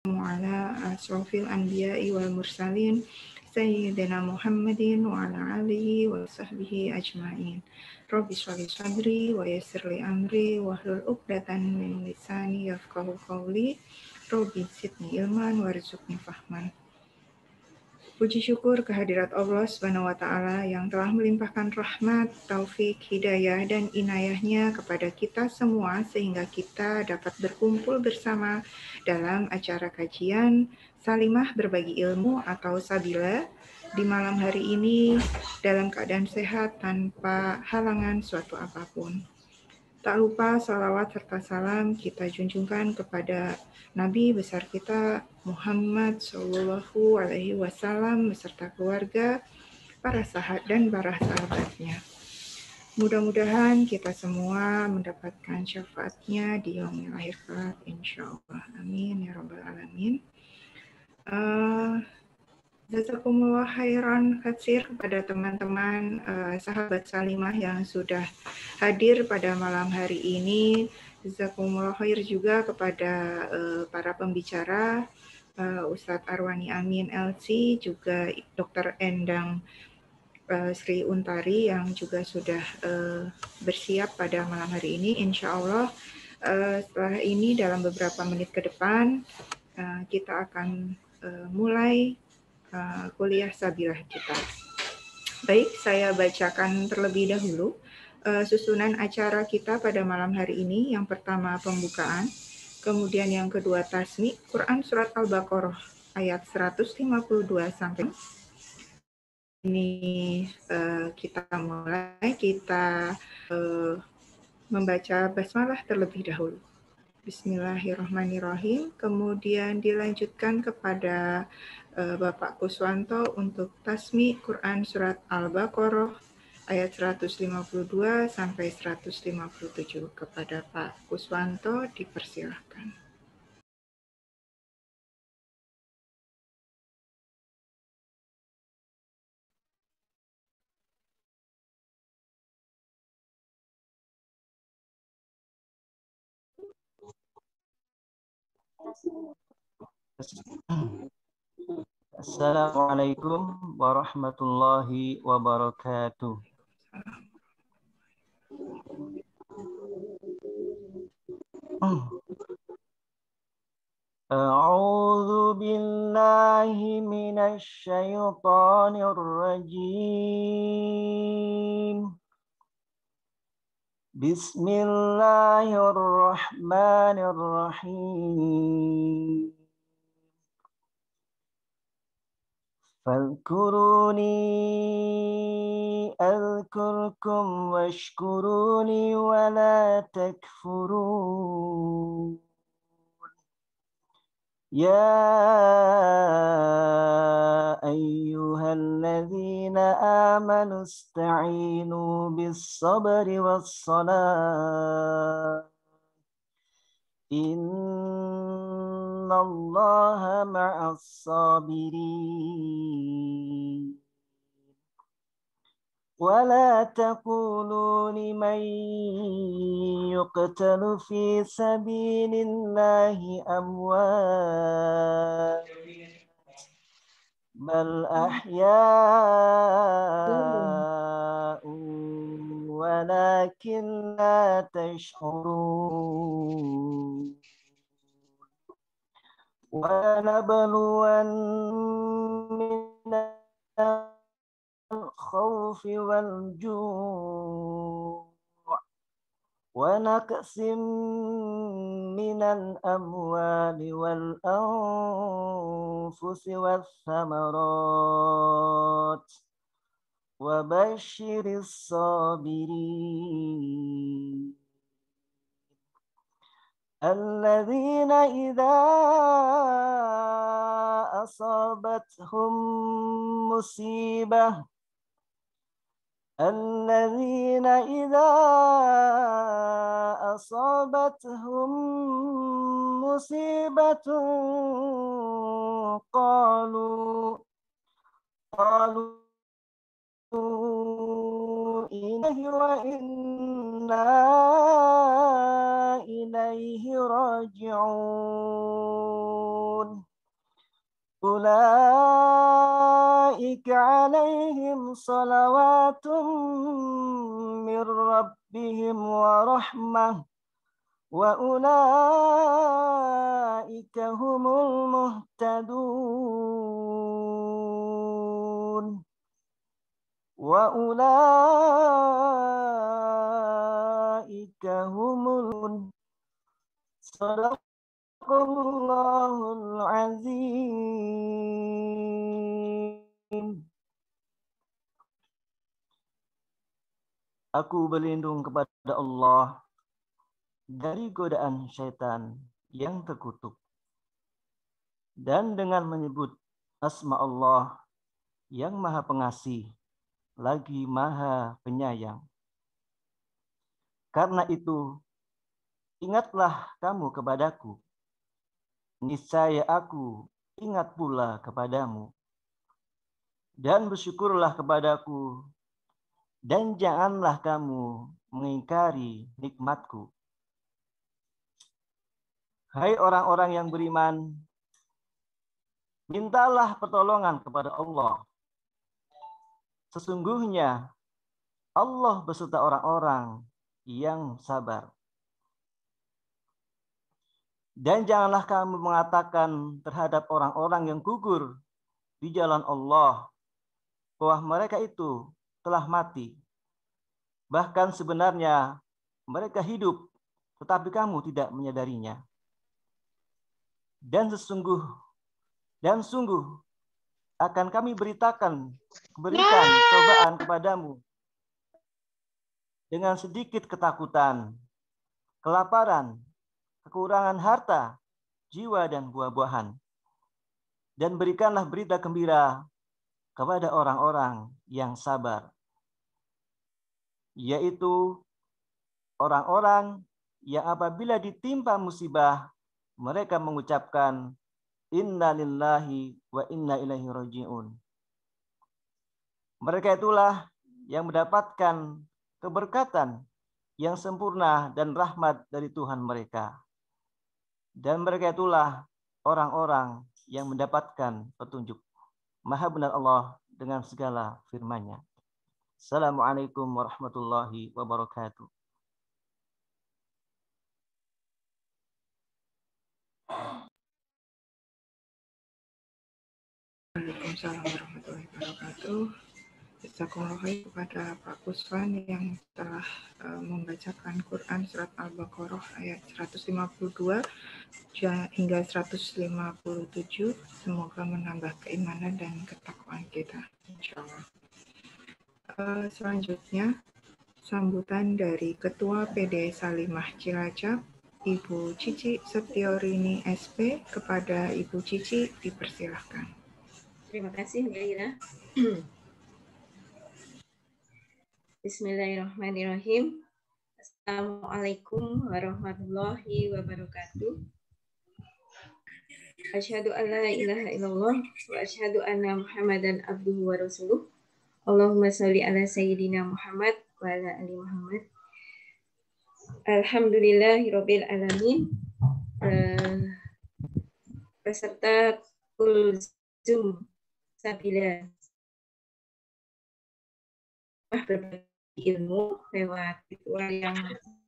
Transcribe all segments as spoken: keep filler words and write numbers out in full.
ala asrofil anbiya'i wal mursalin Sayyidina Muhammadin wa ala alihi wa sahbihi ajma'in. Rabbi sholli sadri wa yassir li amri wa hlul uqdatan min lisani yafqahu qawli. Rabbi zidni ilman warzuqni fahman. Puji syukur kehadirat Allah Subhanahu wa Ta'ala yang telah melimpahkan rahmat, taufik, hidayah, dan inayahnya kepada kita semua sehingga kita dapat berkumpul bersama dalam acara kajian Salimah Berbagi Ilmu atau Sabila di malam hari ini dalam keadaan sehat tanpa halangan suatu apapun. Tak lupa salawat serta salam kita junjungkan kepada Nabi besar kita Muhammad Shallallahu Alaihi Wasallam beserta keluarga, para sahabat dan para sahabatnya. Mudah-mudahan kita semua mendapatkan syafaatnya di yaumil akhir kelak, insya Allah. Amin ya rabbal alamin. Uh, Jazakumullah khairan katsir kepada teman-teman uh, sahabat Salimah yang sudah hadir pada malam hari ini. Jazakumullah khair juga kepada uh, para pembicara, uh, Ustadz Arwani Amin L C, juga Dokter Endang uh, Sri Untari yang juga sudah uh, bersiap pada malam hari ini. Insya Allah uh, setelah ini dalam beberapa menit ke depan uh, kita akan uh, mulai Uh, kuliah Sabilah kita. Baik, saya bacakan terlebih dahulu uh, susunan acara kita pada malam hari ini. Yang pertama pembukaan, kemudian yang kedua tasmi, Quran Surat Al-Baqarah ayat seratus lima puluh dua sampai ini uh, kita mulai, kita uh, membaca basmalah terlebih dahulu. Bismillahirrahmanirrahim. Kemudian dilanjutkan kepada uh, Bapak Kuswanto untuk tasmi Quran Surat Al-Baqarah ayat seratus lima puluh dua sampai seratus lima puluh tujuh. Kepada Pak Kuswanto dipersilahkan. Assalamualaikum warahmatullahi wabarakatuh. A'udzu billahi minasy syaithanir rajim. Bismillahirrahmanirrahim. Fadhkuruni adhkurkum washkuruni wa la takfurun. Ya ayyuhalladzina amanu ista'inu bis-sabri was-salah. Innallaha ma'as-sabirin. ولا تقولوا لمن يقتل في سبيل الله أموات بل أحياء ولكن لا تشعرون ونبلون من الخوف والجوع ونقص من الأموال والأنفس والثمرات وبشر الصابرين الذين إذا أصابتهم مصيبة الذين إذا أصابتهم مصيبة قالوا قالوا إنه وإنا إليه راجعون أولئك عليهم صلوات من ربهم ورحمة وأولئك هم المهتدون وأولئك هم المهتدون صدق الله العظيم. Aku berlindung kepada Allah dari godaan syaitan yang terkutuk, dan dengan menyebut asma Allah yang maha pengasih lagi maha penyayang. Karena itu, ingatlah kamu kepadaku, niscaya aku ingat pula kepadamu, dan bersyukurlah kepadaku, dan janganlah kamu mengingkari nikmatku. Hai orang-orang yang beriman, mintalah pertolongan kepada Allah. Sesungguhnya Allah beserta orang-orang yang sabar. Dan janganlah kamu mengatakan terhadap orang-orang yang gugur di jalan Allah bahwa mereka itu telah mati. Bahkan sebenarnya mereka hidup, tetapi kamu tidak menyadarinya. Dan sesungguh dan sungguh akan kami beritakan berikan cobaan kepadamu dengan sedikit ketakutan, kelaparan, kekurangan harta, jiwa dan buah-buahan. Dan berikanlah berita gembira kepada orang-orang yang sabar, yaitu orang-orang yang apabila ditimpa musibah, mereka mengucapkan inna lillahi wa inna ilaihi raji'un. Mereka itulah yang mendapatkan keberkatan yang sempurna dan rahmat dari Tuhan mereka. Dan mereka itulah orang-orang yang mendapatkan petunjuk. Maha benar Allah dengan segala firman-Nya. Assalamualaikum warahmatullahi wabarakatuh. Waalaikumsalam warahmatullahi wabarakatuh. Jazakumullah khair kepada Pak Kuswan yang telah uh, membacakan Quran surat Al-Baqarah ayat seratus lima puluh dua hingga seratus lima puluh tujuh. Semoga menambah keimanan dan ketakwaan kita, insyaallah. Uh, selanjutnya sambutan dari Ketua P D Salimah Cilacap, Ibu Cici Setiorini S P. Kepada Ibu Cici dipersilahkan. Terima kasih, Mbak Ira. Bismillahirrahmanirrahim. Assalamualaikum warahmatullahi wabarakatuh. Asyhadu an la ilaha illallah wa asyhadu anna Muhammadan abduhu wa rasuluh. Allahumma sholli ala sayyidina Muhammad wa ala ali Muhammad. Alhamdulillahirabbil alamin. Uh, peserta Kulzum Sabila berbagi ilmu lewat ritual yang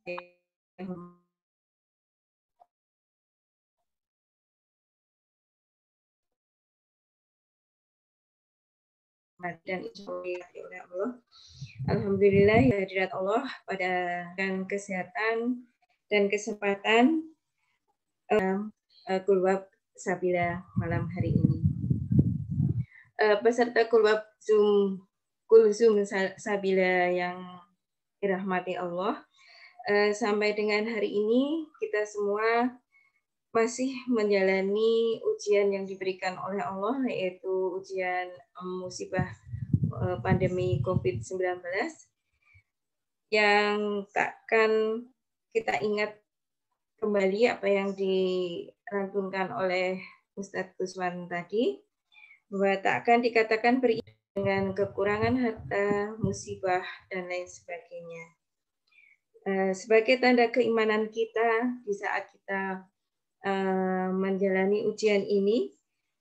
dan oleh Allah. Alhamdulillah hadirat Allah pada dan kesehatan dan kesempatan uh, uh, Kulwab Sabila malam hari ini. Uh, peserta Kulwab Zoom Kulzum Sabila yang dirahmati Allah, uh, sampai dengan hari ini kita semua masih menjalani ujian yang diberikan oleh Allah, yaitu ujian um, musibah uh, pandemi covid sembilan belas yang takkan kita ingat kembali apa yang dilantunkan oleh Ustadz Kuswan tadi, bahwa takkan dikatakan beriman dengan kekurangan harta, musibah, dan lain sebagainya. Uh, sebagai tanda keimanan kita di saat kita Uh, menjalani ujian ini,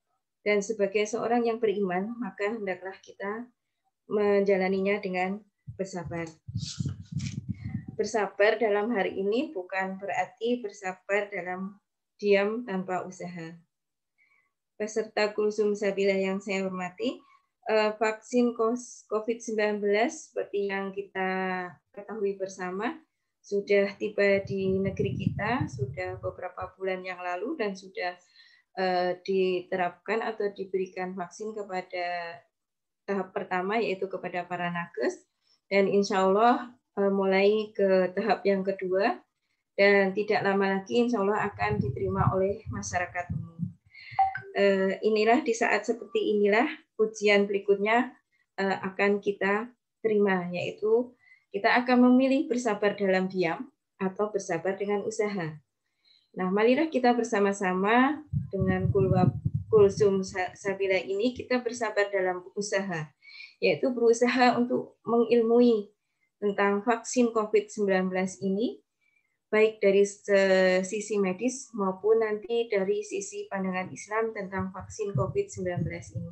Dan sebagai seorang yang beriman, maka hendaklah kita menjalaninya dengan bersabar. Bersabar dalam hari ini bukan berarti bersabar dalam diam tanpa usaha. Peserta Kulsum Sabila yang saya hormati, vaksin COVID sembilan belas seperti yang kita ketahui bersama sudah tiba di negeri kita sudah beberapa bulan yang lalu dan sudah diterapkan atau diberikan vaksin kepada tahap pertama yaitu kepada para nakes, dan insya Allah mulai ke tahap yang kedua dan tidak lama lagi insya Allah akan diterima oleh masyarakat umum. Inilah di saat seperti inilah ujian berikutnya akan kita terima, yaitu kita akan memilih bersabar dalam diam atau bersabar dengan usaha. Nah, marilah kita bersama-sama dengan Kulsum Sabila ini kita bersabar dalam usaha, yaitu berusaha untuk mengilmui tentang vaksin COVID sembilan belas ini, baik dari sisi medis maupun nanti dari sisi pandangan Islam tentang vaksin COVID sembilan belas ini.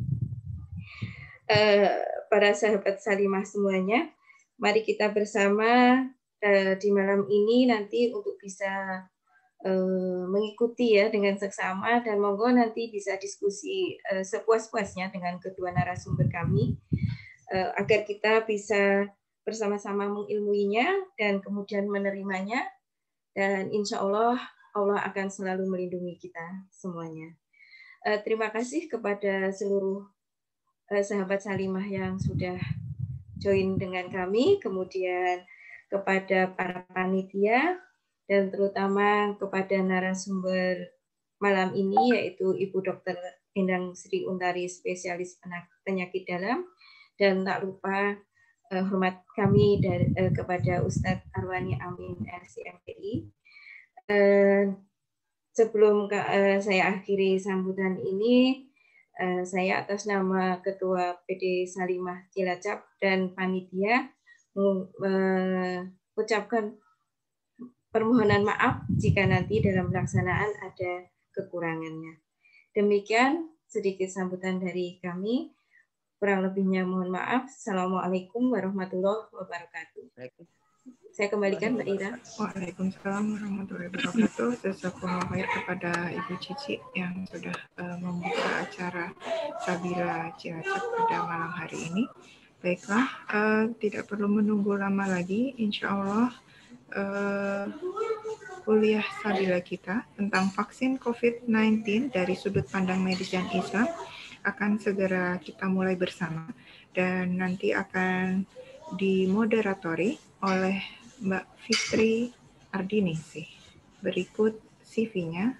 Para sahabat Salimah semuanya, mari kita bersama di malam ini nanti untuk bisa mengikuti ya dengan seksama, dan monggo nanti bisa diskusi sepuas-puasnya dengan kedua narasumber kami agar kita bisa bersama-sama mengilmuinya dan kemudian menerimanya, dan insya Allah Allah akan selalu melindungi kita semuanya. Terima kasih kepada seluruh sahabat Salimah yang sudah join dengan kami, kemudian kepada para panitia, dan terutama kepada narasumber malam ini yaitu Ibu Dokter Endang Sri Untari, spesialis penyakit dalam, dan tak lupa uh, hormat kami dari, uh, kepada Ustadz Arwani Amin L C M P I. Uh, sebelum uh, saya akhiri sambutan ini, uh, saya atas nama Ketua P D Salimah Cilacap dan panitia mengucapkan uh, permohonan maaf jika nanti dalam pelaksanaan ada kekurangannya. Demikian sedikit sambutan dari kami. Kurang lebihnya mohon maaf. Assalamualaikum warahmatullahi wabarakatuh. Saya kembalikan Mbak Ira. Waalaikumsalam warahmatullahi wabarakatuh. Jazakumullah khair kepada Ibu Cici yang sudah uh, membuka acara Sabila Cilacap pada malam hari ini. Baiklah, uh, tidak perlu menunggu lama lagi. Insya Allah Uh, kuliah Sabila kita tentang vaksin COVID sembilan belas dari sudut pandang medis dan Islam akan segera kita mulai bersama, dan nanti akan dimoderatori oleh Mbak Fitri Ardini sih. Berikut C V-nya.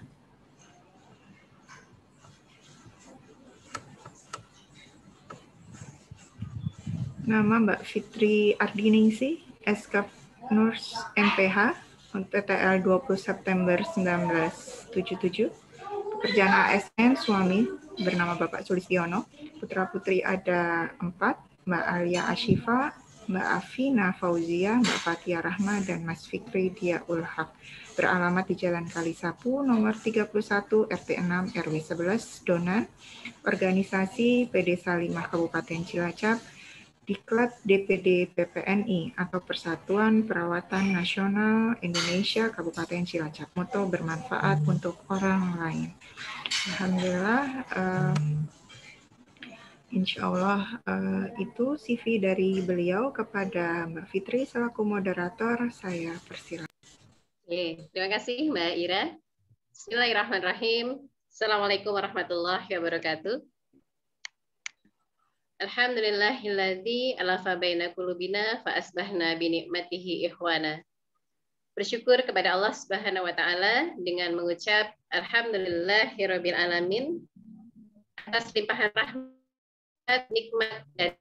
Nama Mbak Fitri Ardini sih, S K Nurs M P H, T T L dua puluh September seribu sembilan ratus tujuh puluh tujuh, pekerjaan A S N, suami bernama Bapak Sulistiono, putra-putri ada empat, Mbak Alia Ashifa, Mbak Afina Fauzia, Mbak Fatia Rahma, dan Mas Fikri Diaul Haq. Beralamat di Jalan Kalisapu, nomor tiga puluh satu, R T enam, R W sebelas, Donan, organisasi P D Salimah Kabupaten Cilacap, Diklat D P D P P N I atau Persatuan Perawatan Nasional Indonesia Kabupaten Cilacap. Moto bermanfaat untuk orang lain. Alhamdulillah, uh, insya Allah uh, itu C V dari beliau. Kepada Mbak Fitri selaku moderator, saya persilakan. Oke, terima kasih Mbak Ira. Bismillahirrahmanirrahim. Assalamualaikum warahmatullahi wabarakatuh. Alhamdulillahilladzi alafa baina qulubina fa asbahna bi ni'matihi ikhwana. Bersyukur kepada Allah Subhanahu wa taala dengan mengucap alhamdulillahirabbil alamin atas limpahan rahmat, nikmat dan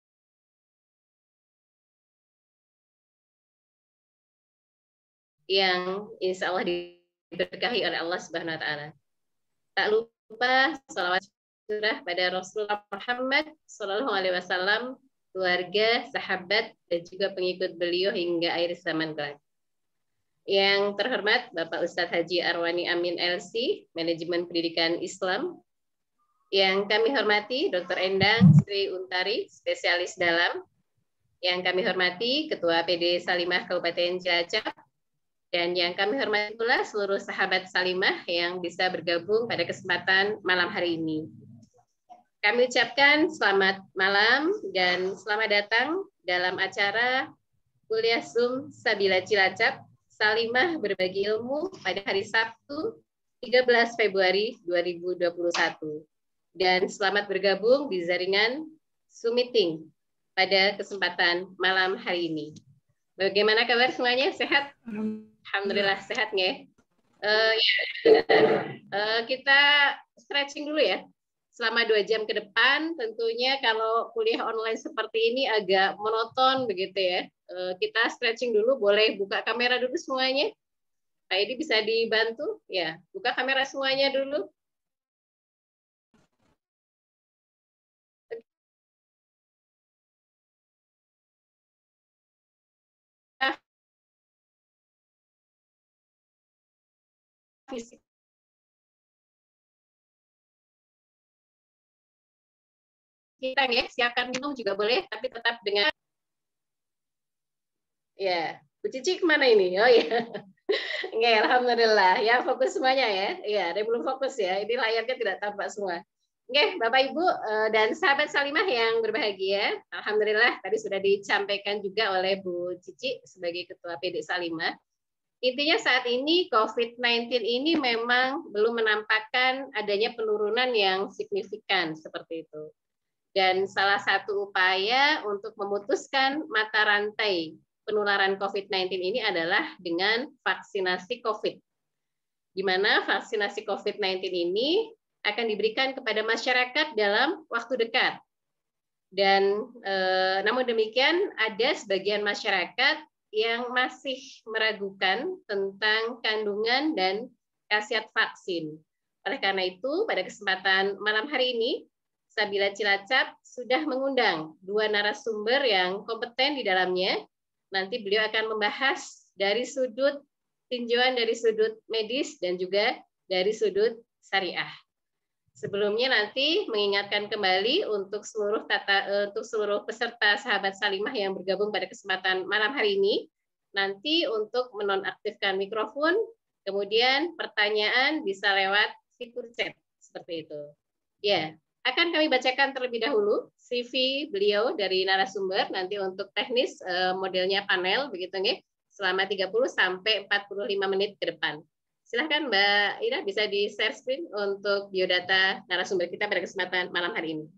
yang insya Allah diberkahi oleh Allah Subhanahu wa taala. Tak lupa salawat surah pada Rasulullah Muhammad Sallallahu Alaihi Wasallam, keluarga, sahabat, dan juga pengikut beliau hingga akhir zaman kelak. Yang terhormat Bapak Ustadz Haji Arwani Amin L C, Manajemen Pendidikan Islam, Yang kami hormati Doktor Endang Sri Untari, spesialis dalam. Yang kami hormati Ketua P D Salimah Kabupaten Cilacap. Dan yang kami hormati pula seluruh sahabat Salimah yang bisa bergabung pada kesempatan malam hari ini. Kami ucapkan selamat malam dan selamat datang dalam acara kuliah Zoom Sabila Cilacap, Salimah Berbagi Ilmu pada hari Sabtu tiga belas Februari dua ribu dua puluh satu. Dan selamat bergabung di jaringan Zoom Meeting pada kesempatan malam hari ini. Bagaimana kabar semuanya? Sehat? Alhamdulillah sehat nggak? Uh, ya. uh, kita stretching dulu ya. Selama dua jam ke depan, tentunya kalau kuliah online seperti ini agak monoton begitu ya. Uh, kita stretching dulu, boleh buka kamera dulu semuanya. Pak Edi bisa dibantu? Ya, buka kamera semuanya dulu. Fisik. Kita ya, siapkan minum juga boleh, tapi tetap dengan ya. Bu Cici kemana ini? Oh ya, nggak, alhamdulillah ya, fokus semuanya ya. Ya, ada belum fokus ya. Ini layarnya tidak tampak semua. Oke, Bapak Ibu dan sahabat Salimah yang berbahagia, alhamdulillah tadi sudah disampaikan juga oleh Bu Cici sebagai Ketua P D Salimah. Intinya saat ini COVID sembilan belas ini memang belum menampakkan adanya penurunan yang signifikan seperti itu. Dan salah satu upaya untuk memutuskan mata rantai penularan COVID sembilan belas ini adalah dengan vaksinasi COVID. Di mana vaksinasi COVID sembilan belas ini akan diberikan kepada masyarakat dalam waktu dekat. Dan eh, namun demikian ada sebagian masyarakat yang masih meragukan tentang kandungan dan khasiat vaksin. Oleh karena itu, pada kesempatan malam hari ini, Sabila Cilacap sudah mengundang dua narasumber yang kompeten di dalamnya. Nanti beliau akan membahas dari sudut tinjauan dari sudut medis dan juga dari sudut syariah. Sebelumnya nanti mengingatkan kembali untuk seluruh tata untuk seluruh peserta sahabat Salimah yang bergabung pada kesempatan malam hari ini, nanti untuk menonaktifkan mikrofon, kemudian pertanyaan bisa lewat fitur chat seperti itu. Ya, akan kami bacakan terlebih dahulu C V beliau dari narasumber nanti untuk teknis modelnya panel begitu nggih, selama tiga puluh sampai empat puluh lima menit ke depan. Silahkan Mbak Ira bisa di-share screen untuk biodata narasumber kita pada kesempatan malam hari ini.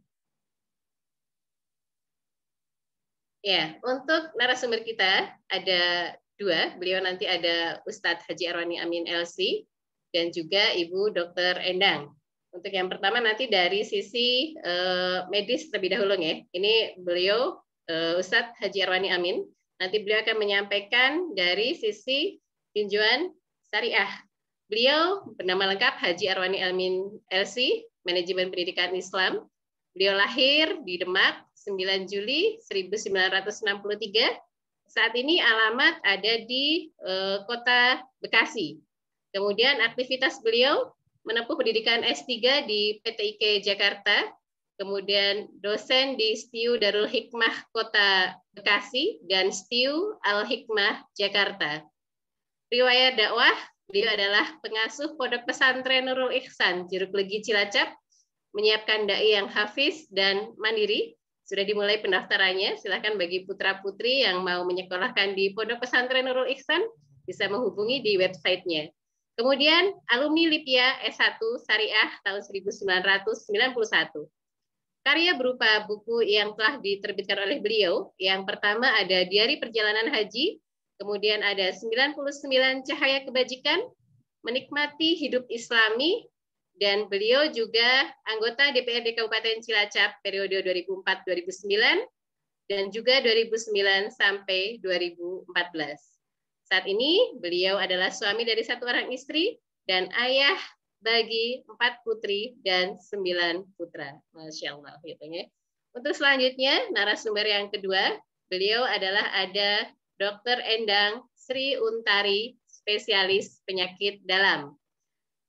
Ya, untuk narasumber kita ada dua. Beliau nanti ada Ustadz Haji Arwani Amin L C dan juga Ibu Dokter Endang. Untuk yang pertama nanti dari sisi uh, medis terlebih dahulu ya. Ini beliau uh, Ustadz Haji Arwani Amin. Nanti beliau akan menyampaikan dari sisi tinjauan syariah. Beliau bernama lengkap Haji Arwani Amin L C, Manajemen Pendidikan Islam. Beliau lahir di Demak sembilan Juli seribu sembilan ratus enam puluh tiga. Saat ini alamat ada di eh, Kota Bekasi. Kemudian aktivitas beliau menempuh pendidikan S tiga di P T I K Jakarta, kemudian dosen di S T I U Darul Hikmah Kota Bekasi dan S T I U Al Hikmah Jakarta. Riwayat dakwah, beliau adalah pengasuh Pondok Pesantren Nurul Ihsan, Jeruk Legi Cilacap, menyiapkan dai yang hafiz dan mandiri. Sudah dimulai pendaftarannya, silakan bagi putra-putri yang mau menyekolahkan di Pondok Pesantren Nurul Ihsan, bisa menghubungi di websitenya. Kemudian alumni Lipia S satu Syariah tahun seribu sembilan ratus sembilan puluh satu. Karya berupa buku yang telah diterbitkan oleh beliau. Yang pertama ada Diari Perjalanan Haji, kemudian ada sembilan puluh sembilan Cahaya Kebajikan, Menikmati Hidup Islami, dan beliau juga anggota D P R D Kabupaten Cilacap periode dua ribu empat sampai dua ribu sembilan dan juga dua ribu sembilan sampai dua ribu empat belas. Saat ini beliau adalah suami dari satu orang istri dan ayah bagi empat putri dan sembilan putra. Masya Allah. Gitu ya. Untuk selanjutnya, narasumber yang kedua, beliau adalah ada Dokter Endang Sri Untari, spesialis penyakit dalam.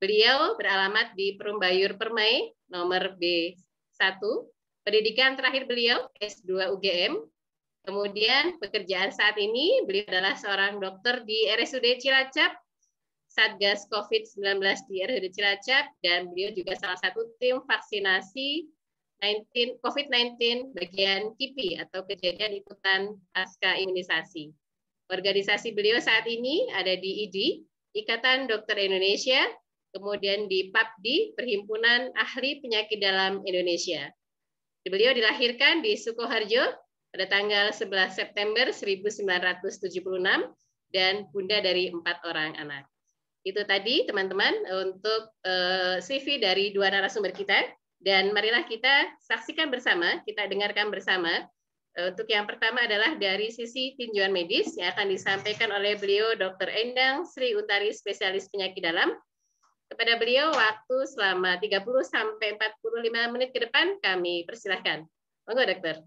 Beliau beralamat di Perum Bayur Permai, nomor B satu. Pendidikan terakhir beliau S dua U G M. Kemudian pekerjaan saat ini beliau adalah seorang dokter di R S U D Cilacap, Satgas COVID sembilan belas di R S U D Cilacap, dan beliau juga salah satu tim vaksinasi COVID sembilan belas bagian K I P I atau kejadian ikutan pasca imunisasi. Organisasi beliau saat ini ada di I D I, Ikatan Dokter Indonesia, kemudian di P A P D I, Perhimpunan Ahli Penyakit Dalam Indonesia. Beliau dilahirkan di Sukoharjo pada tanggal sebelas September seribu sembilan ratus tujuh puluh enam dan bunda dari empat orang anak. Itu tadi teman-teman untuk C V dari dua narasumber kita. Dan marilah kita saksikan bersama, kita dengarkan bersama. Untuk yang pertama adalah dari sisi tinjauan medis yang akan disampaikan oleh beliau Dokter Endang Sri Utari, spesialis penyakit dalam. Kepada beliau waktu selama tiga puluh sampai empat puluh lima menit ke depan kami persilahkan. Monggo dokter.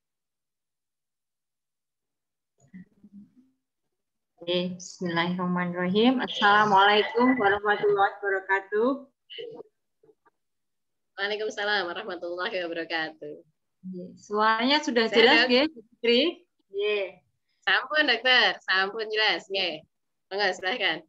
Bismillahirrahmanirrahim. Assalamualaikum warahmatullahi wabarakatuh. Waalaikumsalam warahmatullahi wabarakatuh. Suaranya sudah jelas ya, Putri? Yeah. Sampun dokter, sampun jelas. Yeah. Monggo silahkan.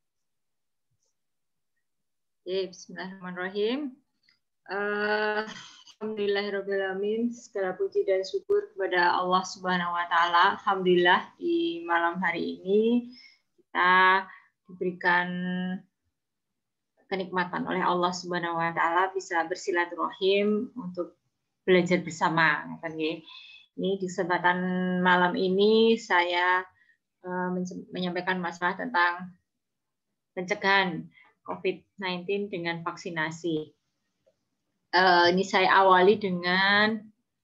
Yeah, bismillahirrahmanirrahim. Uh, Alhamdulillahirrahmanirrahim. Segala puji dan syukur kepada Allah Subhanahu Wa Taala. Alhamdulillah di malam hari ini kita diberikan kenikmatan oleh Allah Subhanahu Wa Taala bisa bersilaturahim untuk belajar bersama. Ini di kesempatan malam ini saya uh, menyampaikan masalah tentang pencegahan COVID sembilan belas dengan vaksinasi. Uh, ini saya awali dengan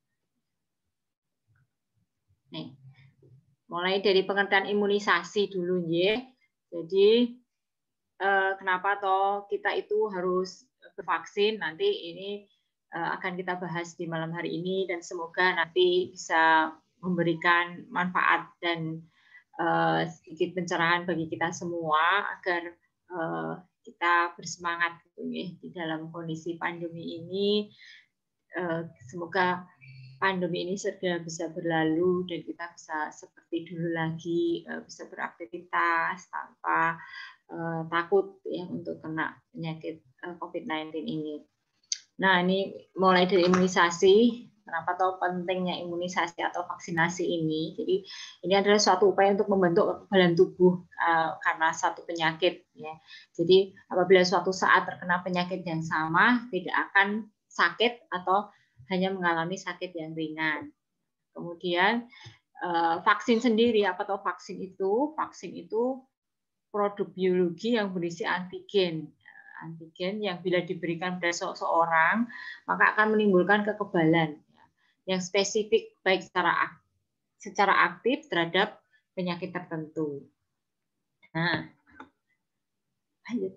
nih, mulai dari pengertian imunisasi dulu ya. Jadi uh, kenapa toh kita itu harus bervaksin? Nanti ini akan kita bahas di malam hari ini dan semoga nanti bisa memberikan manfaat dan uh, sedikit pencerahan bagi kita semua agar uh, kita bersemangat gitu ya di dalam kondisi pandemi ini. Uh, semoga pandemi ini segera bisa berlalu dan kita bisa seperti dulu lagi, uh, bisa beraktivitas tanpa uh, takut ya untuk kena penyakit uh, COVID sembilan belas ini. Nah, ini mulai dari imunisasi. Kenapa tahu pentingnya imunisasi atau vaksinasi ini? Jadi, ini adalah suatu upaya untuk membentuk kekebalan tubuh uh, karena satu penyakit. Ya. Jadi, apabila suatu saat terkena penyakit yang sama, tidak akan sakit atau hanya mengalami sakit yang ringan. Kemudian, uh, vaksin sendiri, apa tahu vaksin itu? Vaksin itu produk biologi yang berisi antigen. Antigen yang bila diberikan pada seseorang maka akan menimbulkan kekebalan yang spesifik baik secara secara aktif terhadap penyakit tertentu. Nah, lanjut.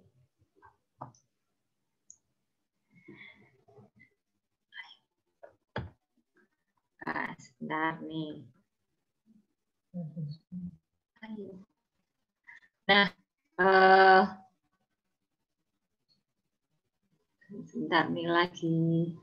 Nah, sebentar nih. Nah, eh, sebentar nih lagi.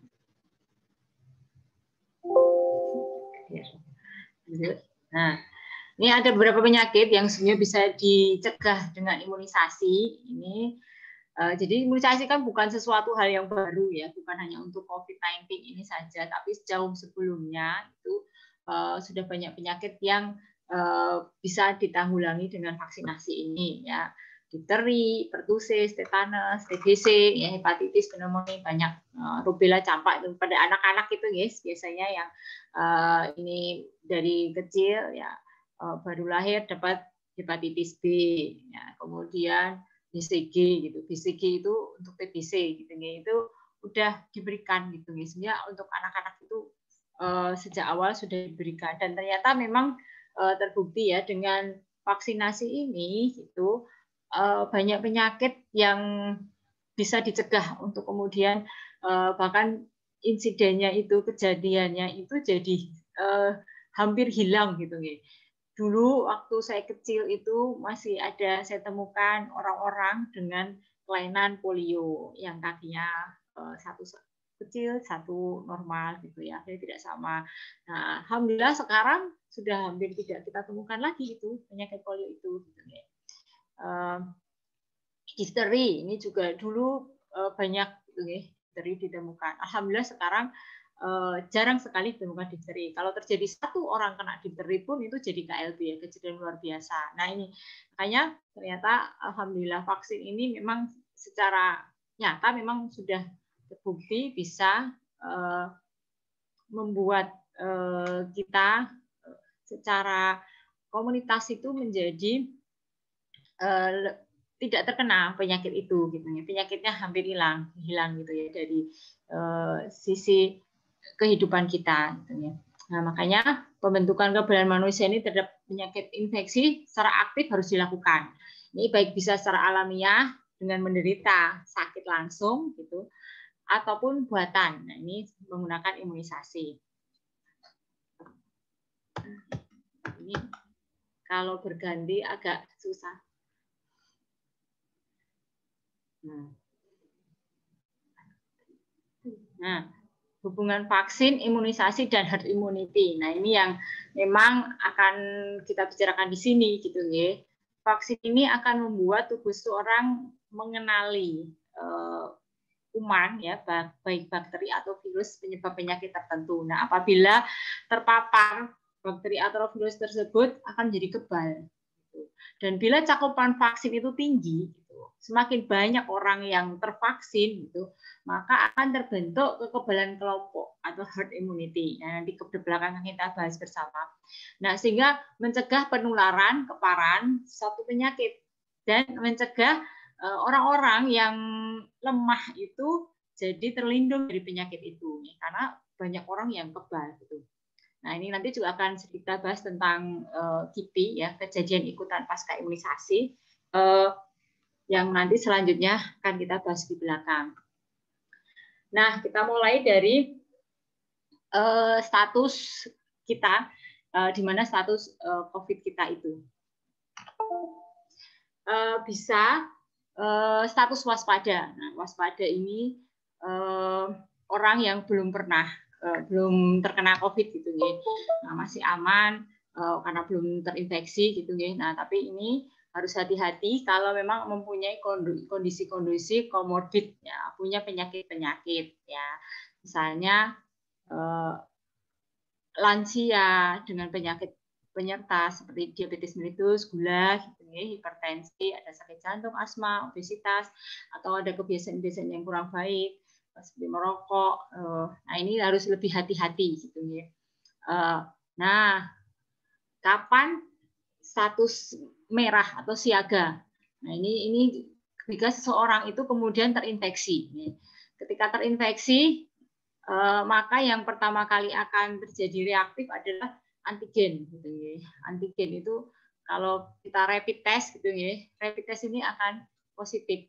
Nah, ini ada beberapa penyakit yang sebenarnya bisa dicegah dengan imunisasi. Ini uh, jadi imunisasi kan bukan sesuatu hal yang baru ya, bukan hanya untuk COVID sembilan belas ini saja, tapi jauh sebelumnya itu uh, sudah banyak penyakit yang uh, bisa ditanggulangi dengan vaksinasi ini ya. Difteri, pertusis, tetanus, T B C, ya, hepatitis, pneumonia, banyak uh, rubella, campak itu pada anak-anak itu guys biasanya yang uh, ini dari kecil ya uh, baru lahir dapat hepatitis B, ya, kemudian B C G gitu, B C G itu untuk T B C gitu ya, itu udah diberikan gitu guys, ya untuk anak-anak itu uh, sejak awal sudah diberikan dan ternyata memang uh, terbukti ya dengan vaksinasi ini gitu. Banyak penyakit yang bisa dicegah untuk kemudian bahkan insidennya itu kejadiannya itu jadi eh, hampir hilang gitu ya. Dulu waktu saya kecil itu masih ada saya temukan orang-orang dengan kelainan polio yang kakinya satu kecil, satu normal gitu ya, jadi tidak sama. Nah, alhamdulillah sekarang sudah hampir tidak kita temukan lagi itu penyakit polio itu. Gitu ya. Uh, difteri ini juga dulu uh, banyak gitu ya, difteri ditemukan. Alhamdulillah sekarang uh, jarang sekali ditemukan difteri. Kalau terjadi satu orang kena difteri pun itu jadi K L B ya, kejadian luar biasa. Nah ini makanya ternyata alhamdulillah vaksin ini memang secara nyata memang sudah terbukti bisa uh, membuat uh, kita secara komunitas itu menjadi uh, tidak terkena penyakit itu gitu ya. Penyakitnya hampir hilang, hilang gitu ya dari uh, sisi kehidupan kita gitu ya. Nah, makanya pembentukan kekebalan manusia ini terhadap penyakit infeksi secara aktif harus dilakukan. Ini baik bisa secara alamiah dengan menderita sakit langsung gitu, ataupun buatan. Nah, ini menggunakan imunisasi. Ini kalau berganti agak susah. Nah, hubungan vaksin, imunisasi, dan herd immunity. Nah, ini yang memang akan kita bicarakan di sini, gitu ya. Vaksin ini akan membuat tubuh seorang mengenali uh, kuman ya, baik bakteri atau virus penyebab penyakit tertentu. Nah, apabila terpapar bakteri atau virus tersebut akan jadi kebal. Dan bila cakupan vaksin itu tinggi, semakin banyak orang yang tervaksin, gitu, maka akan terbentuk kekebalan kelompok atau herd immunity. Nah, nanti ke belakang kita bahas bersama. Nah, sehingga mencegah penularan, keparan suatu penyakit dan mencegah orang-orang yang lemah itu jadi terlindung dari penyakit itu, karena banyak orang yang kebal gitu. Nah, ini nanti juga akan kita bahas tentang uh, K I P I ya, kejadian ikutan pasca imunisasi, uh, yang nanti selanjutnya akan kita bahas di belakang. Nah, kita mulai dari uh, status kita, uh, di mana status uh, COVID kita itu. Uh, bisa Uh, status waspada. Nah, waspada ini uh, orang yang belum pernah, uh, belum terkena COVID gitu ya. Nah, masih aman uh, karena belum terinfeksi gitu ya. Nah, tapi ini harus hati-hati kalau memang mempunyai kondisi-kondisi komorbid ya, punya penyakit-penyakit ya. Misalnya uh, lansia dengan penyakit penyerta seperti diabetes mellitus, gula, gitu ya, hipertensi, ada sakit jantung, asma, obesitas, atau ada kebiasaan-kebiasaan yang kurang baik seperti merokok. Nah, ini harus lebih hati-hati gitu ya. Nah, kapan status merah atau siaga? Nah, ini ini ketika seseorang itu kemudian terinfeksi. Ketika terinfeksi, maka yang pertama kali akan terjadi reaktif adalah antigen gitu ya. Antigen itu kalau kita rapid test gitu ya, rapid test ini akan positif.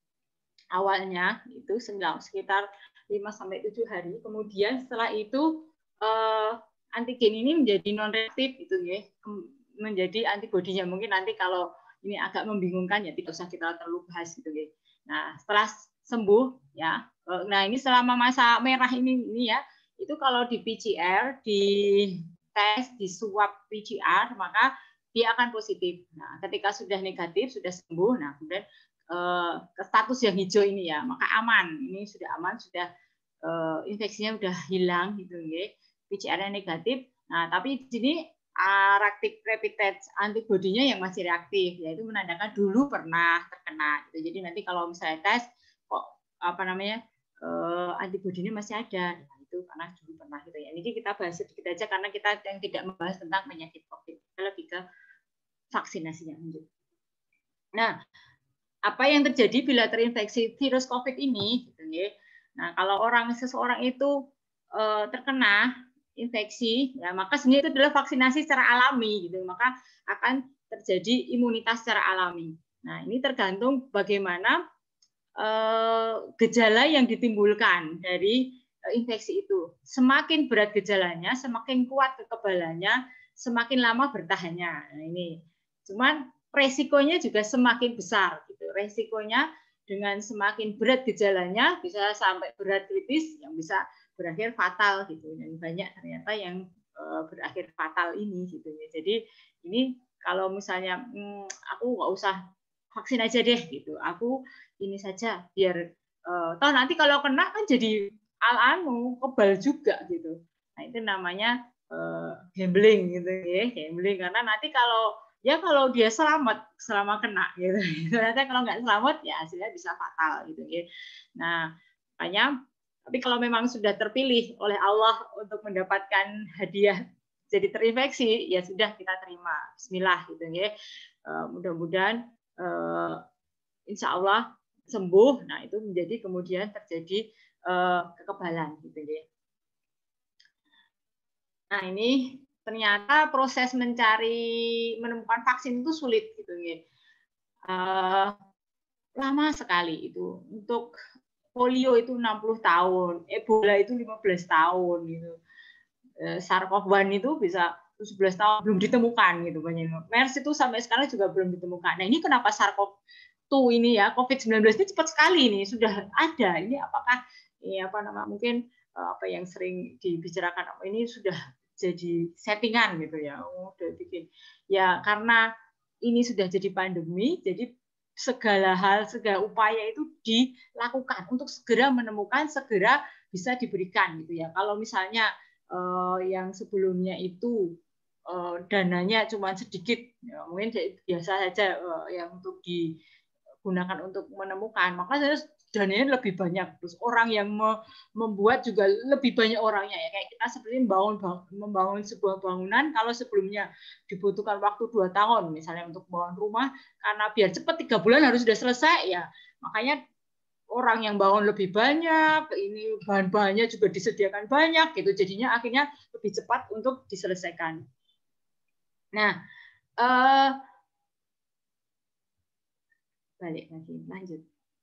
Awalnya itu sekitar lima sampai tujuh hari, kemudian setelah itu eh, antigen ini menjadi non reaktif gitu ya, menjadi antibodinya. Mungkin nanti kalau ini agak membingungkan ya tidak usah kita terlalu bahas gitu ya. Nah, setelah sembuh ya. Nah, ini selama masa merah ini ini ya, itu kalau di P C R di tes di swab P C R maka dia akan positif. Nah, ketika sudah negatif, sudah sembuh, nah kemudian eh, ke status yang hijau ini ya, maka aman. Ini sudah aman, sudah eh, infeksinya sudah hilang gitu ya. P C R-nya negatif. Nah, tapi di sini reaktif rapid test antibodinya yang masih reaktif, yaitu menandakan dulu pernah terkena. Gitu. Jadi nanti kalau misalnya tes kok apa namanya eh, antibodinya masih ada. Itu karena dulu pernah gitu ya. Ini kita bahas sedikit aja karena kita yang tidak membahas tentang penyakit COVID, kita lebih ke vaksinasinya. Nah, apa yang terjadi bila terinfeksi virus COVID ini? Gitu ya. Nah, kalau orang seseorang itu eh, terkena infeksi, ya maka sebenarnya itu adalah vaksinasi secara alami, gitu. Maka akan terjadi imunitas secara alami. Nah, ini tergantung bagaimana eh, gejala yang ditimbulkan dari infeksi itu. Semakin berat gejalanya, semakin kuat kekebalannya, semakin lama bertahannya. Nah, ini. Cuman resikonya juga semakin besar gitu. Resikonya dengan semakin berat gejalanya bisa sampai berat kritis yang bisa berakhir fatal gitu. Dan banyak ternyata yang uh, berakhir fatal ini gitu ya. Jadi ini kalau misalnya hmm, aku nggak usah vaksin aja deh gitu. Aku ini saja biar uh, toh nanti kalau kena kan jadi al-anu kebal juga gitu. Nah, itu namanya uh, gambling gitu ya, gambling karena nanti kalau ya kalau dia selamat selama kena gitu. Ternyata kalau nggak selamat ya hasilnya bisa fatal gitu ya. Nah, makanya tapi kalau memang sudah terpilih oleh Allah untuk mendapatkan hadiah jadi terinfeksi, ya sudah kita terima. Bismillah gitu ya. Uh, mudah-mudahan uh, insya Allah sembuh. Nah, itu menjadi kemudian terjadi uh, kekebalan gitu ya. Nah, ini ternyata proses mencari menemukan vaksin itu sulit gitu ya. Uh, lama sekali itu. Untuk polio itu enam puluh tahun, Ebola itu lima belas tahun gitu. Uh, SARS-CoV satu itu bisa tujuh belas tahun belum ditemukan gitu banyak. MERS itu sampai sekarang juga belum ditemukan. Nah, ini kenapa SARS-CoV dua ini ya, COVID sembilan belas ini cepat sekali nih sudah ada. Ini apakah ini apa nama mungkin uh, apa yang sering dibicarakan apa ini sudah jadi settingan gitu ya, oh, udah bikin ya karena ini sudah jadi pandemi, jadi segala hal, segala upaya itu dilakukan untuk segera menemukan, segera bisa diberikan gitu ya. Kalau misalnya eh, yang sebelumnya itu eh, dananya cuma sedikit, ya, mungkin biasa saja eh, yang untuk digunakan untuk menemukan, maka harus dananya lebih banyak, terus orang yang membuat juga lebih banyak orangnya ya, kayak kita seperti membangun membangun sebuah bangunan, kalau sebelumnya dibutuhkan waktu dua tahun misalnya untuk membangun rumah, karena biar cepat tiga bulan harus sudah selesai ya, makanya orang yang bangun lebih banyak, ini bahan-bahannya juga disediakan banyak gitu, jadinya akhirnya lebih cepat untuk diselesaikan. Nah, eh, balik lagi lanjut.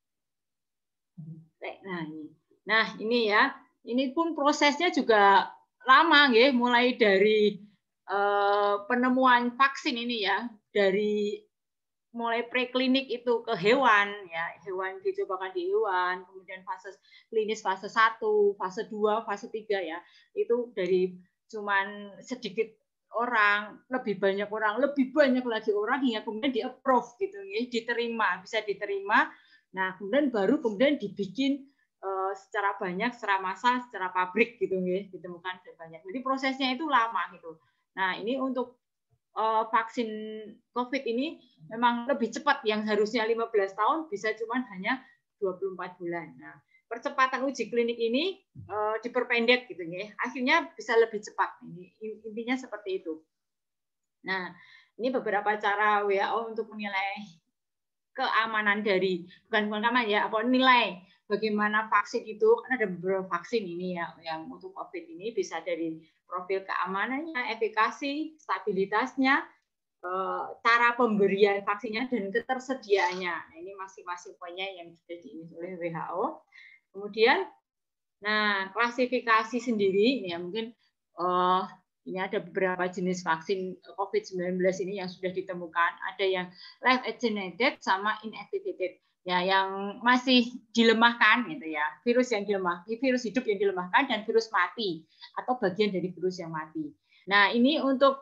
Nah ini, nah ini ya, ini pun prosesnya juga lama ya, mulai dari eh, penemuan vaksin ini ya, dari mulai preklinik itu ke hewan ya, hewan dicobakan di hewan, kemudian fase klinis fase satu, fase dua, fase tiga ya, itu dari cuman sedikit orang, lebih banyak orang, lebih banyak lagi orang hingga kemudian di-approve gitu ya, diterima, bisa diterima. Nah, kemudian baru kemudian dibikin uh, secara banyak, secara massal, secara pabrik gitu ya, ditemukan banyak. Jadi prosesnya itu lama gitu. Nah, ini untuk uh, vaksin COVID ini memang lebih cepat, yang harusnya lima belas tahun bisa cuma hanya dua puluh empat bulan. Nah, percepatan uji klinik ini uh, diperpendek gitu ya. Akhirnya bisa lebih cepat. Ini intinya seperti itu. Nah, ini beberapa cara W H O untuk menilai keamanan dari bukan bukan keamanan ya, apa nilai bagaimana vaksin itu, kan ada beberapa vaksin ini ya yang untuk COVID ini, bisa dari profil keamanannya, efikasi, stabilitasnya, cara pemberian vaksinnya dan ketersediaannya. Nah, ini masing-masing poinnya yang sudah diingat oleh W H O. Kemudian, nah klasifikasi sendiri ini ya mungkin uh, ini ada beberapa jenis vaksin COVID sembilan belas ini yang sudah ditemukan. Ada yang live attenuated sama inactivated. Ya, yang masih dilemahkan gitu ya. Virus yang dilemah, virus hidup yang dilemahkan dan virus mati atau bagian dari virus yang mati. Nah, ini untuk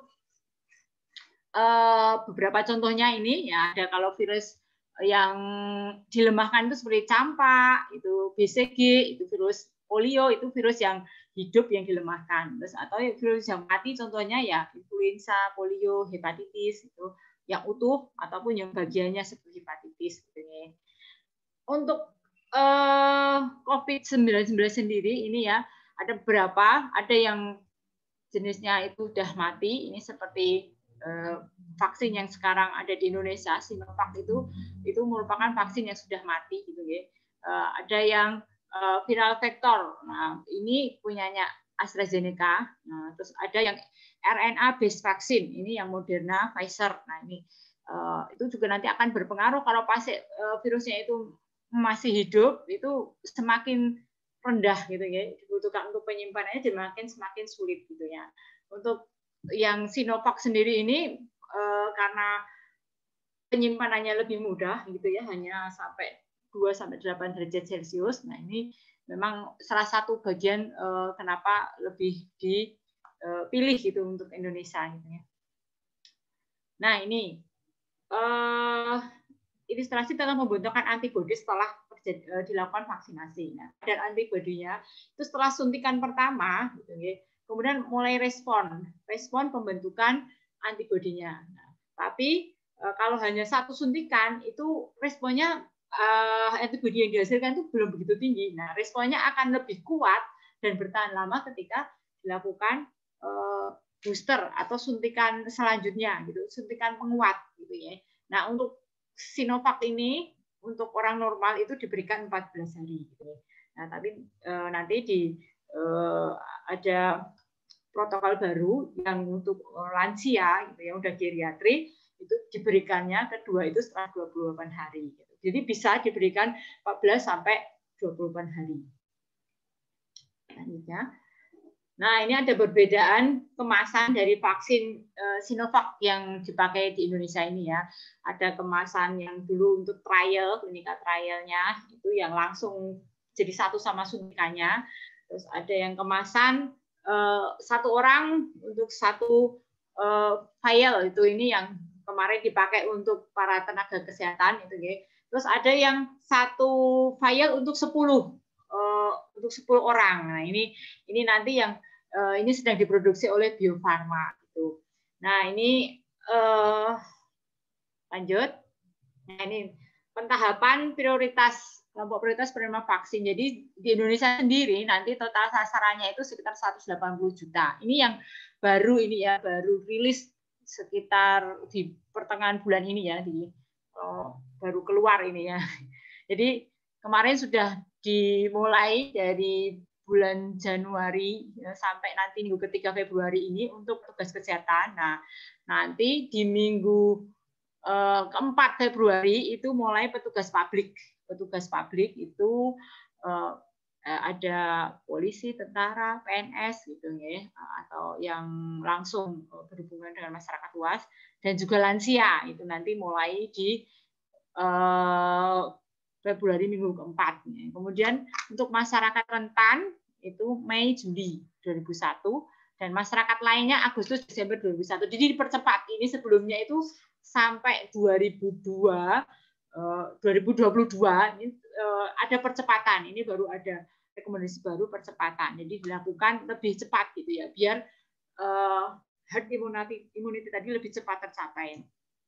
uh, beberapa contohnya ini ya, ada kalau virus yang dilemahkan itu seperti campak, itu B C G, itu virus polio, itu virus yang hidup yang dilemahkan. Terus atau virus yang mati contohnya ya influenza, polio, hepatitis itu yang utuh ataupun yang bagiannya seperti hepatitis gitu ya. Untuk eh, COVID sembilan belas sendiri ini ya ada beberapa, ada yang jenisnya itu sudah mati, ini seperti eh, vaksin yang sekarang ada di Indonesia, Sinovac itu itu merupakan vaksin yang sudah mati gitu ya. Eh, ada yang viral vector. Nah, ini punyanya AstraZeneca. Nah, terus ada yang R N A based vaksin. Ini yang Moderna, Pfizer. Nah, ini uh, itu juga nanti akan berpengaruh kalau pasien uh, virusnya itu masih hidup, itu semakin rendah gitu ya. Dibutuhkan untuk penyimpanannya semakin semakin sulit gitu ya. Untuk yang Sinovac sendiri ini uh, karena penyimpanannya lebih mudah gitu ya, hanya sampai dua sampai delapan derajat Celcius. Nah, ini memang salah satu bagian uh, kenapa lebih dipilih uh, gitu untuk Indonesia gitu ya. Nah, ini uh, ilustrasi tentang pembentukan antibodi setelah uh, dilakukan vaksinasi. Nah, dan antibodinya itu setelah suntikan pertama gitu ya, kemudian mulai respon, respon pembentukan antibodinya. Nah, tapi uh, kalau hanya satu suntikan itu responnya uh, antibodi yang dihasilkan itu belum begitu tinggi. Nah, responnya akan lebih kuat dan bertahan lama ketika dilakukan uh, booster atau suntikan selanjutnya gitu, suntikan penguat gitu ya. Nah, untuk Sinovac ini untuk orang normal itu diberikan empat belas hari gitu ya. Nah, tapi uh, nanti di uh, ada protokol baru yang untuk lansia gitu ya, udah geriatri itu diberikannya kedua itu setelah dua puluh delapan hari gitu. Jadi bisa diberikan empat belas sampai dua puluh delapan hari. Selanjutnya. Nah, ini ada perbedaan kemasan dari vaksin uh, Sinovac yang dipakai di Indonesia ini ya. Ada kemasan yang dulu untuk trial, klinika trialnya itu yang langsung jadi satu sama suntikannya. Terus ada yang kemasan uh, satu orang untuk satu uh, vial, itu ini yang kemarin dipakai untuk para tenaga kesehatan itu ya. Terus ada yang satu vial untuk sepuluh uh, untuk sepuluh orang. Nah, ini ini nanti yang uh, ini sedang diproduksi oleh Bio Farma gitu. Nah, ini uh, lanjut. Nah, ini pentahapan prioritas kelompok prioritas penerima vaksin. Jadi di Indonesia sendiri nanti total sasarannya itu sekitar seratus delapan puluh juta. Ini yang baru ini ya, baru rilis sekitar di pertengahan bulan ini ya, di oh, baru keluar ini ya. Jadi kemarin sudah dimulai dari bulan Januari ya, sampai nanti minggu ketiga Februari ini untuk petugas kesehatan. Nah, nanti di minggu eh, keempat Februari itu mulai petugas publik. Petugas publik itu eh, ada polisi, tentara, P N S gitu ya, atau yang langsung berhubungan dengan masyarakat luas, dan juga lansia itu nanti mulai di eh, Februari minggu keempat. Kemudian untuk masyarakat rentan itu Mei Juli dua ribu satu dan masyarakat lainnya Agustus Desember dua ribu satu. Jadi dipercepat. Ini sebelumnya itu sampai dua ribu dua, dua ribu dua puluh dua ini ada percepatan. Ini baru ada rekomendasi baru percepatan. Jadi dilakukan lebih cepat gitu ya, biar herd immunity, immunity tadi lebih cepat tercapai.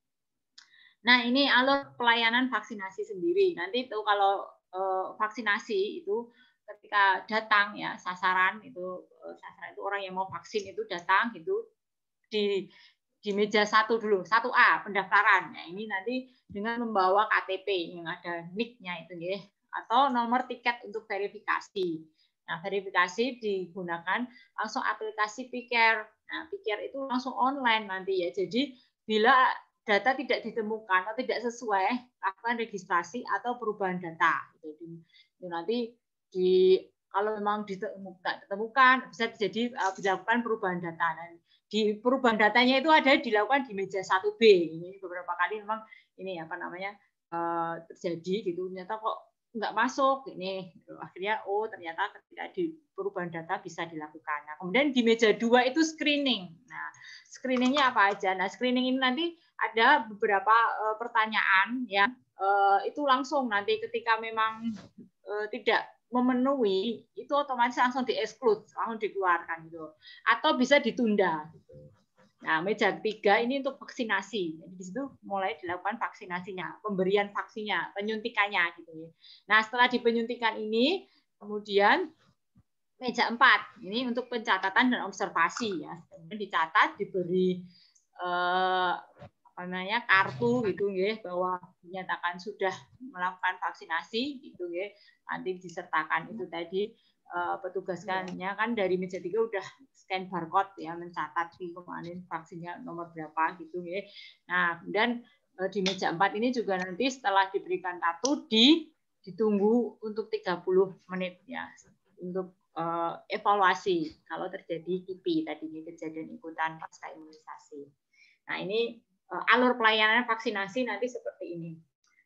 Nah, ini alur pelayanan vaksinasi sendiri. Nanti itu kalau eh, vaksinasi itu ketika datang ya sasaran itu sasaran itu orang yang mau vaksin itu datang gitu di di meja satu dulu, satu A pendaftaran. Nah, ini nanti dengan membawa K T P yang ada N I K-nya itu ya, atau nomor tiket untuk verifikasi. Nah, verifikasi digunakan langsung aplikasi P-Care. Nah, P-Care itu langsung online nanti ya. Jadi bila data tidak ditemukan atau tidak sesuai, lakukan registrasi atau perubahan data. Jadi nanti di kalau memang ditemukan, ditemukan bisa jadi uh, dilakukan perubahan data. Nah, di perubahan datanya itu ada dilakukan di meja satu B. Ini beberapa kali memang ini apa namanya uh, terjadi gitu. Ternyata kok nggak masuk ini. Akhirnya oh ternyata ketika di perubahan data bisa dilakukan. Nah, kemudian di meja dua itu screening. Nah, screeningnya apa aja? Nah, screening ini nanti ada beberapa uh, pertanyaan ya uh, itu langsung nanti ketika memang uh, tidak memenuhi itu otomatis langsung di-exclude, langsung dikeluarkan gitu. Atau bisa ditunda gitu. Nah, meja tiga ini untuk vaksinasi. Jadi di situ mulai dilakukan vaksinasinya, pemberian vaksinnya, penyuntikannya gitu ya. Nah, setelah dipenyuntikan ini kemudian meja empat ini untuk pencatatan dan observasi ya. Kemudian dicatat, diberi eh, apa namanya kartu gitu ya bahwa dinyatakan sudah melakukan vaksinasi gitu ya, nanti disertakan itu tadi uh, petugasnya kan dari meja tiga udah scan barcode ya, mencatat di kemarin vaksinnya nomor berapa gitu ya. Nah, kemudian uh, di meja empat ini juga nanti setelah diberikan kartu di ditunggu untuk tiga puluh menit ya untuk uh, evaluasi kalau terjadi K I P I tadi ini, kejadian ikutan pasca imunisasi. Nah, ini alur pelayanan vaksinasi nanti seperti ini.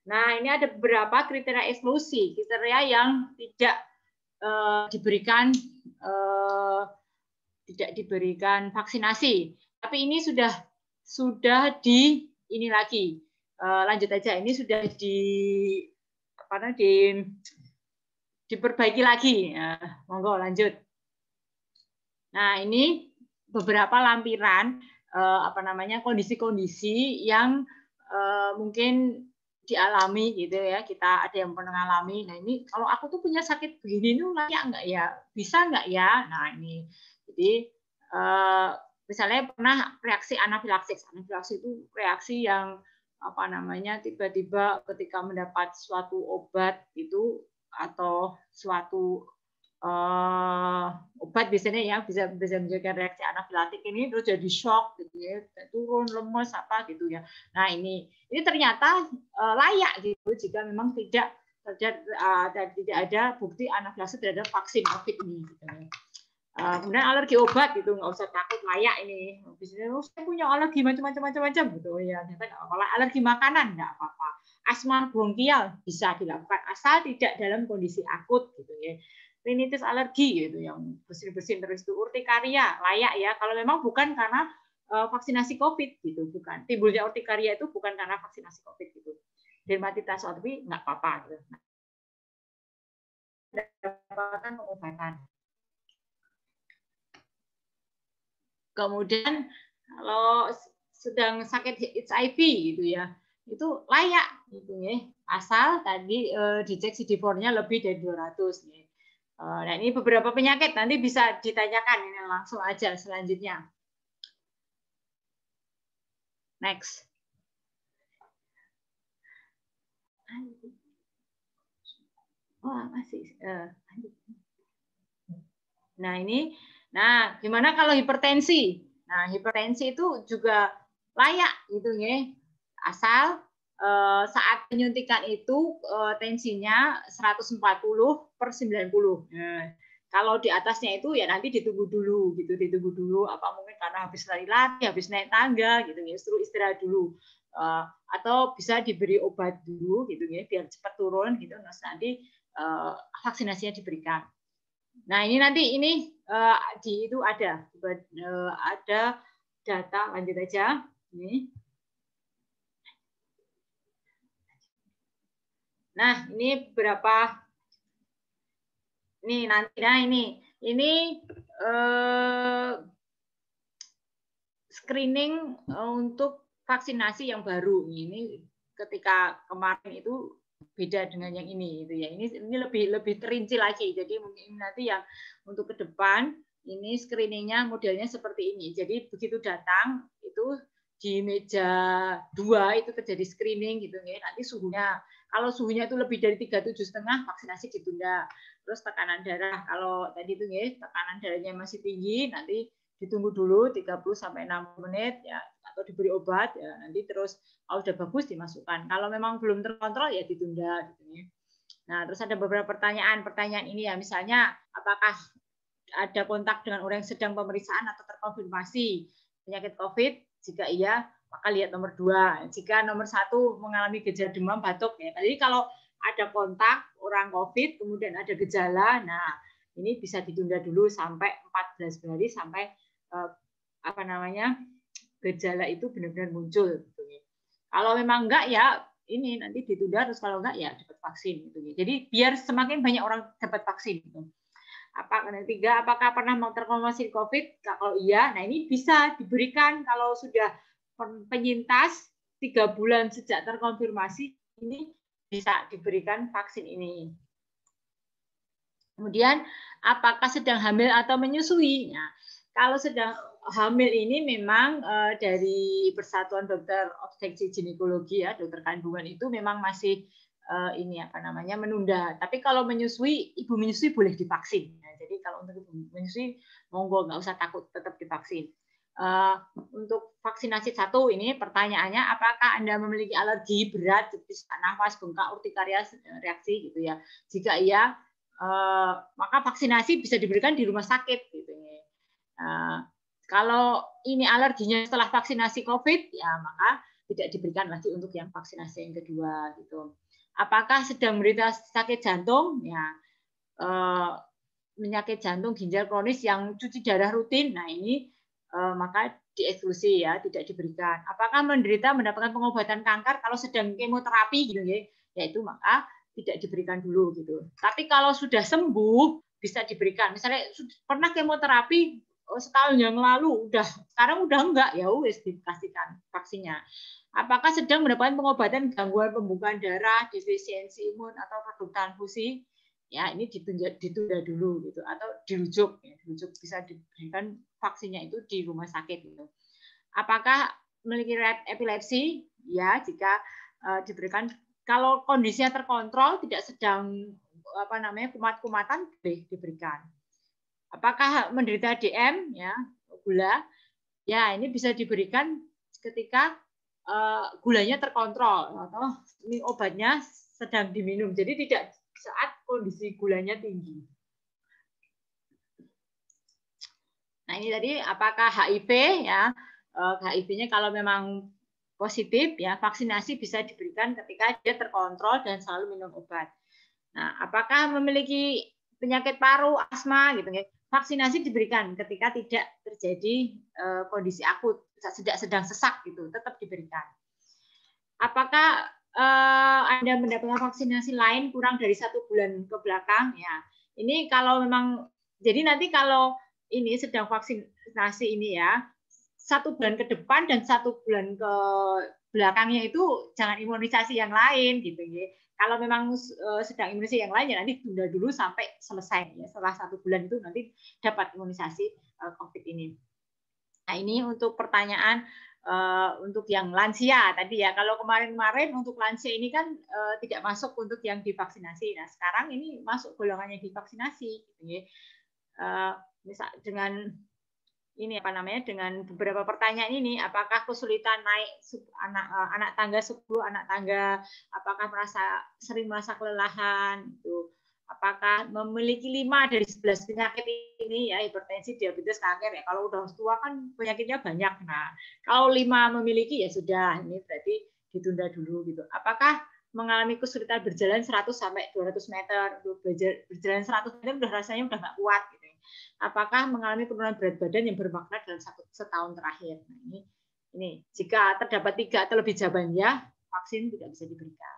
Nah, ini ada beberapa kriteria eksklusi, kriteria yang tidak eh, diberikan eh, tidak diberikan vaksinasi. Tapi ini sudah sudah di ini lagi. Eh, lanjut aja, ini sudah di apa namanya di diperbaiki lagi. Ya, monggo lanjut. Nah, ini beberapa lampiran eh, apa namanya kondisi-kondisi yang eh, mungkin dialami gitu ya, kita ada yang pernah mengalami. Nah ini kalau aku tuh punya sakit begini tuh layak nggak ya, bisa nggak ya? Nah ini jadi eh, misalnya pernah reaksi anafilaksis. Anafilaksis itu reaksi yang apa namanya tiba-tiba ketika mendapat suatu obat itu atau suatu Uh, obat biasanya ya bisa bisa menjaga reaksi anafilaktik ini terus jadi shock gitu ya, turun lemes apa gitu ya. Nah ini ini ternyata uh, layak gitu jika memang tidak tidak uh, tidak ada bukti anafilaksis terhadap vaksin COVID ini. Gitu. Uh, kemudian alergi obat gitu nggak usah takut, layak ini. Biasanya oh, saya punya alergi macam-macam macam-macam gitu ya. Kalau alergi makanan nggak apa-apa. Asma bronkial bisa dilakukan asal tidak dalam kondisi akut gitu ya. Rinitis alergi gitu yang bersin-bersin terus itu, urtikaria layak ya kalau memang bukan karena uh, vaksinasi COVID gitu, bukan timbulnya urtikaria itu bukan karena vaksinasi COVID gitu. Dermatitis atopi nggak apa-apa gitu. Dapatkan pengobatan. Kemudian kalau sedang sakit H I V gitu ya, itu layak gitu ya, asal tadi uh, dicek C D four-nya lebih dari dua ratus ya. Nah, ini beberapa penyakit, nanti bisa ditanyakan ini langsung aja selanjutnya. Next. Oh, masih. Nah, ini. Nah, gimana kalau hipertensi? Nah, hipertensi itu juga layak gitu ya. Asal saat penyuntikan itu tensinya seratus empat puluh per sembilan puluh. Nah, kalau di atasnya itu ya nanti ditunggu dulu gitu, ditunggu dulu apa mungkin karena habis lari-lari, habis naik tangga gitu ya, suruh istirahat dulu. Atau bisa diberi obat dulu gitu ya biar cepat turun gitu, terus nanti vaksinasinya diberikan. Nah, ini nanti ini di itu ada ada data, lanjut aja. Ini. Nah, ini berapa? Ini nanti, nah ini, ini eh, screening untuk vaksinasi yang baru. Ini ketika kemarin itu beda dengan yang ini, itu ya. Ini ini lebih lebih terinci lagi. Jadi mungkin nanti yang untuk ke depan ini screeningnya modelnya seperti ini. Jadi begitu datang itu di meja dua itu terjadi screening gitu ya. Nanti suhunya, kalau suhunya itu lebih dari tiga puluh tujuh koma lima vaksinasi ditunda. Terus tekanan darah, kalau tadi itu ya tekanan darahnya masih tinggi, nanti ditunggu dulu tiga puluh sampai enam puluh menit ya, atau diberi obat ya, nanti terus kalau sudah bagus dimasukkan. Kalau memang belum terkontrol ya ditunda gitu ya. Nah, terus ada beberapa pertanyaan. Pertanyaan ini ya misalnya apakah ada kontak dengan orang yang sedang pemeriksaan atau terkonfirmasi penyakit COVID? Jika iya, maka lihat nomor dua. Jika nomor satu mengalami gejala demam, batuk ya. Jadi kalau ada kontak orang COVID, kemudian ada gejala, nah ini bisa ditunda dulu sampai empat belas hari sampai eh, apa namanya gejala itu benar-benar muncul. Gitu. Kalau memang enggak ya ini nanti ditunda, terus kalau enggak ya dapat vaksin. Gitu. Jadi biar semakin banyak orang dapat vaksin. Gitu. Apa ketiga, apakah pernah terkonfirmasi COVID? Kalau iya, nah ini bisa diberikan kalau sudah penyintas tiga bulan sejak terkonfirmasi, ini bisa diberikan vaksin ini. Kemudian, apakah sedang hamil atau menyusui? Nah, kalau sedang hamil ini memang uh, dari Persatuan Dokter Obstetri Ginekologi ya, dokter kandungan itu memang masih uh, ini apa namanya menunda. Tapi kalau menyusui, ibu menyusui boleh divaksin. Nah, jadi kalau untuk ibu menyusui, monggo nggak usah takut, tetap divaksin. Uh, untuk vaksinasi satu ini pertanyaannya, apakah Anda memiliki alergi berat seperti nafas, bengkak, urtikaria, reaksi gitu ya? Jika iya, uh, maka vaksinasi bisa diberikan di rumah sakit gitu ya. Uh, kalau ini alerginya setelah vaksinasi COVID, ya maka tidak diberikan lagi untuk yang vaksinasi yang kedua gitu. Apakah sedang menderita sakit jantung? Ya, eh, penyakit jantung ginjal kronis yang cuci darah rutin, nah ini eh, maka dieksklusi ya, tidak diberikan. Apakah menderita mendapatkan pengobatan kanker kalau sedang kemoterapi gitu ya, yaitu maka tidak diberikan dulu gitu. Tapi kalau sudah sembuh bisa diberikan. Misalnya pernah kemoterapi setahun yang lalu, udah sekarang udah enggak, ya wes dikasihkan vaksinnya. Apakah sedang mendapatkan pengobatan gangguan pembukaan darah, defisiensi imun atau produk transfusi? Ya ini ditunda, ditunda dulu gitu, atau dirujuk, ya, dirujuk bisa diberikan vaksinnya itu di rumah sakit gitu. Apakah memiliki riwayat epilepsi? Ya, jika uh, diberikan kalau kondisinya terkontrol, tidak sedang apa namanya kumat-kumatan, boleh diberikan. Apakah menderita D M, ya gula? Ya ini bisa diberikan ketika uh, gulanya terkontrol atau obatnya sedang diminum. Jadi tidak saat kondisi gulanya tinggi. Nah ini tadi apakah H I V ya? H I V-nya kalau memang positif ya vaksinasi bisa diberikan ketika dia terkontrol dan selalu minum obat. Nah apakah memiliki penyakit paru, asma gitu ya? Vaksinasi diberikan ketika tidak terjadi uh, kondisi akut, tidak sedang sesak gitu, tetap diberikan. Apakah uh, Anda mendapatkan vaksinasi lain kurang dari satu bulan ke belakang? Ya, ini kalau memang jadi nanti kalau ini sedang vaksinasi ini ya satu bulan ke depan dan satu bulan ke belakangnya itu jangan imunisasi yang lain gitu ya. Kalau memang uh, sedang imunisasi yang lain ya nanti tunda dulu sampai selesai ya. Setelah satu bulan itu nanti dapat imunisasi uh, COVID ini. Nah ini untuk pertanyaan uh, untuk yang lansia tadi ya. Kalau kemarin-kemarin untuk lansia ini kan uh, tidak masuk untuk yang divaksinasi. Nah sekarang ini masuk golongannya divaksinasi. Gitu ya. Uh, misal dengan ini apa namanya dengan beberapa pertanyaan ini, apakah kesulitan naik anak anak tangga sepuluh anak tangga, apakah merasa sering merasa kelelahan gitu, apakah memiliki lima dari sebelas penyakit ini ya, hipertensi, diabetes, kanker ya. Kalau udah tua kan penyakitnya banyak. Nah, kalau lima memiliki ya sudah, ini berarti ditunda dulu gitu. Apakah mengalami kesulitan berjalan seratus sampai dua ratus meter, berjalan seratus meter udah rasanya udah nggak kuat gitu. Apakah mengalami penurunan berat badan yang bermakna dalam satu setahun terakhir. Nah, ini ini jika terdapat tiga atau lebih jawabannya, vaksin tidak bisa diberikan.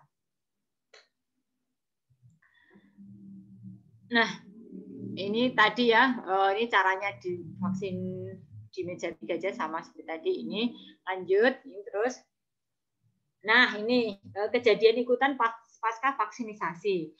Nah, ini tadi ya, ini caranya di vaksin di meja tiga aja sama seperti tadi. Ini lanjut, ini terus. Nah, ini kejadian ikutan pas, pasca vaksinasi,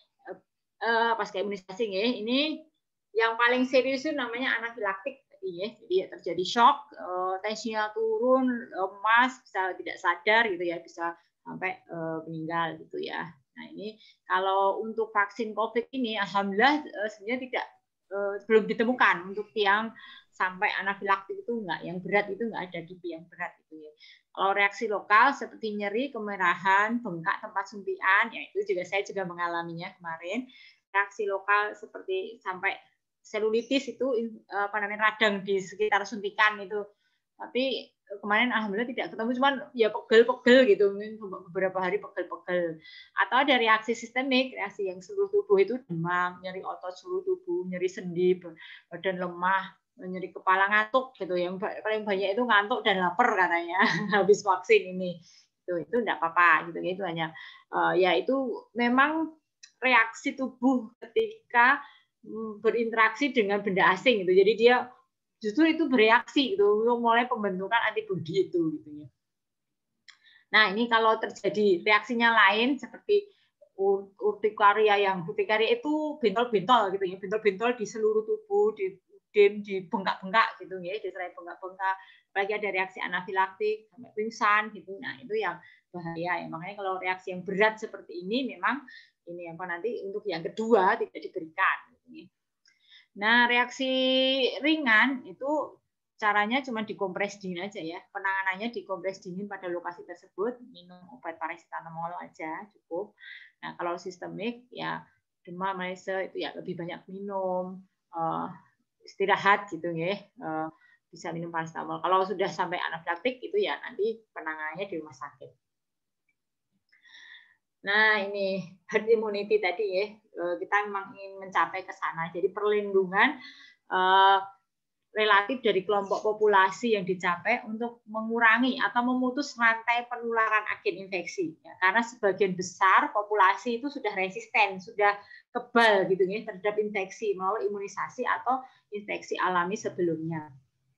pasca imunisasi ya. Ini yang paling serius itu namanya anafilaktik tadi ya. Jadi ya terjadi shock, tensinya turun, lemas, bisa tidak sadar gitu ya, bisa sampai meninggal gitu ya. Nah ini kalau untuk vaksin COVID ini, alhamdulillah sebenarnya tidak belum ditemukan untuk yang sampai anafilaktik itu enggak, yang berat itu enggak ada kipi yang berat gitu ya. Kalau reaksi lokal seperti nyeri, kemerahan, bengkak tempat suntikan, ya itu juga saya juga mengalaminya kemarin. Reaksi lokal seperti sampai selulitis itu apa namanya radang di sekitar suntikan itu. Tapi kemarin alhamdulillah tidak ketemu, cuman ya pegel-pegel gitu, beberapa hari pegel-pegel. Atau ada reaksi sistemik, reaksi yang seluruh tubuh itu demam, nyeri otot seluruh tubuh, nyeri sendi, badan lemah, nyeri kepala, ngantuk gitu. Yang paling banyak itu ngantuk dan lapar katanya habis vaksin ini. Itu itu enggak apa-apa gitu. Itu hanya uh, ya itu memang reaksi tubuh ketika berinteraksi dengan benda asing gitu. Jadi dia justru itu bereaksi gitu untuk mulai pembentukan antibodi itu gitu ya. Nah, ini kalau terjadi reaksinya lain seperti urtikaria, yang urtikaria itu bentol-bentol gitu ya, bentol-bentol di seluruh tubuh, di di bengkak-bengkak gitu ya, disertai bengkak-bengkak, apalagi ada reaksi anafilaktik sampai pingsan gitu. Nah, itu yang bahaya ya. Makanya kalau reaksi yang berat seperti ini memang ini apa nanti untuk yang kedua tidak diberikan. Nah, reaksi ringan itu caranya cuma dikompres dingin aja ya. Penanganannya dikompres dingin pada lokasi tersebut, minum obat paracetamol aja cukup. Nah, kalau sistemik ya demam, malaise itu ya lebih banyak minum, uh, istirahat gitu ya. Uh, bisa minum paracetamol. Kalau sudah sampai anafilaktik itu ya nanti penanganannya di rumah sakit. Nah, ini herd immunity tadi ya, kita memang ingin mencapai ke sana. Jadi perlindungan uh, relatif dari kelompok populasi yang dicapai untuk mengurangi atau memutus rantai penularan agen infeksi. Ya, karena sebagian besar populasi itu sudah resisten, sudah kebal gitu ya terhadap infeksi melalui imunisasi atau infeksi alami sebelumnya.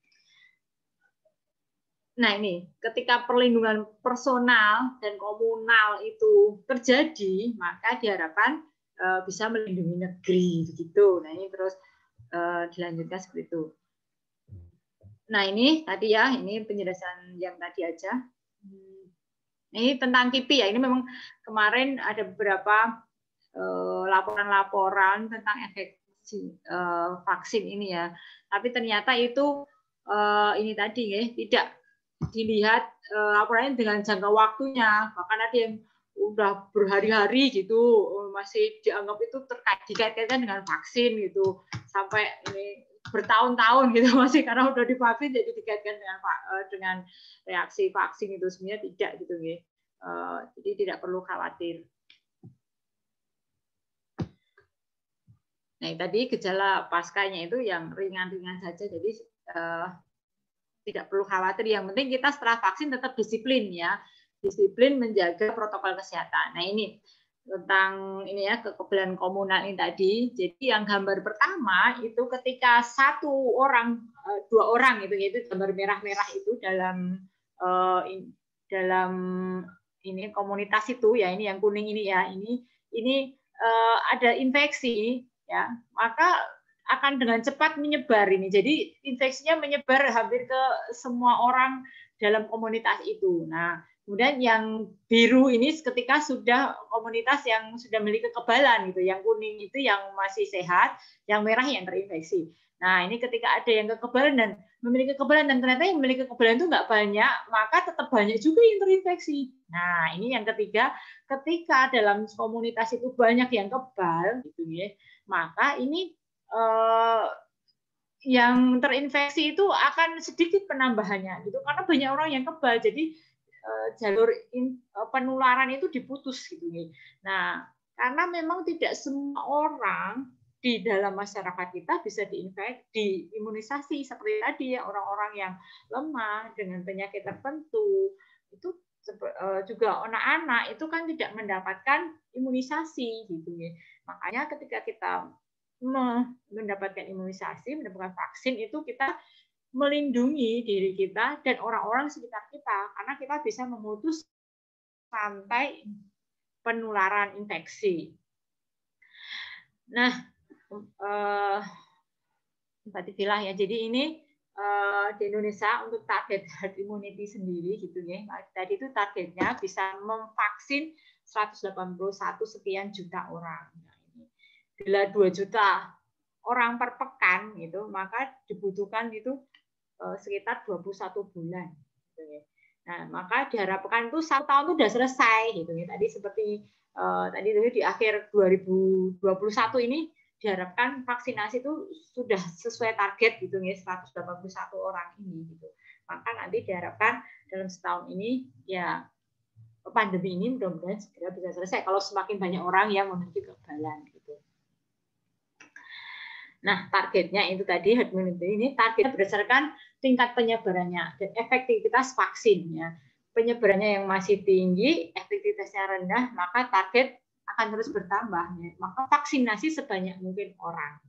Nah ini, ketika perlindungan personal dan komunal itu terjadi, maka diharapkan uh, bisa melindungi negeri, begitu. Nah ini terus uh, dilanjutkan seperti itu. Nah ini tadi ya, ini penjelasan yang tadi aja. Ini tentang K I P I ya, ini memang kemarin ada beberapa laporan-laporan uh, tentang efek uh, vaksin ini ya. Tapi ternyata itu uh, ini tadi ya, tidak dilihat uh, laporannya dengan jangka waktunya. Bahkan ada yang udah berhari-hari gitu masih dianggap itu terkait dikaitkan dengan vaksin gitu. Sampai ini bertahun-tahun gitu masih karena udah divaksin jadi dikaitkan dengan dengan reaksi vaksin itu sebenarnya tidak gitu ya. Uh, jadi tidak perlu khawatir. Nah tadi gejala paskanya itu yang ringan-ringan saja jadi uh, tidak perlu khawatir. Yang penting kita setelah vaksin tetap disiplin ya, disiplin menjaga protokol kesehatan. Nah ini tentang ini ya kekebalan komunal ini tadi. Jadi yang gambar pertama itu ketika satu orang dua orang itu yaitu gambar merah-merah itu dalam uh, in, dalam ini komunitas itu ya ini yang kuning ini ya ini ini uh, ada infeksi ya maka akan dengan cepat menyebar ini. Jadi infeksinya menyebar hampir ke semua orang dalam komunitas itu. Nah kemudian yang biru ini ketika sudah komunitas yang sudah memiliki kekebalan gitu, yang kuning itu yang masih sehat, yang merah yang terinfeksi. Nah ini ketika ada yang kekebalan dan memiliki kekebalan dan ternyata yang memiliki kekebalan itu nggak banyak, maka tetap banyak juga yang terinfeksi. Nah ini yang ketiga, ketika dalam komunitas itu banyak yang kebal, gitu ya, maka ini eh, yang terinfeksi itu akan sedikit penambahannya, gitu, karena banyak orang yang kebal, jadi jalur penularan itu diputus gitu nih. Nah, karena memang tidak semua orang di dalam masyarakat kita bisa diinfek, diimunisasi seperti tadi ya orang-orang yang lemah dengan penyakit tertentu itu juga anak-anak itu kan tidak mendapatkan imunisasi gitu ya. Makanya ketika kita mendapatkan imunisasi, mendapatkan vaksin itu kita melindungi diri kita dan orang-orang sekitar kita karena kita bisa memutus rantai penularan infeksi. Nah, eh, Mbak Tifilah ya. Jadi ini eh, di Indonesia untuk target herd immunity sendiri gitu ya. Tadi itu targetnya bisa memvaksin seratus delapan puluh satu sekian juta orang. Nah, ini bila dua juta orang per pekan gitu, maka dibutuhkan itu sekitar dua puluh satu bulan. Nah, maka diharapkan itu satu tahun itu sudah selesai gitu ya. Tadi seperti uh, tadi di akhir dua ribu dua puluh satu ini diharapkan vaksinasi itu sudah sesuai target gitu ya seratus delapan puluh satu orang ini gitu. Maka nanti diharapkan dalam setahun ini ya pandemi ini mudah-mudahan segera bisa selesai kalau semakin banyak orang yang memiliki kekebalan gitu. Nah, targetnya itu tadi herd immunity ini targetnya berdasarkan tingkat penyebarannya dan efektivitas vaksinnya. Penyebarannya yang masih tinggi, efektivitasnya rendah, maka target akan terus bertambah. Maka vaksinasi sebanyak mungkin orang.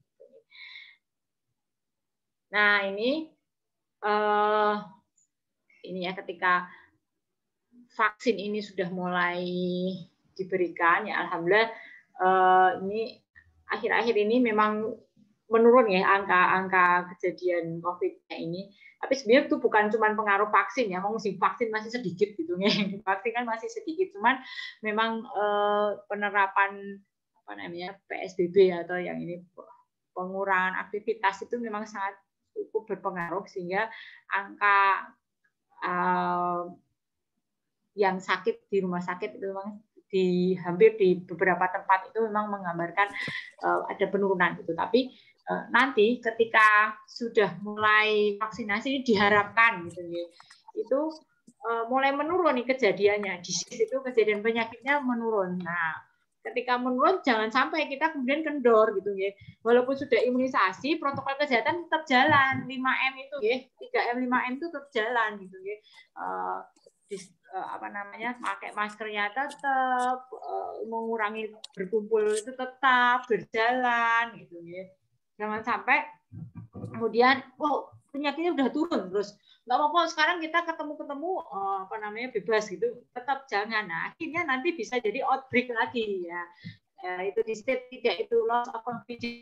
Nah, ini eh, ini ya ketika vaksin ini sudah mulai diberikan ya alhamdulillah eh, ini akhir-akhir ini memang menurun ya angka-angka kejadian COVID-nya ini. Tapi sebenarnya itu bukan cuma pengaruh vaksin ya, mengisi vaksin masih sedikit gitu ya. Vaksin kan masih sedikit, cuman memang eh, penerapan apa namanya P S B B atau yang ini pengurangan aktivitas itu memang sangat cukup berpengaruh sehingga angka eh, yang sakit di rumah sakit itu memang di hampir di beberapa tempat itu memang menggambarkan uh, ada penurunan gitu. Tapi nanti ketika sudah mulai vaksinasi diharapkan gitu ya, itu mulai menurun nih kejadiannya, disease itu kejadian penyakitnya menurun. Nah, ketika menurun jangan sampai kita kemudian kendor gitu ya. Walaupun sudah imunisasi, protokol kesehatan tetap jalan, lima M itu ya, tiga M lima M itu tetap jalan gitu ya. Uh, dis, uh, apa namanya? Pakai maskernya tetap, uh, mengurangi berkumpul itu tetap berjalan gitu ya. Jangan sampai kemudian wow, penyakitnya udah turun terus nggak apa-apa sekarang kita ketemu-ketemu oh, apa namanya bebas gitu, tetap jangan. Nah, akhirnya nanti bisa jadi outbreak lagi ya, ya itu di state tidak itu loss of confidence,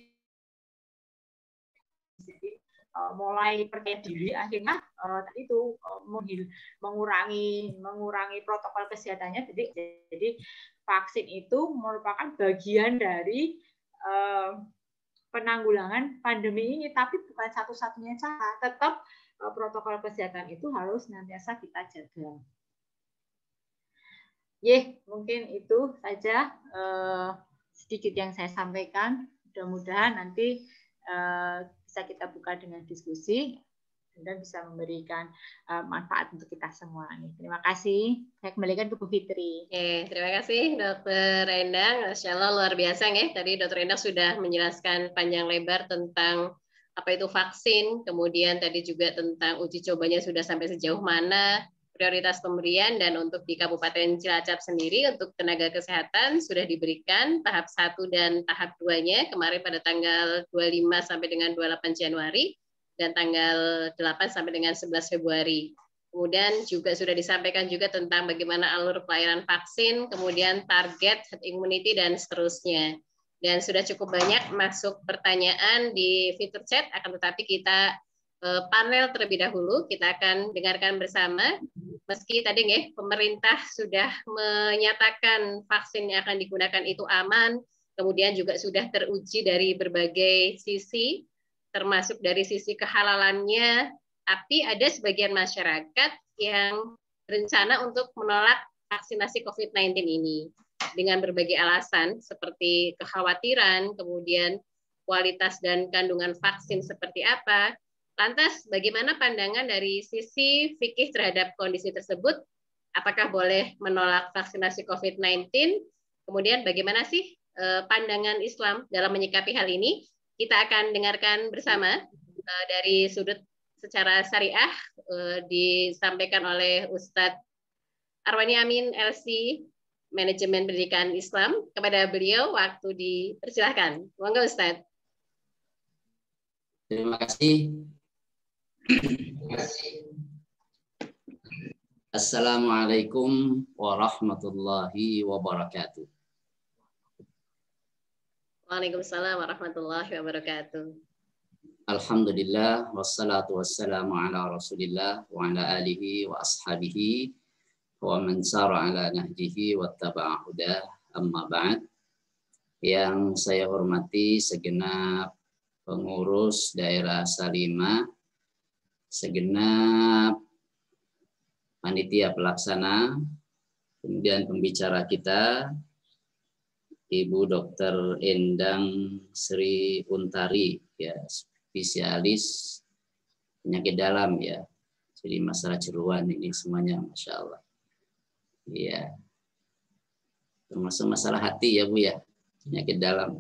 jadi uh, mulai percaya diri, akhirnya uh, itu uh, mengurangi mengurangi protokol kesehatannya. Jadi jadi vaksin itu merupakan bagian dari uh, penanggulangan pandemi ini, tapi bukan satu-satunya cara. Tetap uh, protokol kesehatan itu harus senantiasa kita jaga. Ye, mungkin itu saja uh, sedikit yang saya sampaikan. Mudah-mudahan nanti uh, bisa kita buka dengan diskusi dan bisa memberikan uh, manfaat untuk kita semua. Terima kasih. Saya kembalikan ke Bu Fitri. Oke, terima kasih Dokter Endang. Masya Allah luar biasa ya. Tadi Dokter Endang sudah menjelaskan panjang lebar tentang apa itu vaksin, kemudian tadi juga tentang uji cobanya sudah sampai sejauh mana, prioritas pemberian, dan untuk di Kabupaten Cilacap sendiri untuk tenaga kesehatan sudah diberikan tahap satu dan tahap dua-nya kemarin pada tanggal dua puluh lima sampai dengan dua puluh delapan Januari. Dan tanggal delapan sampai dengan sebelas Februari. Kemudian juga sudah disampaikan juga tentang bagaimana alur pelayanan vaksin, kemudian target herd immunity, dan seterusnya. Dan sudah cukup banyak masuk pertanyaan di fitur chat, akan tetapi kita eh, panel terlebih dahulu, kita akan dengarkan bersama. Meski tadi nih, pemerintah sudah menyatakan vaksin yang akan digunakan itu aman, kemudian juga sudah teruji dari berbagai sisi, termasuk dari sisi kehalalannya, tapi ada sebagian masyarakat yang berencana untuk menolak vaksinasi COVID sembilan belas ini dengan berbagai alasan seperti kekhawatiran, kemudian kualitas dan kandungan vaksin seperti apa. Lantas bagaimana pandangan dari sisi fikih terhadap kondisi tersebut? Apakah boleh menolak vaksinasi COVID sembilan belas? Kemudian bagaimana sih pandangan Islam dalam menyikapi hal ini? Kita akan dengarkan bersama uh, dari sudut secara syariah uh, disampaikan oleh Ustadz Arwani Amin L C, Manajemen Pendidikan Islam. Kepada beliau waktu dipersilahkan. Monggo Ustadz. Terima kasih. Assalamualaikum warahmatullahi wabarakatuh. Waalaikumsalam warahmatullahi wabarakatuh. Alhamdulillah wassalatu wassalamu ala Rasulillah wa ala alihi wa ashabihi wa man sara ala nahjihi wa taba'a hudah, amma ba'd. Yang saya hormati segenap pengurus daerah Salimah, segenap panitia pelaksana, kemudian pembicara kita Ibu Dokter Endang Sri Untari, ya, spesialis penyakit dalam ya, jadi masalah jeruan ini semuanya, masya Allah. Ya, termasuk masalah hati ya Bu ya, penyakit dalam.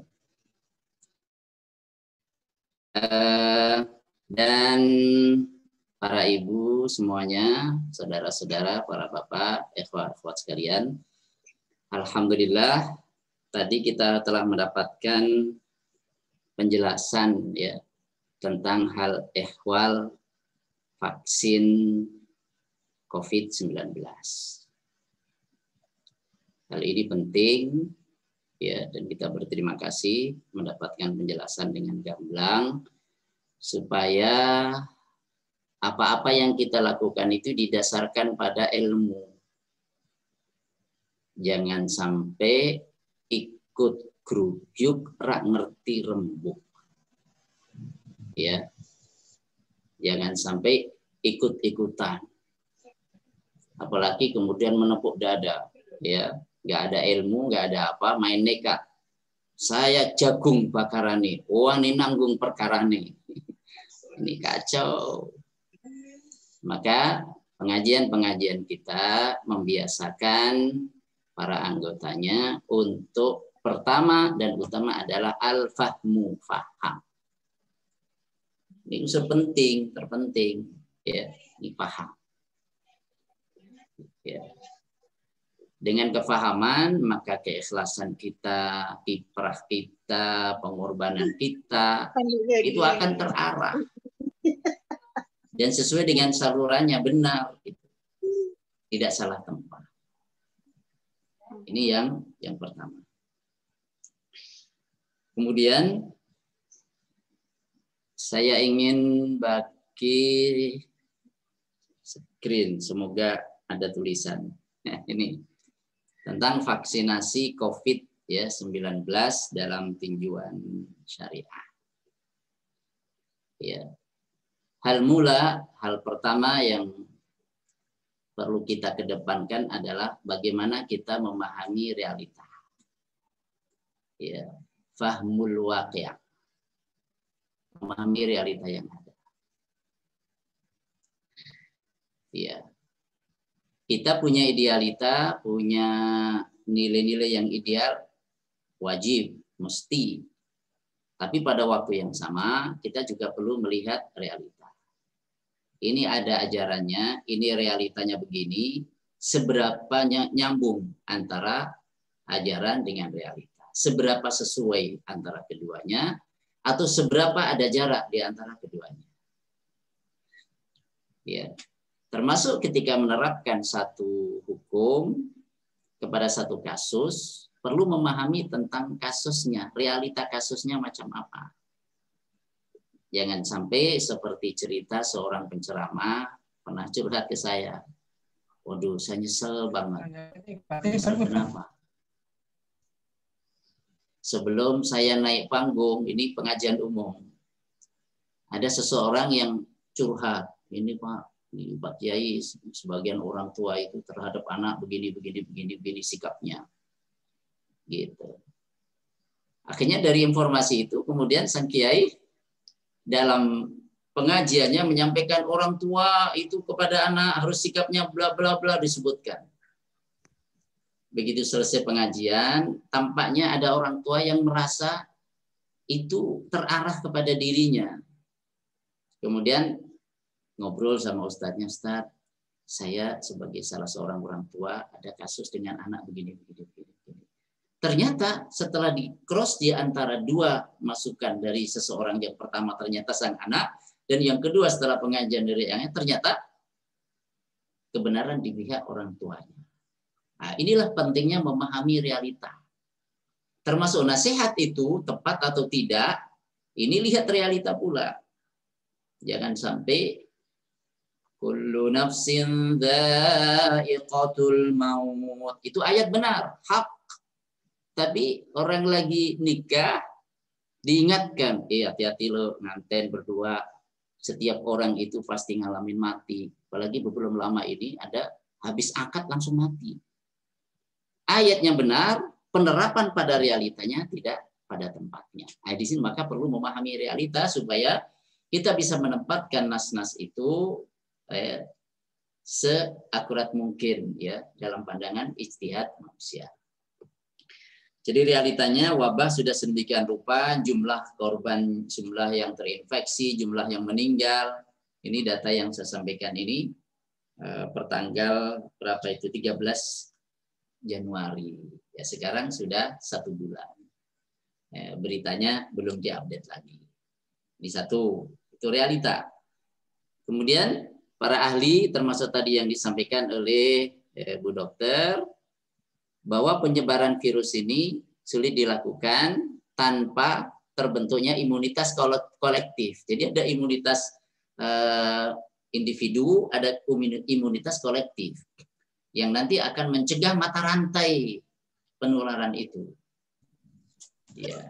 Uh, dan para ibu semuanya, saudara-saudara, para bapak, ikhwah-ikhwat sekalian, alhamdulillah. Tadi kita telah mendapatkan penjelasan ya tentang hal ehwal vaksin COVID sembilan belas. Hal ini penting ya, dan kita berterima kasih mendapatkan penjelasan dengan gamblang supaya apa-apa yang kita lakukan itu didasarkan pada ilmu. Jangan sampai ikut grubyuk rak ngerti rembuk, ya, jangan sampai ikut-ikutan, apalagi kemudian menepuk dada, ya, nggak ada ilmu, nggak ada apa, main nekat, Saya jagung bakarane, wani nanggung perkarane. Ini kacau. Maka pengajian-pengajian kita membiasakan para anggotanya untuk pertama dan utama adalah al-fahmu, faham. Ini unsur penting, terpenting, ya, ini paham. Ya. Dengan kefahaman, maka keikhlasan kita, kiprah kita, pengorbanan kita, itu akan terarah. Dan sesuai dengan salurannya, benar. Tidak salah tempat. Ini yang yang pertama. Kemudian, saya ingin bagi screen, semoga ada tulisan. Nah, ini tentang vaksinasi COVID ya sembilan belas dalam tinjauan syariah. Ya. Hal mula, hal pertama yang perlu kita kedepankan adalah bagaimana kita memahami realita. Ya, fahmul waqi'. Memahami realita yang ada. Ya. Kita punya idealita, punya nilai-nilai yang ideal, wajib, mesti. Tapi pada waktu yang sama, kita juga perlu melihat realita. Ini ada ajarannya, ini realitanya begini, seberapa nyambung antara ajaran dengan realita. Seberapa sesuai antara keduanya, atau seberapa ada jarak di antara keduanya. Ya. Termasuk ketika menerapkan satu hukum kepada satu kasus, perlu memahami tentang kasusnya, realita kasusnya macam apa. Jangan sampai seperti cerita seorang penceramah pernah curhat ke saya. Waduh, saya nyesel banget. Nyesel kenapa? Sebelum saya naik panggung, ini pengajian umum, ada seseorang yang curhat. Ini Pak, ini Pak Kiai, sebagian orang tua itu terhadap anak begini, begini, begini, begini sikapnya. Gitu. Akhirnya dari informasi itu, kemudian Sang Kiai dalam pengajiannya menyampaikan orang tua itu kepada anak harus sikapnya bla bla bla disebutkan. Begitu selesai pengajian, tampaknya ada orang tua yang merasa itu terarah kepada dirinya. Kemudian ngobrol sama ustadznya, Ustadz, saya sebagai salah seorang orang tua ada kasus dengan anak begini, begini, begini. Ternyata setelah di cross di antara dua masukan dari seseorang, yang pertama ternyata sang anak, dan yang kedua setelah pengajian dari yang ternyata kebenaran di pihak orang tuanya. Nah, inilah pentingnya memahami realita. Termasuk nasihat itu tepat atau tidak, ini lihat realita pula. Jangan sampai kullu nafsin dha'iqatul maut. Itu ayat benar, hak. Tapi orang lagi nikah diingatkan, eh hati-hati lo nganten berdua. Setiap orang itu pasti ngalamin mati. Apalagi belum lama ini ada habis akad langsung mati. Ayatnya benar, penerapan pada realitanya tidak pada tempatnya. Nah, di sini maka perlu memahami realita supaya kita bisa menempatkan nas-nas itu eh, seakurat mungkin ya dalam pandangan ijtihad manusia. Jadi realitanya wabah sudah sedemikian rupa, jumlah korban, jumlah yang terinfeksi, jumlah yang meninggal. Ini data yang saya sampaikan ini eh, pertanggal berapa itu tiga belas Januari. Ya sekarang sudah satu bulan. Eh, beritanya belum diupdate lagi. Ini satu, itu realita. Kemudian para ahli termasuk tadi yang disampaikan oleh eh, Bu Dokter, bahwa penyebaran virus ini sulit dilakukan tanpa terbentuknya imunitas kolektif. Jadi ada imunitas eh, individu, ada imunitas kolektif yang nanti akan mencegah mata rantai penularan itu. Ya.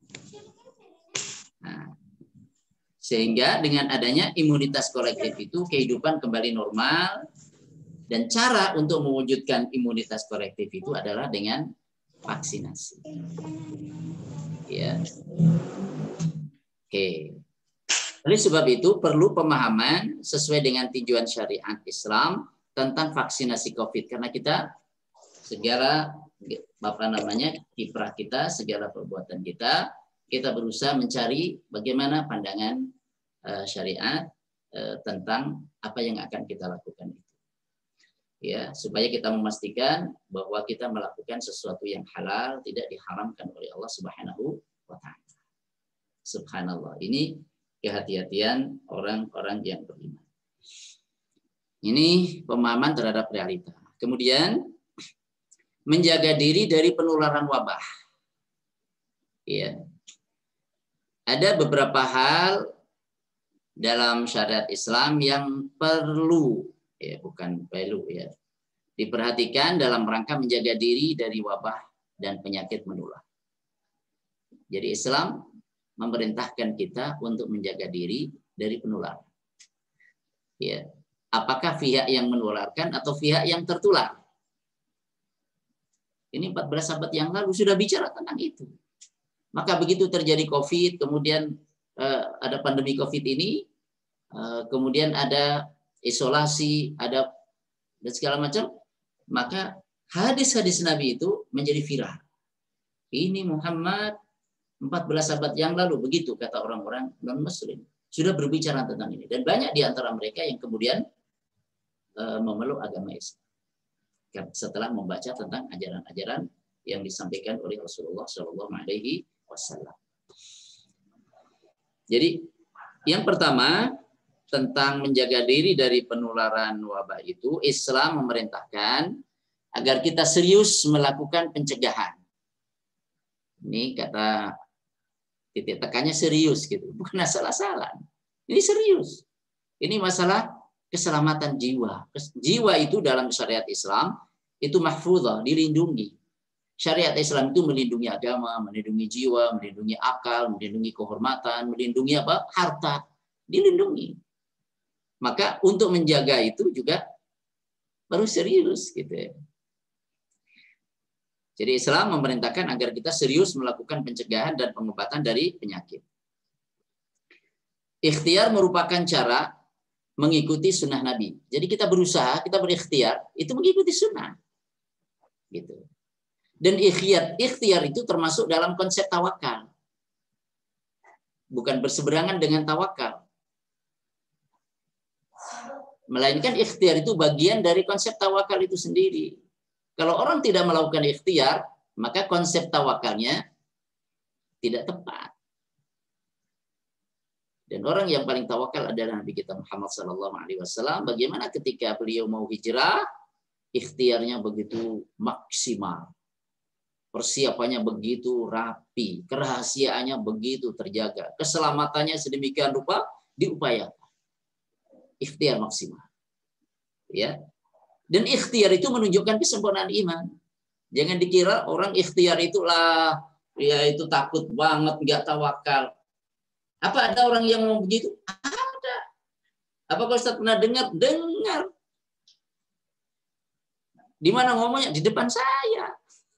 Nah, sehingga dengan adanya imunitas kolektif itu kehidupan kembali normal. Dan cara untuk mewujudkan imunitas kolektif itu adalah dengan vaksinasi. Ya. Oke. Oleh sebab itu perlu pemahaman sesuai dengan tinjauan syariat Islam tentang vaksinasi COVID, karena kita segala apa namanya kiprah kita, segala perbuatan kita, kita berusaha mencari bagaimana pandangan uh, syariat uh, tentang apa yang akan kita lakukan itu. Ya, supaya kita memastikan bahwa kita melakukan sesuatu yang halal, tidak diharamkan oleh Allah Subhanahu wa taala. Subhanallah. Ini kehati-hatian orang-orang yang beriman. Ini pemahaman terhadap realita. Kemudian menjaga diri dari penularan wabah. Ya. Ada beberapa hal dalam syariat Islam yang perlu, ya bukan perlu ya, diperhatikan dalam rangka menjaga diri dari wabah dan penyakit menular. Jadi Islam memerintahkan kita untuk menjaga diri dari penularan. Ya. Apakah pihak yang menularkan atau pihak yang tertular? Ini empat belas abad yang lalu sudah bicara tentang itu. Maka begitu terjadi COVID, kemudian eh, ada pandemi COVID ini, eh, kemudian ada isolasi, ada dan segala macam, maka hadis-hadis Nabi itu menjadi viral. Ini Muhammad empat belas abad yang lalu, begitu kata orang-orang non-Muslim, sudah berbicara tentang ini. Dan banyak di antara mereka yang kemudian uh, memeluk agama Islam setelah membaca tentang ajaran-ajaran yang disampaikan oleh Rasulullah Shallallahu Alaihi Wasallam. Jadi yang pertama tentang menjaga diri dari penularan wabah itu, Islam memerintahkan agar kita serius melakukan pencegahan. Ini kata titik tekannya serius gitu, bukan asal-asalan. Ini serius. Ini masalah keselamatan jiwa. Jiwa itu dalam syariat Islam itu mahfuzah, dilindungi. Syariat Islam itu melindungi agama, melindungi jiwa, melindungi akal, melindungi kehormatan, melindungi apa? Harta, dilindungi. Maka untuk menjaga itu juga harus serius gitu ya. Jadi Islam memerintahkan agar kita serius melakukan pencegahan dan pengobatan dari penyakit. Ikhtiar merupakan cara mengikuti sunnah Nabi. Jadi kita berusaha, kita berikhtiar, itu mengikuti sunnah. Gitu. Dan ikhtiar, ikhtiar itu termasuk dalam konsep tawakal. Bukan berseberangan dengan tawakal. Melainkan ikhtiar itu bagian dari konsep tawakal itu sendiri. Kalau orang tidak melakukan ikhtiar, maka konsep tawakalnya tidak tepat. Dan orang yang paling tawakal adalah Nabi kita Muhammad Sallallahu Alaihi Wasallam. Bagaimana ketika beliau mau hijrah, ikhtiarnya begitu maksimal, persiapannya begitu rapi, kerahasiaannya begitu terjaga, keselamatannya sedemikian rupa diupayakan. Ikhtiar maksimal, ya. Dan ikhtiar itu menunjukkan kesempurnaan iman. Jangan dikira orang ikhtiar itulah ya itu takut banget, nggak tawakal. Apa ada orang yang mau begitu? Ada. Apakah Ustaz pernah dengar? Dengar. Di mana ngomongnya? Di depan saya.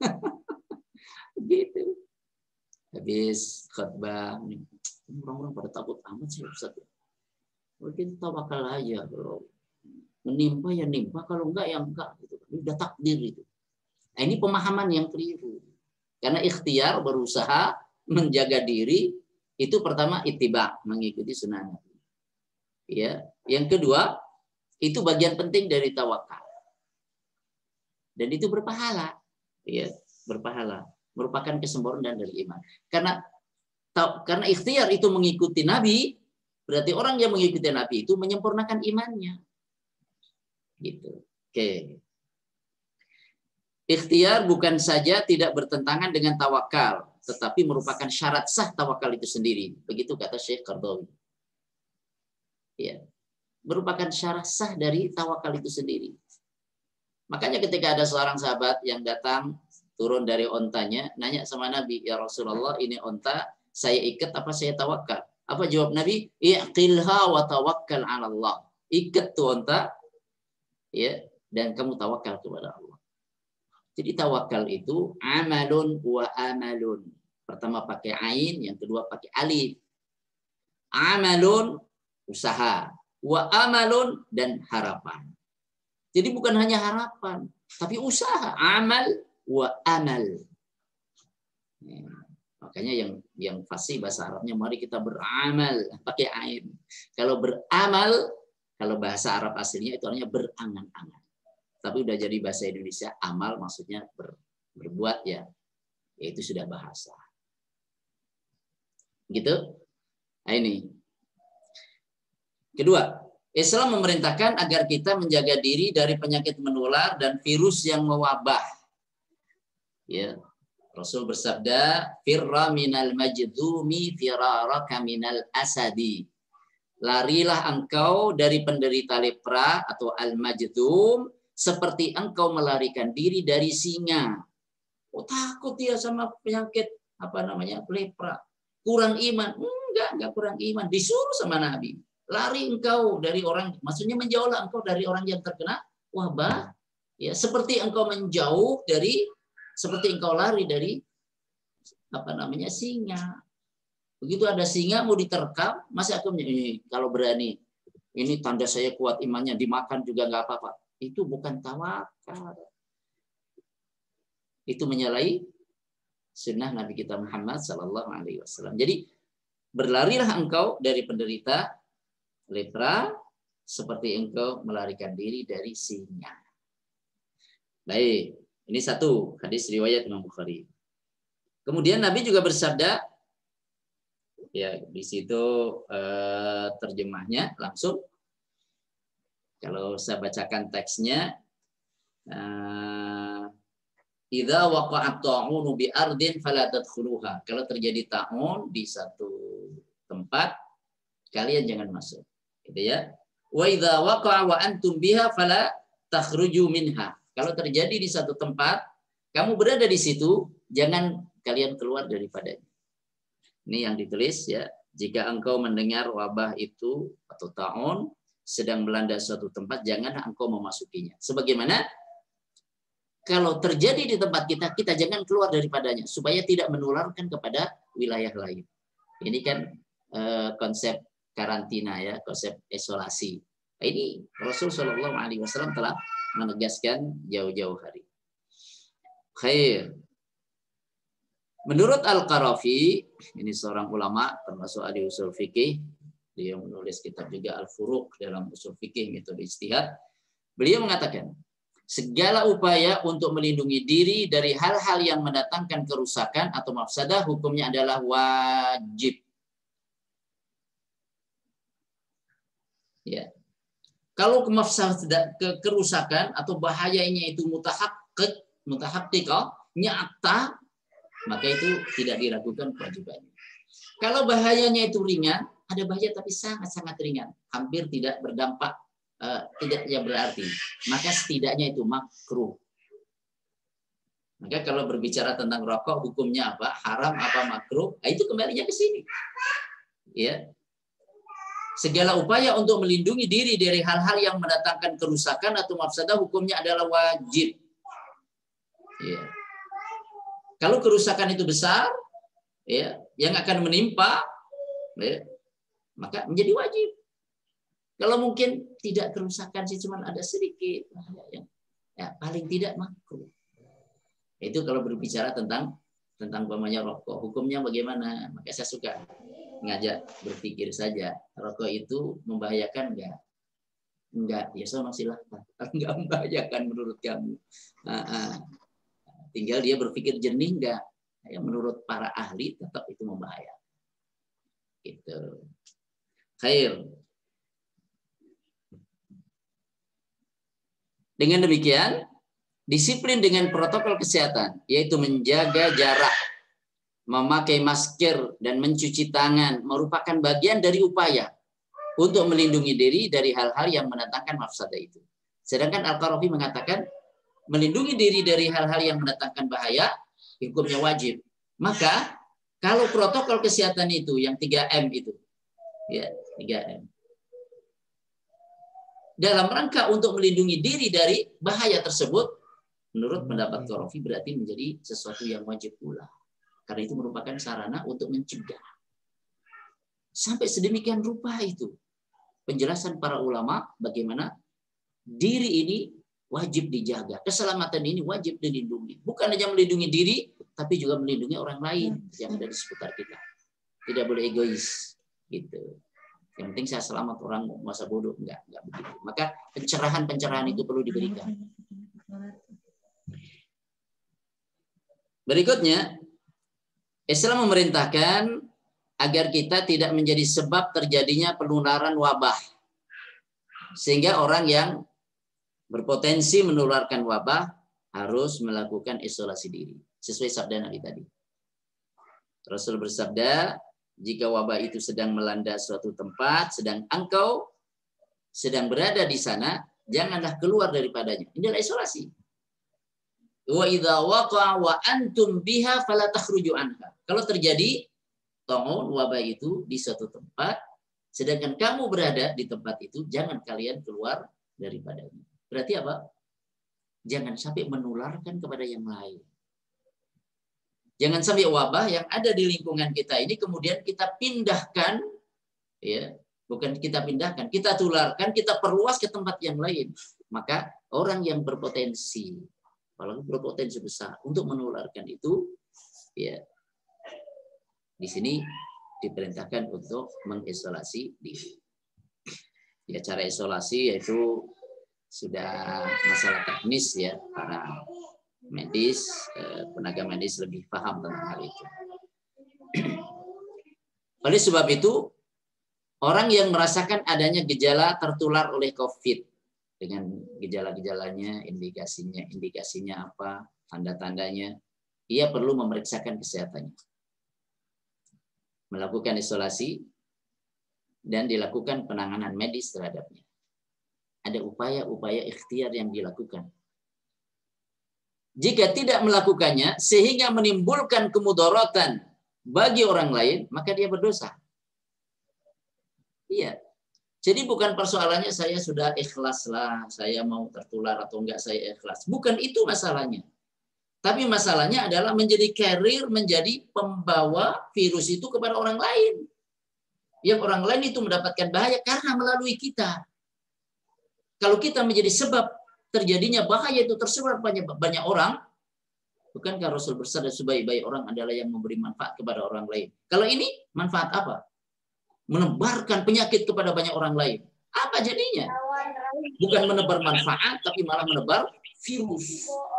Begitu. Habis khutbah, orang-orang pada takut amat sih Ustaz. Mungkin tawakal aja kalau menimpa ya nimpa, kalau enggak ya enggak gitu. Udah takdir itu. Nah, ini pemahaman yang keliru. Karena ikhtiar berusaha menjaga diri itu pertama ittiba, mengikuti sunnah Nabi. Ya, yang kedua itu bagian penting dari tawakal. Dan itu berpahala, ya, berpahala, merupakan kesempurnaan dari iman. Karena karena ikhtiar itu mengikuti Nabi, berarti orang yang mengikuti Nabi itu menyempurnakan imannya. Gitu. Oke. Ikhtiar bukan saja tidak bertentangan dengan tawakal, tetapi merupakan syarat sah tawakal itu sendiri. Begitu kata Syekh Qardawi. Ya. Merupakan syarat sah dari tawakal itu sendiri. Makanya ketika ada seorang sahabat yang datang turun dari ontanya, nanya sama Nabi, "Ya Rasulullah, ini onta, saya ikat apa saya tawakal?" Apa jawab Nabi? "Iqilha wa tawakkal 'ala Allah." Ikat tuh onta, ya, dan kamu tawakal kepada Allah. Jadi tawakal itu amalun wa amalun. Pertama pakai ain, yang kedua pakai alif. Amalun usaha, wa amalun dan harapan. Jadi bukan hanya harapan, tapi usaha, amal wa amal. Ya, makanya yang yang fasih bahasa Arabnya mari kita beramal pakai ain. Kalau beramal, kalau bahasa Arab aslinya itu artinya berangan-angan. Tapi udah jadi bahasa Indonesia, amal maksudnya ber, berbuat ya. Itu sudah bahasa. Gitu. Nah, ini. Kedua, Islam memerintahkan agar kita menjaga diri dari penyakit menular dan virus yang mewabah. Ya. Rasul bersabda, "Firra minal majdumi firaraka minal asadi." Larilah engkau dari penderita lepra atau al-majdum seperti engkau melarikan diri dari singa. Oh, takut dia sama penyakit apa namanya lepra. Kurang iman. Enggak, enggak kurang iman. Disuruh sama Nabi. Lari engkau dari orang, maksudnya menjauhlah engkau dari orang yang terkena wabah. Ya, seperti engkau menjauh dari, seperti engkau lari dari apa namanya singa. Begitu ada singa mau diterkam, masa aku ini kalau berani, ini tanda saya kuat imannya, dimakan juga nggak apa-apa. Itu bukan tawakal. Itu menyalahi sunnah Nabi kita Muhammad Sallallahu Alaihi Wasallam. Jadi berlarilah engkau dari penderita lepra seperti engkau melarikan diri dari singa. Baik, ini satu hadis riwayat Imam Bukhari. Kemudian Nabi juga bersabda, ya di situ eh, terjemahnya langsung. Kalau saya bacakan teksnya, idza waqa'at ta'unu bi ardin fala tadkhuluha. Kalau terjadi ta'un di satu tempat, kalian jangan masuk. Gitu ya. Wa idza waqa'a wa antum biha fala takhruju minha. Kalau terjadi di satu tempat, kamu berada di situ, jangan kalian keluar daripadanya. Ini yang ditulis ya. Jika engkau mendengar wabah itu atau ta'un sedang melanda suatu tempat, jangan engkau memasukinya. Sebagaimana kalau terjadi di tempat kita, kita jangan keluar daripadanya supaya tidak menularkan kepada wilayah lain. Ini kan eh, konsep karantina ya, konsep isolasi. Nah, ini Rasul Shallallahu Alaihi Wasallam telah menegaskan jauh-jauh hari. Khair. Menurut Al-Qarafi, ini seorang ulama termasuk ahli usul fikih, dia menulis kitab juga Al-Furuq dalam usul fikih metode ijtihad. Beliau mengatakan, segala upaya untuk melindungi diri dari hal-hal yang mendatangkan kerusakan atau mafsadah hukumnya adalah wajib. Ya. Kalau kemafsadah, ke kerusakan atau bahayanya itu mutahaqqiq, mutahaqqiqah, nyata, maka itu tidak diragukan kewajibannya. Kalau bahayanya itu ringan, ada bahaya tapi sangat-sangat ringan, hampir tidak berdampak, uh, tidak ya berarti, maka setidaknya itu makruh. Maka kalau berbicara tentang rokok, hukumnya apa? Haram apa makruh? Nah, itu kembalinya ke sini. Ya. Segala upaya untuk melindungi diri dari hal-hal yang mendatangkan kerusakan atau mafsadah hukumnya adalah wajib. Ya. Kalau kerusakan itu besar, ya, yang akan menimpa, ya, maka menjadi wajib. Kalau mungkin tidak kerusakan sih, cuma ada sedikit, ya, ya, paling tidak makruh. Itu kalau berbicara tentang tentang umpamanya rokok, hukumnya bagaimana? Maka saya suka ngajak berpikir saja, rokok itu membahayakan enggak? Enggak, ya sono silahkan. Enggak membahayakan menurut kamu. Nah, nah. Tinggal dia berpikir jernih enggak? Ya, menurut para ahli tetap itu membahayakan. Gitu. Khair. Dengan demikian, disiplin dengan protokol kesehatan, yaitu menjaga jarak, memakai masker, dan mencuci tangan merupakan bagian dari upaya untuk melindungi diri dari hal-hal yang mendatangkan mafsadah itu. Sedangkan Al-Qarafi mengatakan, melindungi diri dari hal-hal yang mendatangkan bahaya, hukumnya wajib. Maka, kalau protokol kesehatan itu, yang tiga M itu, ya tiga M, dalam rangka untuk melindungi diri dari bahaya tersebut, menurut pendapat Qarafi berarti menjadi sesuatu yang wajib pula. Karena itu merupakan sarana untuk mencegah. Sampai sedemikian rupa itu penjelasan para ulama bagaimana diri ini wajib dijaga. Keselamatan ini wajib dilindungi. Bukan hanya melindungi diri, tapi juga melindungi orang lain yang ada di sekitar kita. Tidak boleh egois. Gitu. Yang penting saya selamat, orang masa bodoh. Enggak, enggak begitu. Maka pencerahan-pencerahan itu perlu diberikan. Berikutnya, Islam memerintahkan agar kita tidak menjadi sebab terjadinya penularan wabah. Sehingga orang yang berpotensi menularkan wabah harus melakukan isolasi diri. Sesuai sabda Nabi tadi. Rasul bersabda, jika wabah itu sedang melanda suatu tempat, sedang engkau sedang berada di sana, janganlah keluar daripadanya. Inilah isolasi. Wa idza waqa'a wa antum biha fala takhruju anha. Kalau terjadi tongon wabah itu di suatu tempat, sedangkan kamu berada di tempat itu, jangan kalian keluar daripadanya. Berarti apa? Jangan sampai menularkan kepada yang lain. Jangan sampai wabah yang ada di lingkungan kita ini kemudian kita pindahkan, ya, bukan kita pindahkan, kita tularkan, kita perluas ke tempat yang lain. Maka orang yang berpotensi, apalagi berpotensi besar untuk menularkan itu, ya, di sini diperintahkan untuk mengisolasi diri. Ya, cara isolasi yaitu sudah masalah teknis, ya, para medis, tenaga medis lebih paham tentang hal itu. Oleh sebab itu, orang yang merasakan adanya gejala tertular oleh COVID dengan gejala-gejalanya, indikasinya, indikasinya apa, tanda-tandanya, ia perlu memeriksakan kesehatannya, melakukan isolasi, dan dilakukan penanganan medis terhadapnya. Ada upaya-upaya ikhtiar yang dilakukan. Jika tidak melakukannya sehingga menimbulkan kemudaratan bagi orang lain, maka dia berdosa. Iya. Jadi bukan persoalannya saya sudah ikhlas lah, saya mau tertular atau enggak saya ikhlas. Bukan itu masalahnya. Tapi masalahnya adalah menjadi carrier, menjadi pembawa virus itu kepada orang lain. Yang orang lain itu mendapatkan bahaya karena melalui kita. Kalau kita menjadi sebab terjadinya bahaya itu tersebar banyak banyak orang, bukankah Rasul bersabda sebaik-baik orang adalah yang memberi manfaat kepada orang lain? Kalau ini manfaat apa? Menebarkan penyakit kepada banyak orang lain. Apa jadinya? Bukan menebar manfaat, tapi malah menebar virus.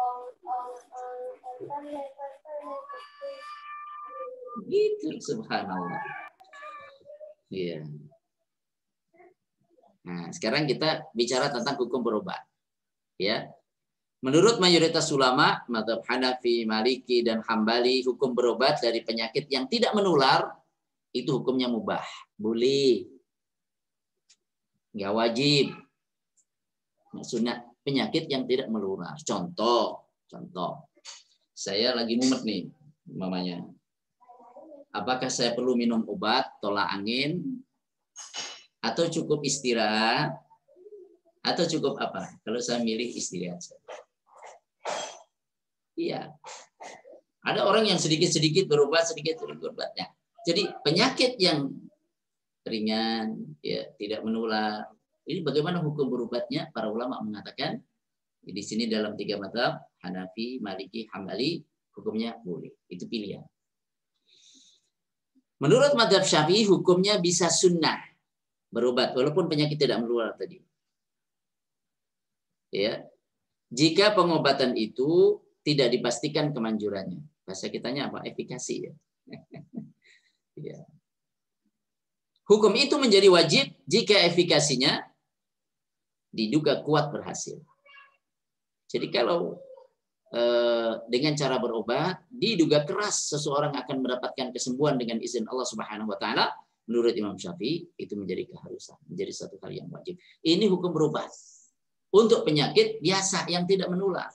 Gitu, subhanallah. Iya. Nah, sekarang kita bicara tentang hukum berobat. Ya. Menurut mayoritas ulama, mazhab Hanafi, Maliki, dan Hambali, hukum berobat dari penyakit yang tidak menular itu hukumnya mubah, boleh, nggak wajib. Maksudnya penyakit yang tidak menular. Contoh, contoh, saya lagi mumet nih, mamanya. Apakah saya perlu minum obat tolak angin, atau cukup istirahat, atau cukup apa? Kalau saya milih istirahat. Iya. Ada orang yang sedikit-sedikit berobat, sedikit-sedikit berobatnya. Jadi penyakit yang ringan, ya, tidak menular. Ini bagaimana hukum berobatnya? Para ulama mengatakan di sini dalam tiga mazhab, Hanafi, Maliki, Hambali, hukumnya boleh. Itu pilihan. Menurut mazhab Syafi'i, hukumnya bisa sunnah berobat walaupun penyakit tidak menular tadi. Ya. Jika pengobatan itu tidak dipastikan kemanjurannya. Bahasa kitanya apa? Efikasi, ya. Ya. Hukum itu menjadi wajib jika efikasinya diduga kuat berhasil. Jadi kalau eh, dengan cara berobat diduga keras seseorang akan mendapatkan kesembuhan dengan izin Allah Subhanahu wa taala, menurut Imam Syafi'i itu menjadi keharusan, menjadi satu hal yang wajib. Ini hukum berobat untuk penyakit biasa yang tidak menular.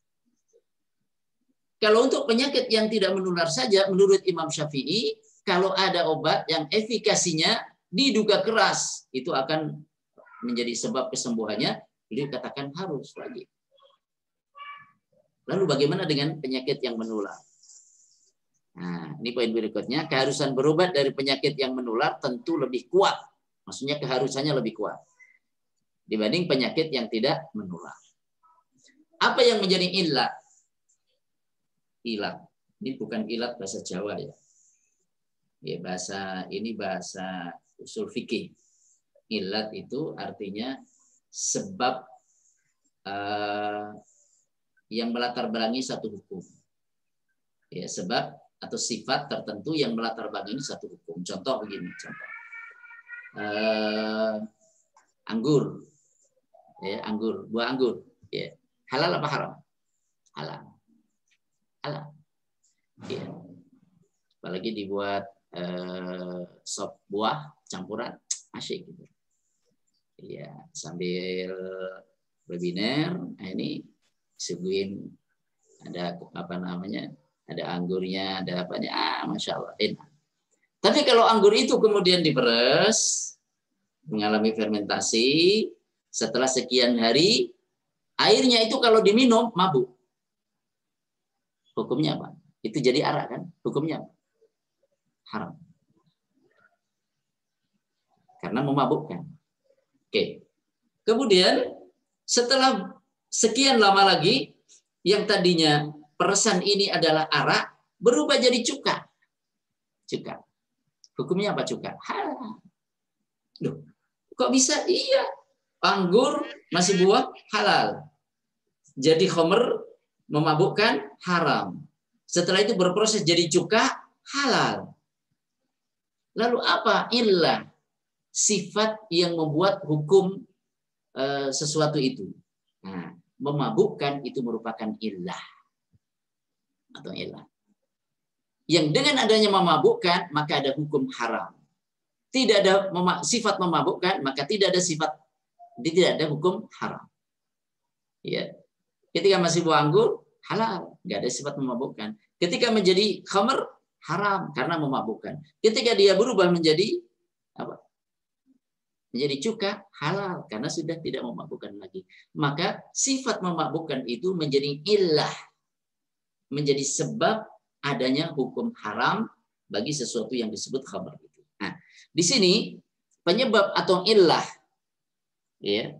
Kalau untuk penyakit yang tidak menular saja, menurut Imam Syafi'i, kalau ada obat yang efikasinya diduga keras, itu akan menjadi sebab kesembuhannya, beliau katakan harus wajib. Lalu bagaimana dengan penyakit yang menular? Nah, ini poin berikutnya. Keharusan berobat dari penyakit yang menular tentu lebih kuat. Maksudnya keharusannya lebih kuat dibanding penyakit yang tidak menular. Apa yang menjadi ilat? Ilat. Ini bukan ilat bahasa Jawa ya. Ya, bahasa ini bahasa usul fikih. Ilat itu artinya sebab uh, yang melatar belakangi satu hukum. Ya, sebab atau sifat tertentu yang melatar belakangi satu hukum. Contoh begini, contoh. Uh, anggur. Ya, anggur, buah anggur. Ya. Halal apa haram? Halal. Halal. Ya. Apalagi dibuat uh, sop buah campuran, asyik gitu. Ya, sambil webinar, nah ini disuguhin ada apa namanya, ada anggurnya, ada apanya, ah masya Allah enak. Tapi kalau anggur itu kemudian diperes, mengalami fermentasi, setelah sekian hari, airnya itu kalau diminum mabuk. Hukumnya apa? Itu jadi arak kan? Hukumnya apa? Haram. Karena memabukkan. Oke. Kemudian setelah sekian lama lagi, yang tadinya peresan ini adalah arak, berubah jadi cuka. Cuka. Hukumnya apa cuka? Halal. Loh, kok bisa? Iya. Anggur masih buah halal. Jadi khamr memabukkan haram. Setelah itu berproses jadi cuka halal. Lalu apa? Illah. Sifat yang membuat hukum e, sesuatu itu. Nah, memabukkan itu merupakan illah. Atau illah. Yang dengan adanya memabukkan, maka ada hukum haram. Tidak ada mema sifat memabukkan, maka tidak ada sifat, tidak ada hukum haram. Ya. Ketika masih buah anggur, halal, nggak ada sifat memabukkan. Ketika menjadi khamr, haram karena memabukkan. Ketika dia berubah menjadi apa? Menjadi cuka, halal karena sudah tidak memabukkan lagi. Maka sifat memabukkan itu menjadi illah, menjadi sebab adanya hukum haram bagi sesuatu yang disebut khamr itu. Nah, di sini penyebab atau illah, ya,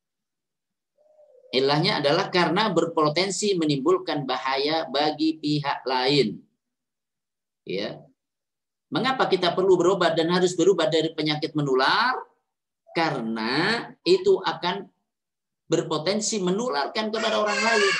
illahnya adalah karena berpotensi menimbulkan bahaya bagi pihak lain. Ya, mengapa kita perlu berobat dan harus berobat dari penyakit menular? Karena itu akan berpotensi menularkan kepada orang lain.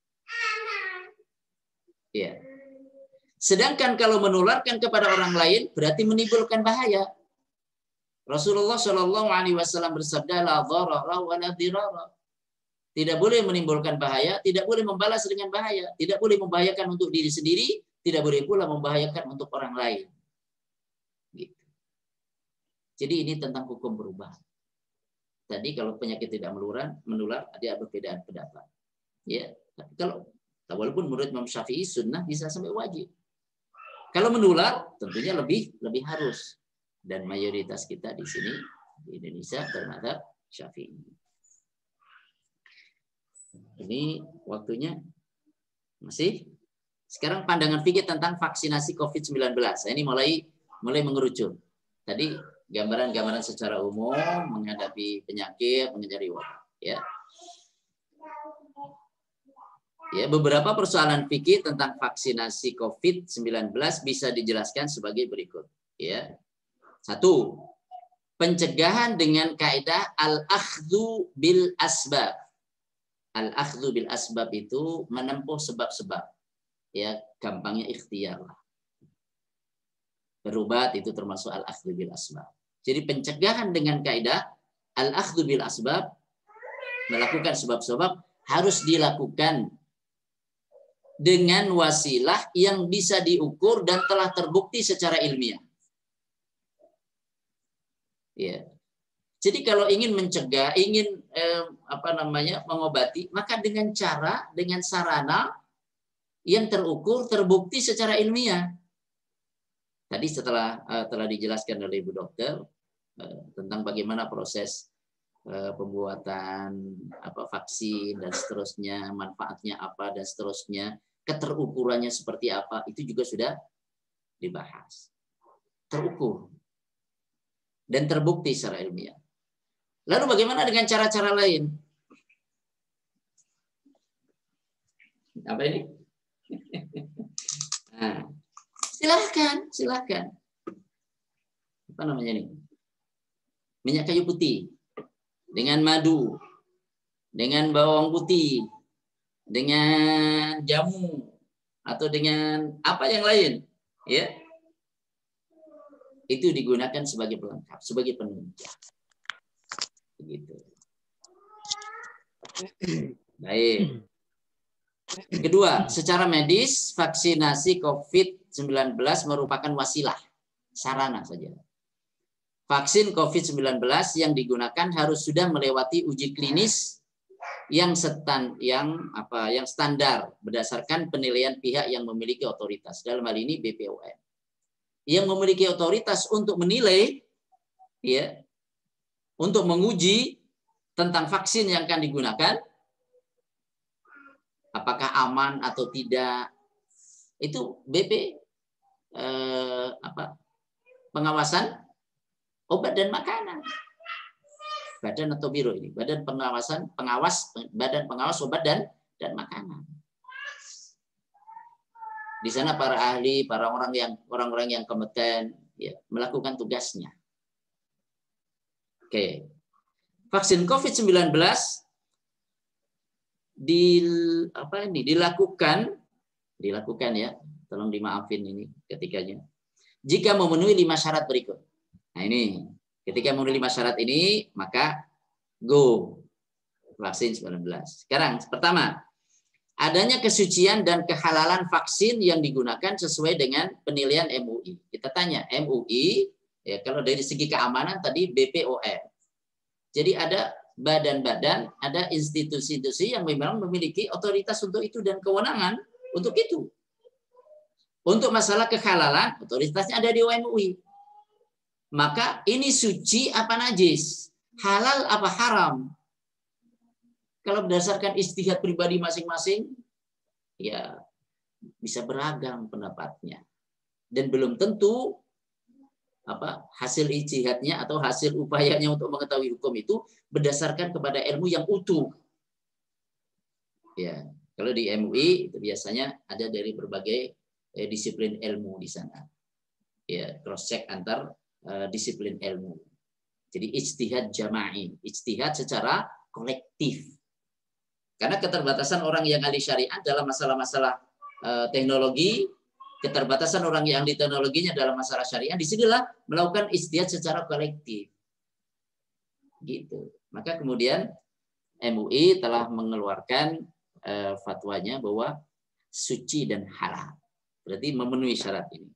Ya. Sedangkan kalau menularkan kepada orang lain berarti menimbulkan bahaya. Rasulullah Shallallahu Alaihi Wasallam bersabda, la dharara wa la dirara. Tidak boleh menimbulkan bahaya, tidak boleh membalas dengan bahaya, tidak boleh membahayakan untuk diri sendiri, tidak boleh pula membahayakan untuk orang lain. Gitu. Jadi ini tentang hukum berubah. Tadi kalau penyakit tidak menular, menular ada perbedaan pendapat. Ya, tapi kalau walaupun menurut Imam Syafi'i sunnah bisa sampai wajib. Kalau menular tentunya lebih lebih harus, dan mayoritas kita di sini di Indonesia bermadzhab Syafi'i. Ini waktunya masih. Sekarang pandangan fikih tentang vaksinasi covid sembilan belas. Ini mulai mulai mengerucut. Tadi gambaran-gambaran secara umum menghadapi penyakit, menghadapi wabah. Ya. Ya, beberapa persoalan fikih tentang vaksinasi covid sembilan belas bisa dijelaskan sebagai berikut. Ya. Satu, pencegahan dengan kaidah al-akhdhu bil asbab. Al-akhdhu bil asbab itu menempuh sebab-sebab. Ya, gampangnya ikhtiar lah. Berobat itu termasuk al-akhdhu bil asbab. Jadi pencegahan dengan kaidah al-akhdhu bil asbab, melakukan sebab-sebab, harus dilakukan dengan wasilah yang bisa diukur dan telah terbukti secara ilmiah. Ya. Jadi kalau ingin mencegah, ingin eh, apa namanya mengobati, maka dengan cara, dengan sarana yang terukur, terbukti secara ilmiah. Tadi setelah uh, telah dijelaskan oleh Ibu Dokter uh, tentang bagaimana proses pembuatan apa vaksin dan seterusnya, manfaatnya apa dan seterusnya, keterukurannya seperti apa, itu juga sudah dibahas. Terukur dan terbukti secara ilmiah. Lalu bagaimana dengan cara-cara lain? Apa ini? Nah, silahkan, silahkan. Apa namanya ini? Minyak kayu putih dengan madu, dengan bawang putih, dengan jamu, atau dengan apa yang lain, ya, itu digunakan sebagai pelengkap, sebagai penunjang. Begitu. Baik. Kedua, secara medis, vaksinasi COVID sembilan belas merupakan wasilah, sarana saja. Vaksin COVID sembilan belas yang digunakan harus sudah melewati uji klinis yang setan, yang apa, yang standar berdasarkan penilaian pihak yang memiliki otoritas. Dalam hal ini B P O M. Yang memiliki otoritas untuk menilai, ya, untuk menguji tentang vaksin yang akan digunakan, apakah aman atau tidak, itu B P eh, apa, pengawasan obat dan makanan, badan atau biro ini, badan pengawasan pengawas badan pengawas obat dan dan makanan. Di sana para ahli, para orang yang orang-orang yang kompeten, ya, melakukan tugasnya. Oke, vaksin COVID sembilan belas di apa ini dilakukan dilakukan ya, tolong dimaafin ini ketikanya, jika memenuhi lima syarat berikut. Nah ini, ketika memenuhi lima syarat ini, maka go vaksin sembilan belas. Sekarang, pertama, adanya kesucian dan kehalalan vaksin yang digunakan sesuai dengan penilaian M U I. Kita tanya, M U I, ya, kalau dari segi keamanan tadi B P O M. Jadi ada badan-badan, ada institusi-institusi yang memang memiliki otoritas untuk itu dan kewenangan untuk itu. Untuk masalah kehalalan, otoritasnya ada di M U I. Maka ini suci apa najis? Halal apa haram? Kalau berdasarkan ijtihad pribadi masing-masing, ya bisa beragam pendapatnya. Dan belum tentu apa hasil ijtihadnya atau hasil upayanya untuk mengetahui hukum itu berdasarkan kepada ilmu yang utuh. Ya, kalau di M U I itu biasanya ada dari berbagai eh, disiplin ilmu di sana. Ya, cross check antar eh, disiplin ilmu. Jadi ijtihad jama'i, ijtihad secara kolektif. Karena keterbatasan orang yang ahli syariat dalam masalah-masalah uh, teknologi, keterbatasan orang yang ahli teknologinya dalam masalah syariat, disinilah melakukan ijtihad secara kolektif. Gitu. Maka kemudian M U I telah mengeluarkan uh, fatwanya bahwa suci dan halal. Berarti memenuhi syarat ini.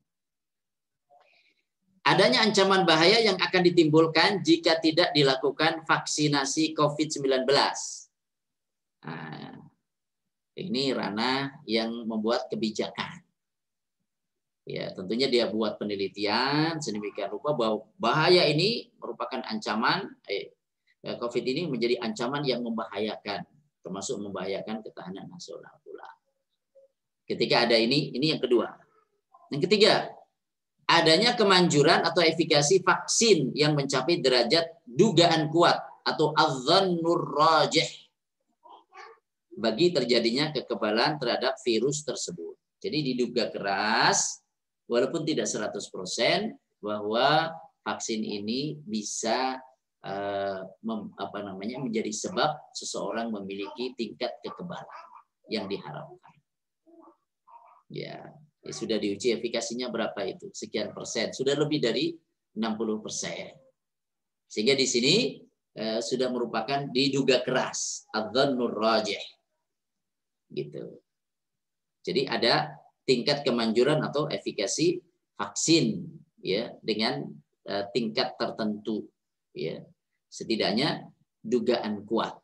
Adanya ancaman bahaya yang akan ditimbulkan jika tidak dilakukan vaksinasi COVID sembilan belas. Nah, ini ranah yang membuat kebijakan. Ya, tentunya dia buat penelitian sedemikian rupa bahwa bahaya ini merupakan ancaman, eh, COVID ini menjadi ancaman yang membahayakan, termasuk membahayakan ketahanan nasional pula. Ketika ada ini, ini yang kedua. Yang ketiga, adanya kemanjuran atau efikasi vaksin yang mencapai derajat dugaan kuat atau adzannur rajih bagi terjadinya kekebalan terhadap virus tersebut. Jadi diduga keras, walaupun tidak seratus persen, bahwa vaksin ini bisa uh, mem, apa namanya, menjadi sebab seseorang memiliki tingkat kekebalan yang diharapkan. Ya, ya sudah diuji efikasinya berapa itu? Sekian persen. Sudah lebih dari enam puluh persen. Sehingga di sini uh, sudah merupakan diduga keras, adzannur rajih. Gitu. Jadi ada tingkat kemanjuran atau efikasi vaksin, ya, dengan uh, tingkat tertentu, ya, setidaknya dugaan kuat.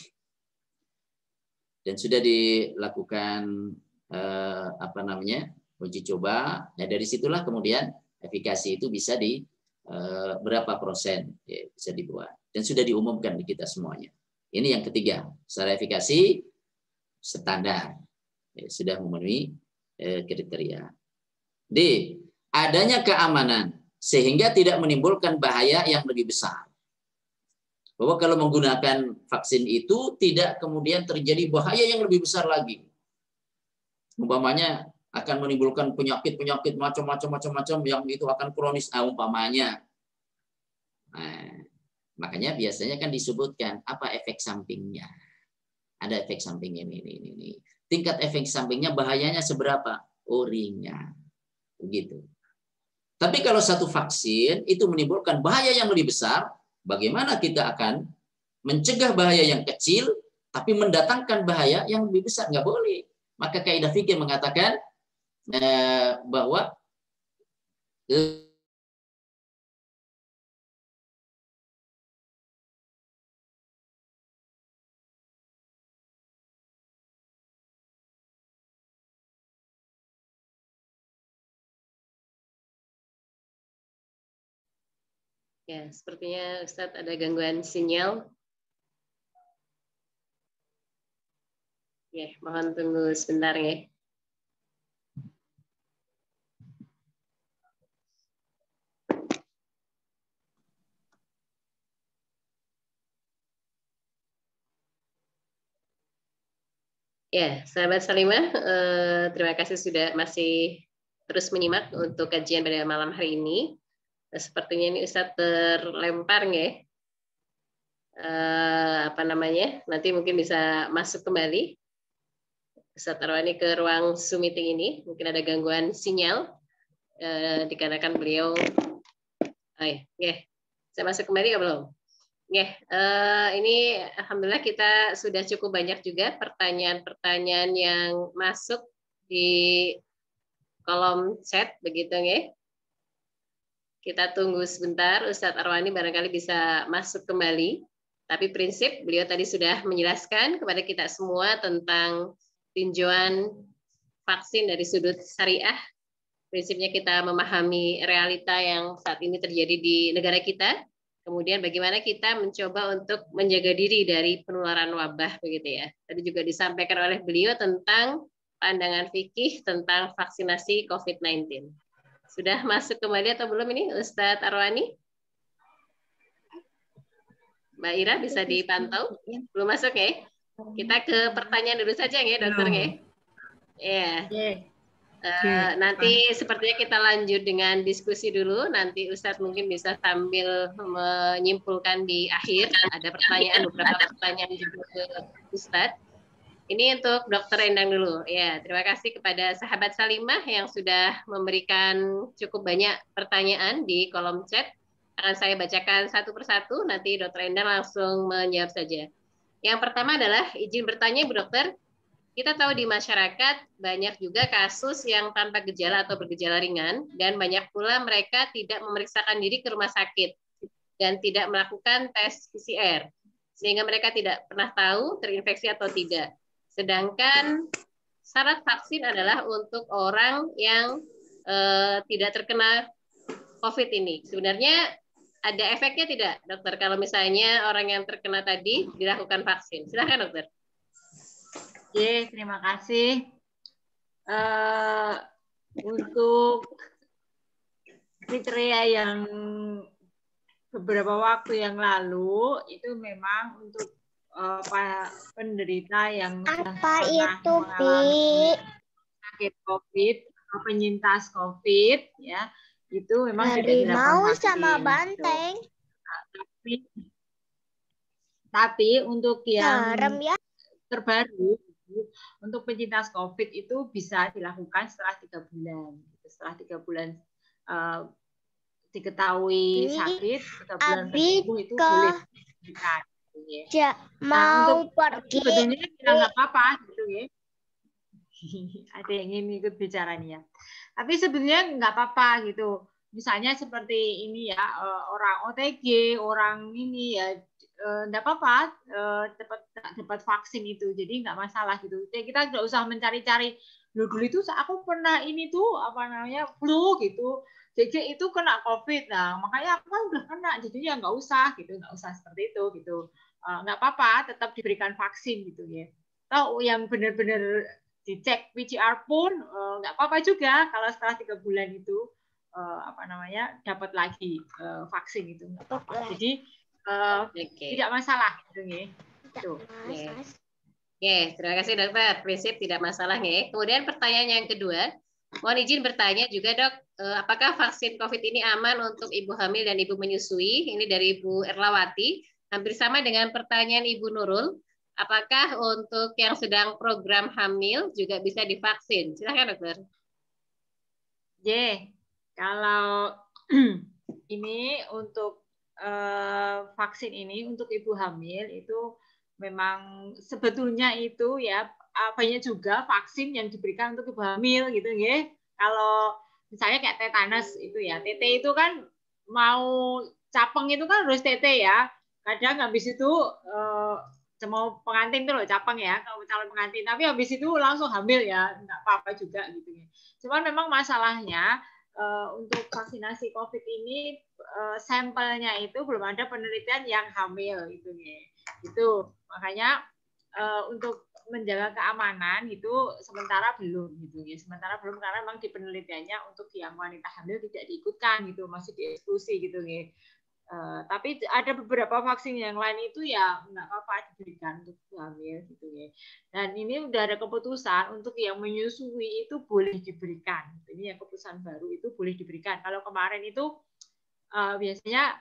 Dan sudah dilakukan uh, apa namanya uji coba. Nah dari situlah kemudian efikasi itu bisa di, eh, berapa persen ya, bisa dibuat. Dan sudah diumumkan di kita semuanya. Ini yang ketiga, secara efikasi standar. Ya, sudah memenuhi eh, kriteria. D. Adanya keamanan sehingga tidak menimbulkan bahaya yang lebih besar. Bahwa kalau menggunakan vaksin itu tidak kemudian terjadi bahaya yang lebih besar lagi. Umpamanya akan menimbulkan penyakit-penyakit macam-macam macam-macam yang itu akan kronis, ah, umpamanya. Nah, makanya biasanya kan disebutkan apa efek sampingnya. Ada efek samping ini, ini, ini. Tingkat efek sampingnya bahayanya seberapa? Oh, ringan. Begitu. Tapi kalau satu vaksin itu menimbulkan bahaya yang lebih besar, bagaimana kita akan mencegah bahaya yang kecil, tapi mendatangkan bahaya yang lebih besar? Nggak boleh. Maka kaidah fikih mengatakan eh, bahwa Ya, sepertinya Ustadz ada gangguan sinyal. Ya, mohon tunggu sebentar ya. Ya, sahabat Salimah, eh, terima kasih sudah masih terus menyimak untuk kajian pada malam hari ini. Sepertinya ini Ustadz terlempar ya. Eh, apa namanya? Nanti mungkin bisa masuk kembali. Ustadz Arwani ke ruang Zoom meeting ini. Mungkin ada gangguan sinyal. Eh, dikarenakan beliau. Oh ya, yeah. Saya masuk kembali ya belum? Ya, yeah. eh, ini alhamdulillah kita sudah cukup banyak juga pertanyaan-pertanyaan yang masuk di kolom chat begitu ya. Kita tunggu sebentar, Ustadz Arwani barangkali bisa masuk kembali. Tapi prinsip beliau tadi sudah menjelaskan kepada kita semua tentang tinjauan vaksin dari sudut syariah. Prinsipnya kita memahami realita yang saat ini terjadi di negara kita. Kemudian bagaimana kita mencoba untuk menjaga diri dari penularan wabah begitu ya. Tadi juga disampaikan oleh beliau tentang pandangan fikih tentang vaksinasi COVID sembilan belas. Sudah masuk kembali atau belum ini Ustadz Arwani? Mbak Ira bisa dipantau? Belum masuk ya? Kita ke pertanyaan dulu saja ya dokter ya. Ya. Yeah. Uh, nanti sepertinya kita lanjut dengan diskusi dulu. Nanti Ustadz mungkin bisa sambil menyimpulkan di akhir. Ada pertanyaan, beberapa pertanyaan juga ke Ustadz. Ini untuk Dokter Endang dulu. Ya, terima kasih kepada sahabat Salimah yang sudah memberikan cukup banyak pertanyaan di kolom chat. Akan saya bacakan satu persatu, nanti Dokter Endang langsung menjawab saja. Yang pertama adalah izin bertanya, Bu Dokter. Kita tahu di masyarakat banyak juga kasus yang tanpa gejala atau bergejala ringan, dan banyak pula mereka tidak memeriksakan diri ke rumah sakit dan tidak melakukan tes P C R, sehingga mereka tidak pernah tahu terinfeksi atau tidak. Sedangkan syarat vaksin adalah untuk orang yang eh, tidak terkena COVID ini. Sebenarnya ada efeknya tidak, dokter, kalau misalnya orang yang terkena tadi dilakukan vaksin? Silakan, dokter. Oke, terima kasih. Uh, untuk kriteria yang beberapa waktu yang lalu, itu memang untuk uh, penderita yang apa itu Bi? sakit COVID atau penyintas COVID, ya, itu memang tidak dilakukan vaksin. Sama banteng. Nah, tapi, tapi untuk yang Serem, ya? terbaru, untuk penyintas COVID itu bisa dilakukan setelah tiga bulan. Setelah tiga bulan uh, diketahui sakit, tiga bulan sembuh itu boleh diberikan. Ya, mau nah, pergi. Sebetulnya kita nggak apa-apa gitu ya. Ada yang ingin ikut bicara nih ya. Tapi sebenarnya nggak apa-apa gitu. Misalnya seperti ini ya, orang O T G, orang ini ya, nggak apa-apa dapat dapat vaksin itu. Jadi nggak masalah gitu. Jadi kita nggak usah mencari-cari. Dulu dulu itu aku pernah ini tuh apa namanya flu gitu. J J itu kena COVID, nah makanya aku kan udah kena, jadi ya nggak usah gitu, nggak usah seperti itu gitu, nggak apa-apa, tetap diberikan vaksin gitu ya. Atau yang benar-benar dicek P C R pun nggak apa-apa juga kalau setelah tiga bulan itu apa namanya dapat lagi vaksin itu nggak apa-apa. Jadi uh, okay. tidak masalah gitu ya. Tuh. Oke, okay, terima kasih dokter. Prinsip tidak masalah ya. Kemudian pertanyaan yang kedua, mohon izin bertanya juga dok, apakah vaksin COVID ini aman untuk ibu hamil dan ibu menyusui? Ini dari Ibu Erlawati. Hampir sama dengan pertanyaan Ibu Nurul. Apakah untuk yang sedang program hamil juga bisa divaksin? Silakan dokter. J, kalau ini untuk uh, vaksin ini untuk ibu hamil itu memang sebetulnya itu ya banyak juga vaksin yang diberikan untuk ibu hamil gitu ya. Kalau misalnya kayak tetanus itu ya, T T itu kan mau capeng itu kan harus T T ya. Kadang habis itu uh, mau pengantin tuh loh capang ya, kalau calon pengantin, tapi habis itu langsung hamil ya, nggak apa-apa juga gitu ya. Cuman memang masalahnya uh, untuk vaksinasi COVID ini uh, sampelnya itu belum ada penelitian yang hamil gitu ya. Itu makanya uh, untuk menjaga keamanan itu sementara belum gitu ya. Sementara belum karena memang di penelitiannya untuk yang wanita hamil tidak diikutkan gitu, masih dieksklusi gitu ya. Uh, tapi ada beberapa vaksin yang lain itu ya nggak apa-apa diberikan untuk hamil gitu ya. Dan ini udah ada keputusan untuk yang menyusui itu boleh diberikan. Ini yang keputusan baru itu boleh diberikan. Kalau kemarin itu uh, biasanya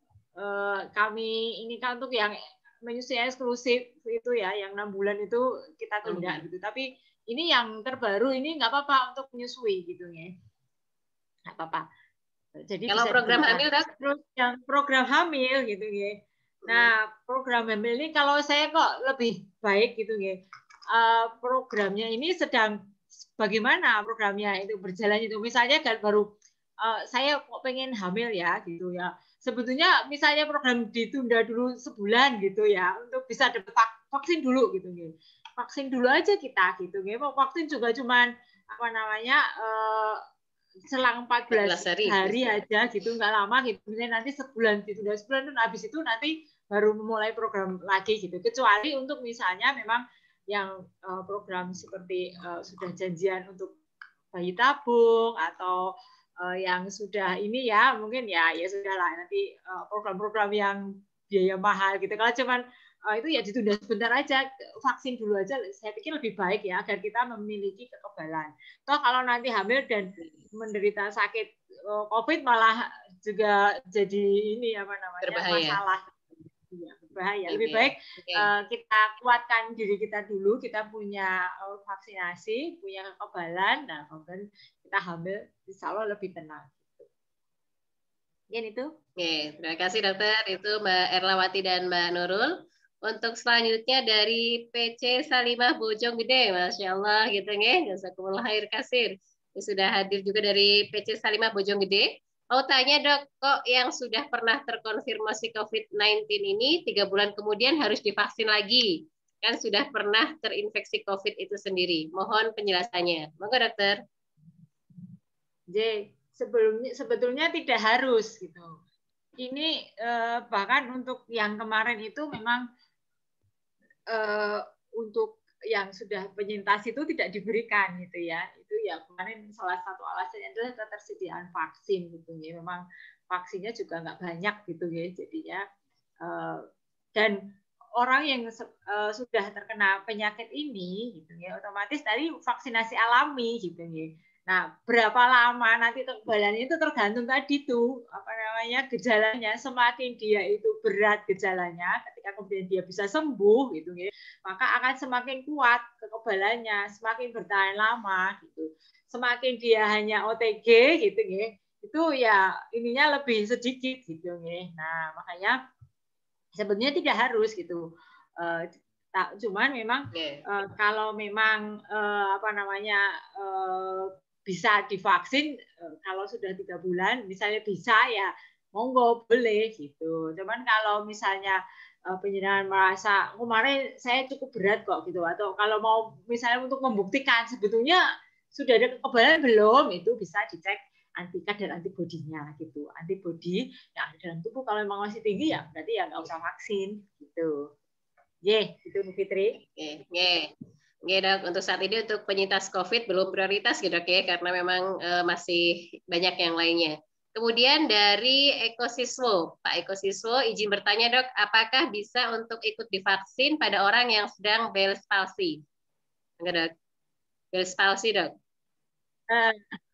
uh, kami ini kan untuk yang menyusui eksklusif itu ya, yang enam bulan itu kita tunda hmm. gitu. Tapi ini yang terbaru ini nggak apa-apa untuk menyusui gitu ya, nggak apa-apa. Jadi kalau program hamil kan? Terus yang program hamil gitu ya. Nah, program hamil ini kalau saya kok lebih baik gitu ya. Uh, programnya ini sedang bagaimana programnya itu berjalan itu. Misalnya kan baru uh, saya kok pengen hamil ya gitu ya. Sebetulnya misalnya program ditunda dulu sebulan gitu ya untuk bisa dapat vaksin dulu gitu ya. Vaksin dulu aja kita gitu ya. Vaksin juga cuman apa namanya uh, selang empat belas hari, hari aja gitu, nggak lama gitu. Misalnya nanti sebulan ditunda sebulan, dan habis itu nanti baru memulai program lagi gitu. Kecuali untuk misalnya memang yang uh, program seperti uh, sudah janjian untuk bayi tabung atau uh, yang sudah ini ya mungkin ya ya sudahlah nanti uh, program-program yang biaya mahal gitu. Kalau cuman uh, itu ya ditunda sebentar aja, vaksin dulu aja. Saya pikir lebih baik ya agar kita memiliki kekebalan. Toh kalau nanti hamil dan menderita sakit COVID malah juga jadi ini apa namanya berbahaya. masalah ya, berbahaya. Lebih baik okay. uh, kita kuatkan diri kita dulu, kita punya uh, vaksinasi, punya kekebalan, nah kemudian kita hamil insya Allah lebih tenang. Ya itu. Oke, terima kasih dokter. Itu Mbak Erlawati dan Mbak Nurul. Untuk selanjutnya dari P C Salimah Bojonggede, Masya Allah gitu ya, jazakumullah khair kasir. Sudah hadir juga dari P C Salimah Bojonggede. Mau tanya dok, kok yang sudah pernah terkonfirmasi COVID sembilan belas ini tiga bulan kemudian harus divaksin lagi? Kan sudah pernah terinfeksi COVID itu sendiri. Mohon penjelasannya. Monggo dokter. J, sebelumnya sebetulnya tidak harus gitu. Ini eh, bahkan untuk yang kemarin itu memang eh, untuk yang sudah penyintas itu tidak diberikan gitu ya. Itu ya kemarin salah satu alasannya adalah ketersediaan vaksin gitu ya. Memang vaksinnya juga nggak banyak gitu ya jadinya. Dan orang yang sudah terkena penyakit ini gitu ya otomatis tadi vaksinasi alami gitu ya. Nah, berapa lama nanti kekebalannya itu tergantung tadi tuh apa namanya gejalanya. Semakin dia itu berat gejalanya, ketika kemudian dia bisa sembuh gitu ya, maka akan semakin kuat kekebalannya, semakin bertahan lama gitu. Semakin dia hanya O T G gitu ya, itu ya ininya lebih sedikit gitu ya. Nah, makanya sebenarnya tidak harus gitu. Uh, cuman memang okay. uh, kalau memang uh, apa namanya uh, bisa divaksin kalau sudah tiga bulan, misalnya bisa ya monggo boleh gitu. Cuman kalau misalnya penjenengan merasa kemarin saya cukup berat kok gitu, atau kalau mau misalnya untuk membuktikan sebetulnya sudah ada kekebalan belum, itu bisa dicek anti kadar antibodinya gitu. Antibodi yang ada dalam tubuh kalau memang masih tinggi ya berarti ya nggak usah vaksin gitu. Ye, itu Bu Fitri. Oke, ye. Oke dok, untuk saat ini untuk penyintas COVID belum prioritas gitu dok ya, karena memang uh, masih banyak yang lainnya. Kemudian dari Eko Siswo, Pak Eko Siswo izin bertanya dok, apakah bisa untuk ikut divaksin pada orang yang sedang Bell's palsy? Enggak dok, Bell's palsy dok. Uh,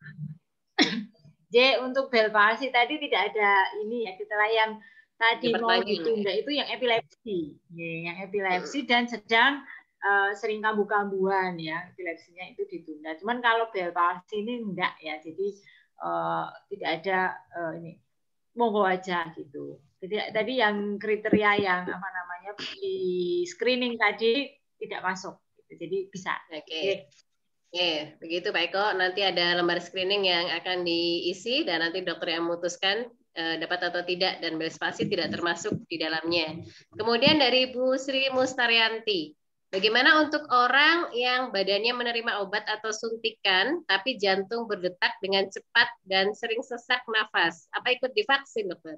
J, untuk Bell's palsy tadi tidak ada ini ya, setelah yang tadi mau ditunda itu yang epilepsi, ya, yang epilepsi dan sedang Uh, sering kambuh-kambuhan ya, epilepsinya itu ditunda. Cuman kalau Bell's palsy ini enggak ya, jadi uh, tidak ada uh, ini monggo aja gitu. Jadi tadi yang kriteria yang apa namanya di screening tadi tidak masuk, gitu. Jadi bisa. Oke. Okay. Oke, begitu Pak Eko. Nanti ada lembar screening yang akan diisi dan nanti dokter yang memutuskan uh, dapat atau tidak dan Bell's palsy tidak termasuk di dalamnya. Kemudian dari Bu Sri Mustaryanti. Bagaimana untuk orang yang badannya menerima obat atau suntikan, tapi jantung berdetak dengan cepat dan sering sesak nafas? Apa ikut divaksin, dokter?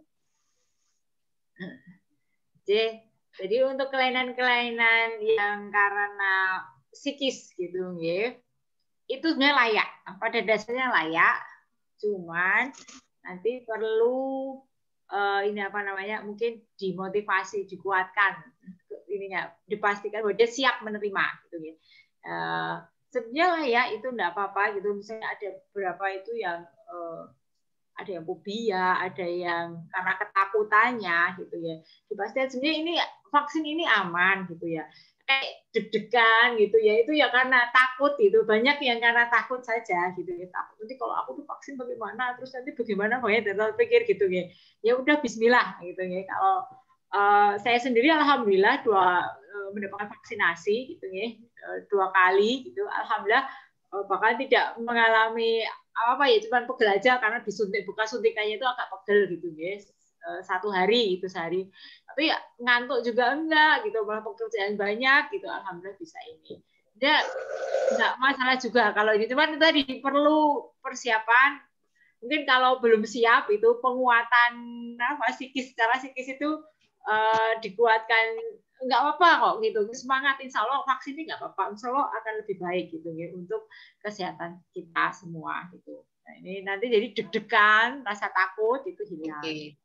Jadi untuk kelainan-kelainan yang karena psikis gitu, ya, itu sebenarnya layak. Pada dasarnya layak, cuman nanti perlu uh, ini apa namanya, mungkin dimotivasi, dikuatkan. Ininya dipastikan bahwa dia siap menerima gitu ya. Uh, sebenarnya lah ya itu enggak apa-apa gitu. Misalnya ada beberapa itu yang uh, ada yang fobia, ada yang karena ketakutannya gitu ya. Dipastikan sebenarnya ini vaksin ini aman gitu ya. Kayak deg-degan gitu ya. Itu ya karena takut gitu. Banyak yang karena takut saja gitu ya. Takut nanti kalau aku tuh vaksin bagaimana, terus nanti bagaimana banyak dan pikir gitu ya. Ya udah bismillah gitu ya. Kalau Uh, saya sendiri alhamdulillah dua uh, mendapatkan vaksinasi gitu ya, uh, dua kali gitu, alhamdulillah uh, bahkan tidak mengalami apa ya, cuma pegel aja karena disuntik, bukan suntikannya itu agak pegel gitu ya, uh, satu hari itu sehari, tapi ya, ngantuk juga enggak gitu, malah pekerjaan banyak gitu, alhamdulillah bisa ini. Dia enggak masalah juga kalau ini, cuman itu tadi perlu persiapan. Mungkin kalau belum siap itu penguatan apa psikis, secara psikis itu Uh, dikuatkan, nggak apa-apa kok gitu, semangat, insya Allah vaksin ini nggak apa-apa, insya Allah akan lebih baik gitu ya untuk kesehatan kita semua gitu. Nah, ini nanti jadi deg-degan, rasa takut itu hilang. Okay.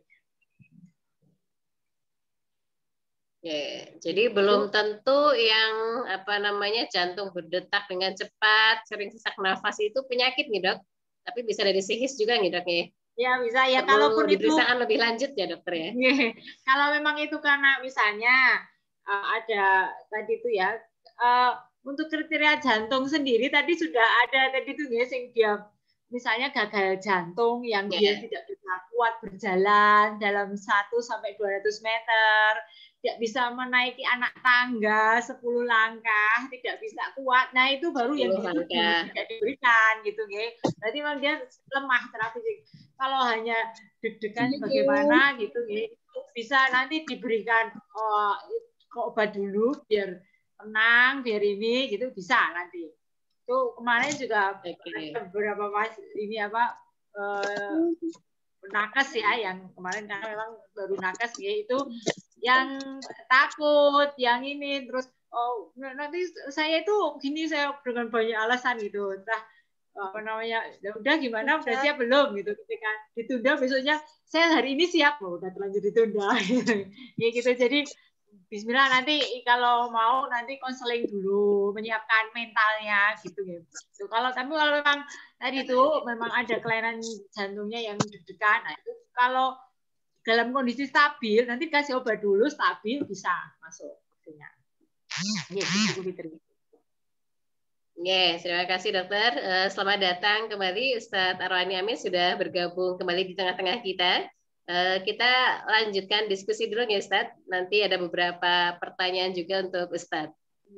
Yeah. Jadi itu belum tentu yang apa namanya jantung berdetak dengan cepat, sering sesak nafas itu penyakit nih dok, tapi bisa dari psikis juga nih dok ya. Ya bisa ya, perlu kalaupun itu lebih lanjut ya dokter ya. Yeah. Kalau memang itu karena misalnya uh, ada tadi itu ya uh, untuk kriteria jantung sendiri tadi sudah ada tadi itu ya, yang dia misalnya gagal jantung yang yeah. dia tidak bisa kuat berjalan dalam satu sampai dua ratus meter, tidak bisa menaiki anak tangga sepuluh langkah, tidak bisa kuat. Nah, itu baru yang tidak diberikan gitu ya. Berarti memang dia lemah terapi. Kalau hanya deg-degan bagaimana gitu ya, bisa nanti diberikan oh, obat dulu biar tenang, biar ini gitu bisa nanti. Itu kemarin juga okay. ada beberapa pas ini apa eh, nakes ya, yang kemarin karena memang baru nakes ya, itu yang takut, yang ini terus oh nanti saya itu gini, saya dengan banyak alasan gitu, entah apa namanya, udah gimana udah siap belum gitu, ketika ditunda besoknya saya hari ini siap, oh, udah terlanjur ditunda ya gitu. Jadi bismillah, nanti kalau mau nanti konseling dulu, menyiapkan mentalnya gitu gitu. Kalau tapi kalau memang tadi itu memang ada kelainan jantungnya yang deg-degan, nah itu kalau dalam kondisi stabil nanti kasih obat dulu, stabil bisa masuk artinya. Ya, gitu diterima. Yes, terima kasih dokter. Selamat datang kembali Ustadz Arwani Amin sudah bergabung kembali di tengah-tengah kita. Kita lanjutkan diskusi dulu ya Ustadz. Nanti ada beberapa pertanyaan juga untuk Ustadz.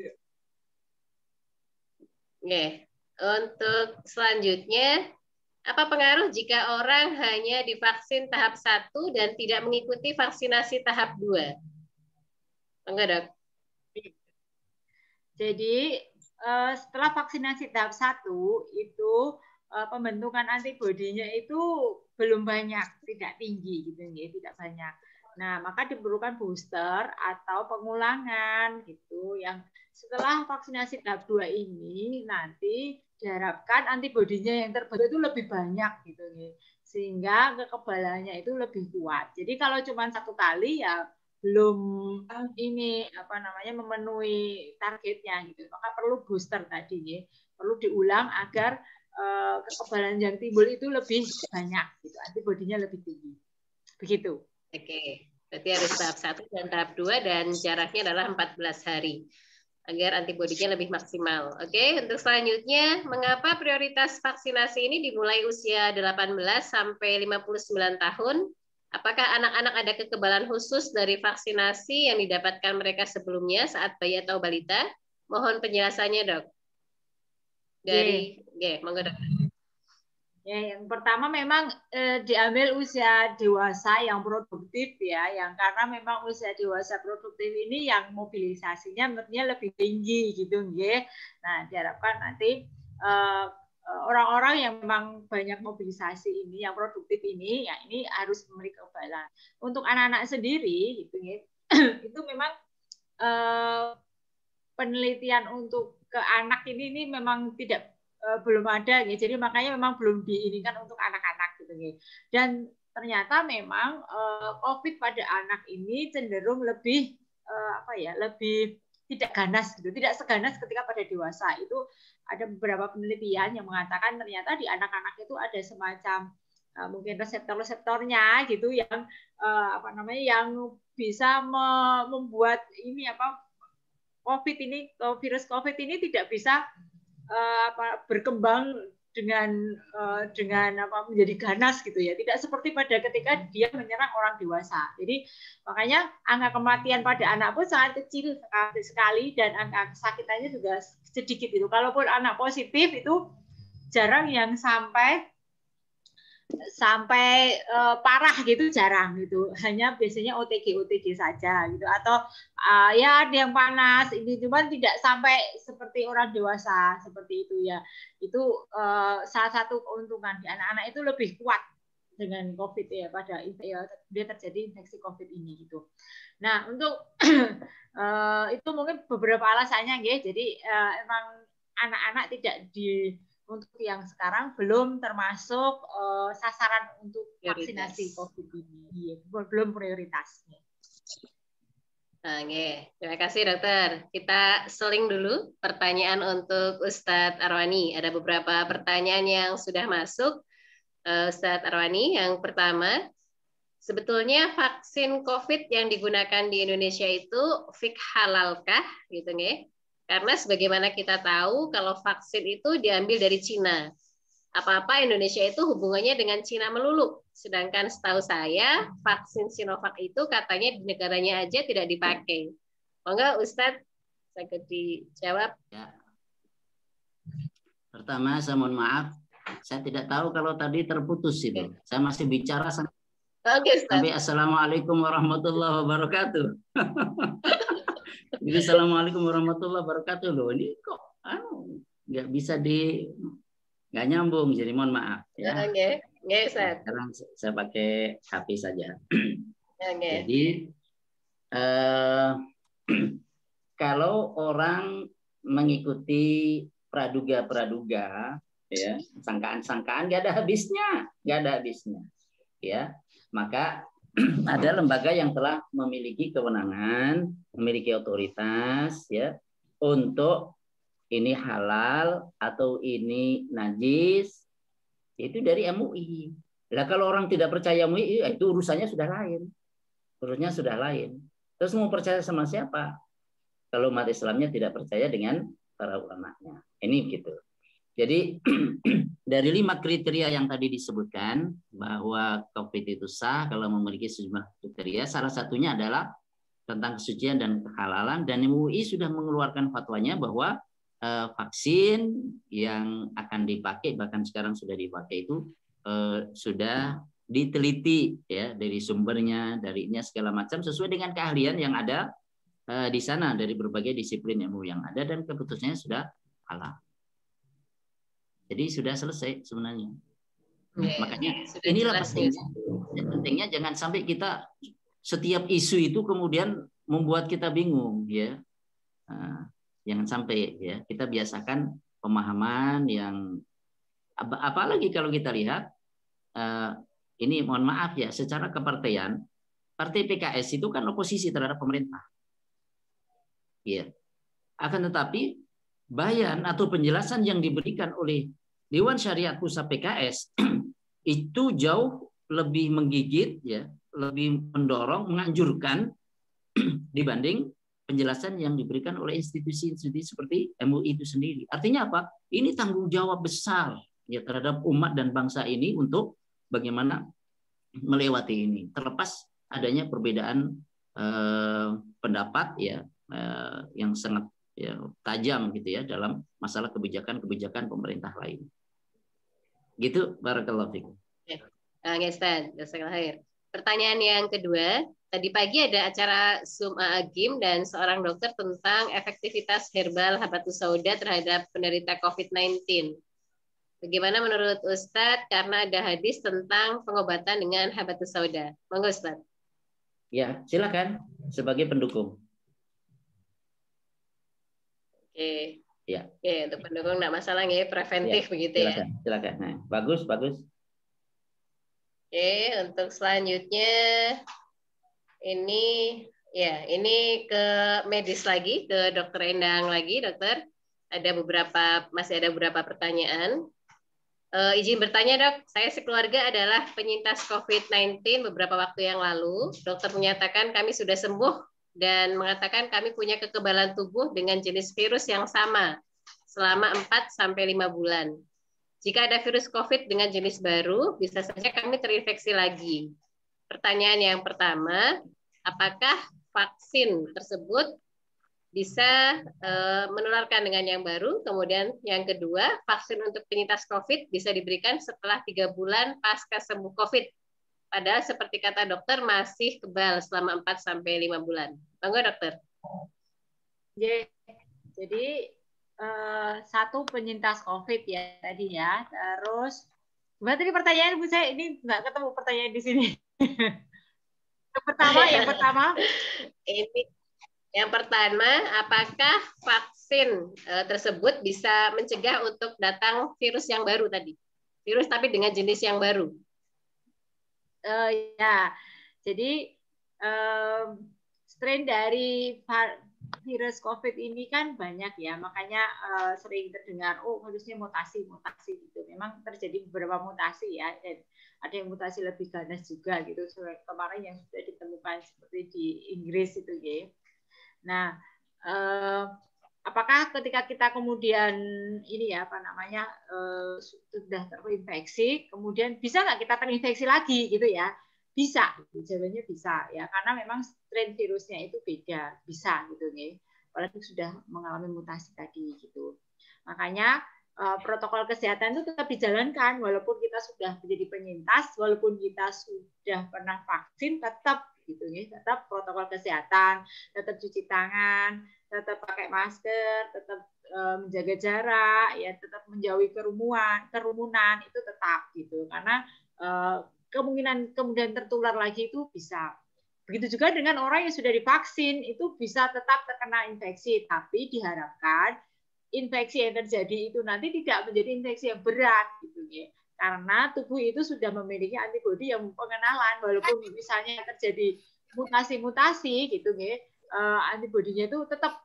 Oke, untuk selanjutnya, apa pengaruh jika orang hanya divaksin tahap satu dan tidak mengikuti vaksinasi tahap dua? Enggak dok? Jadi setelah vaksinasi tahap satu itu uh, pembentukan antibodinya itu belum banyak, tidak tinggi gitu ya, tidak banyak. Nah, maka diperlukan booster atau pengulangan gitu yang setelah vaksinasi tahap dua ini nanti diharapkan antibodinya yang terbentuk itu lebih banyak gitu ya. Sehingga kekebalannya itu lebih kuat. Jadi kalau cuma satu kali ya belum ini apa namanya memenuhi targetnya gitu. Maka perlu booster tadi ya. Perlu diulang agar uh, kekebalan yang timbul itu lebih banyak gitu. Antibodinya lebih tinggi. Begitu. Oke, berarti harus tahap satu dan tahap dua dan jaraknya adalah empat belas hari agar antibodinya lebih maksimal. Oke, untuk selanjutnya, mengapa prioritas vaksinasi ini dimulai usia delapan belas sampai lima puluh sembilan tahun? Apakah anak-anak ada kekebalan khusus dari vaksinasi yang didapatkan mereka sebelumnya saat bayi atau balita? Mohon penjelasannya, Dok. Dari, G, monggo, Dok. Ya, yang pertama memang eh, diambil usia dewasa yang produktif ya, yang karena memang usia dewasa produktif ini yang mobilisasinya menurutnya lebih tinggi gitu, ya. Nah, diharapkan nanti eh, orang-orang yang memang banyak mobilisasi ini, yang produktif ini, ya ini harus memberi kekebalan. Untuk anak-anak sendiri, gitu ya, itu memang eh, penelitian untuk ke anak ini, ini memang tidak belum ada, ya. Jadi makanya memang belum diinginkan untuk anak-anak gitu, ya. Dan ternyata memang uh, COVID pada anak ini cenderung lebih uh, apa ya, lebih tidak ganas gitu, tidak seganas ketika pada dewasa. Itu ada beberapa penelitian yang mengatakan ternyata di anak-anak itu ada semacam uh, mungkin reseptor-reseptornya gitu yang uh, apa namanya yang bisa me membuat ini apa COVID ini virus COVID ini tidak bisa Uh, apa, berkembang dengan uh, dengan apa menjadi ganas gitu ya, tidak seperti pada ketika dia menyerang orang dewasa. Jadi makanya angka kematian pada anak pun sangat kecil sekali dan angka kesakitannya juga sedikit itu. Kalaupun anak positif itu jarang yang sampai sampai uh, parah gitu, jarang gitu, hanya biasanya O T G O T G saja gitu, atau uh, ya ada yang panas ini, cuman tidak sampai seperti orang dewasa seperti itu ya. Itu uh, salah satu keuntungan di anak-anak itu lebih kuat dengan COVID ya, pada ya, dia terjadi infeksi COVID ini gitu. Nah untuk uh, itu mungkin beberapa alasannya ya. Jadi uh, emang anak-anak tidak di untuk yang sekarang belum termasuk uh, sasaran untuk vaksinasi COVID ini, belum prioritasnya. Oke, terima kasih dokter. Kita seling dulu pertanyaan untuk Ustadz Arwani. Ada beberapa pertanyaan yang sudah masuk. Uh, Ustadz Arwani, yang pertama, sebetulnya vaksin COVID yang digunakan di Indonesia itu fik halalkah, gitu nggih? Karena sebagaimana kita tahu kalau vaksin itu diambil dari Cina. Apa-apa Indonesia itu hubungannya dengan Cina melulu. Sedangkan setahu saya vaksin Sinovac itu katanya di negaranya aja tidak dipakai. Monggo Ustadz, saya dijawab. Ya. Pertama saya mohon maaf, saya tidak tahu kalau tadi terputus itu. Okay. Saya masih bicara sampai, okay, sampai Assalamualaikum warahmatullahi wabarakatuh. Jadi assalamualaikum warahmatullahi wabarakatuh loh. Ini kok anu nggak bisa di nggak nyambung, jadi mohon maaf ya. Oke, okay. Sekarang saya pakai H P saja. Okay. Jadi eh, kalau orang mengikuti praduga-praduga ya, sangkaan-sangkaan nggak ada habisnya, nggak ada habisnya ya. Maka ada lembaga yang telah memiliki kewenangan, memiliki otoritas ya untuk ini halal atau ini najis, itu dari M U I. Lah kalau orang tidak percaya M U I, itu urusannya sudah lain. Urusannya sudah lain. Terus mau percaya sama siapa? Kalau umat Islamnya tidak percaya dengan para ulamanya. Ini gitu. Jadi dari lima kriteria yang tadi disebutkan bahwa COVID itu sah kalau memiliki sejumlah kriteria, salah satunya adalah tentang kesucian dan kehalalan, dan M U I sudah mengeluarkan fatwanya bahwa eh, vaksin yang akan dipakai, bahkan sekarang sudah dipakai itu eh, sudah diteliti ya dari sumbernya, darinya segala macam sesuai dengan keahlian yang ada eh, di sana dari berbagai disiplin ilmu yang ada, dan keputusannya sudah halal. Jadi sudah selesai sebenarnya. Yeah. Makanya Sudah inilah jelas, pentingnya. Pentingnya jangan sampai kita setiap isu itu kemudian membuat kita bingung, ya. Nah, jangan sampai ya kita biasakan pemahaman yang apalagi kalau kita lihat uh, ini mohon maaf ya, secara kepartaian partai P K S itu kan oposisi terhadap pemerintah. Ya. Akan tetapi bayan atau penjelasan yang diberikan oleh Dewan Syariat Pusat P K S itu jauh lebih menggigit, ya, lebih mendorong, menganjurkan dibanding penjelasan yang diberikan oleh institusi-institusi seperti M U I itu sendiri. Artinya apa? Ini tanggung jawab besar ya terhadap umat dan bangsa ini untuk bagaimana melewati ini. Terlepas adanya perbedaan eh, pendapat ya eh, yang sangat ya, tajam gitu ya dalam masalah kebijakan-kebijakan pemerintah lain. Gitu, barakallahu fikum. Kang Ustaz, jazakallahu khair. Pertanyaan yang kedua, tadi pagi ada acara Zoom A A G I M dan seorang dokter tentang efektivitas herbal habatus sauda terhadap penderita COVID sembilan belas. Bagaimana menurut Ustadz? Karena ada hadis tentang pengobatan dengan habatus sauda. Monggo Ustadz. Ya, silakan sebagai pendukung. Oke. Ya. Oke, untuk pendukung enggak masalah ya, preventif ya, begitu silakan, ya. Silakan. Nah, bagus, bagus. Oke, untuk selanjutnya ini ya, ini ke medis lagi, ke Dokter Endang lagi, Dokter. Ada beberapa masih ada beberapa pertanyaan. Uh, izin bertanya dok, saya sekeluarga adalah penyintas COVID sembilan belas beberapa waktu yang lalu. Dokter menyatakan kami sudah sembuh dan mengatakan kami punya kekebalan tubuh dengan jenis virus yang sama selama empat sampai lima bulan. Jika ada virus COVID dengan jenis baru, bisa saja kami terinfeksi lagi. Pertanyaan yang pertama, apakah vaksin tersebut bisa e, menularkan dengan yang baru? Kemudian yang kedua, vaksin untuk penyintas COVID bisa diberikan setelah tiga bulan pasca sembuh COVID. Padahal seperti kata dokter masih kebal selama empat sampai lima bulan. Monggo dokter. Jadi uh, satu penyintas COVID ya tadi ya. Terus gimana tadi pertanyaan Bu, saya ini nggak ketemu pertanyaan di sini. Yang pertama, yang pertama. Ini yang pertama, apakah vaksin uh, tersebut bisa mencegah untuk datang virus yang baru tadi? Virus tapi dengan jenis yang baru. Uh, ya, jadi um, strain dari virus COVID ini kan banyak ya, makanya uh, sering terdengar, oh harusnya mutasi, mutasi gitu. Memang terjadi beberapa mutasi ya, dan ada yang mutasi lebih ganas juga gitu. Kemarin yang sudah ditemukan seperti di Inggris itu ya. Nah, uh, apakah ketika kita kemudian ini ya apa namanya uh, sudah terinfeksi, kemudian bisa nggak kita terinfeksi lagi gitu ya? Bisa, jawabannya bisa ya, karena memang strain virusnya itu beda, bisa gitu nih. Apalagi sudah mengalami mutasi tadi gitu. Makanya uh, protokol kesehatan itu tetap dijalankan walaupun kita sudah menjadi penyintas, walaupun kita sudah pernah vaksin, tetap gitu nih, tetap protokol kesehatan, tetap cuci tangan, tetap pakai masker, tetap uh, menjaga jarak, ya tetap menjauhi kerumunan, kerumunan itu tetap gitu, karena uh, kemungkinan kemudian tertular lagi itu bisa. Begitu juga dengan orang yang sudah divaksin itu bisa tetap terkena infeksi, tapi diharapkan infeksi yang terjadi itu nanti tidak menjadi infeksi yang berat gitu ya. Karena tubuh itu sudah memiliki antibodi yang pengenalan, walaupun misalnya terjadi mutasi-mutasi gitu ya, antibodinya itu tetap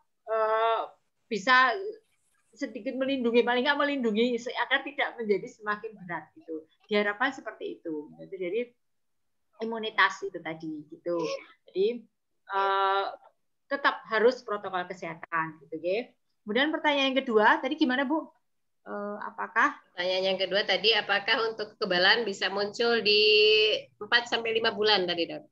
bisa sedikit melindungi, paling nggak melindungi agar tidak menjadi semakin berat gitu. Diharapkan seperti itu. Jadi imunitas itu tadi gitu. Jadi uh, tetap harus protokol kesehatan gitu ya. Kemudian pertanyaan yang kedua tadi gimana Bu? Uh, apakah pertanyaan yang kedua tadi apakah untuk kekebalan bisa muncul di empat sampai lima bulan tadi, Dok?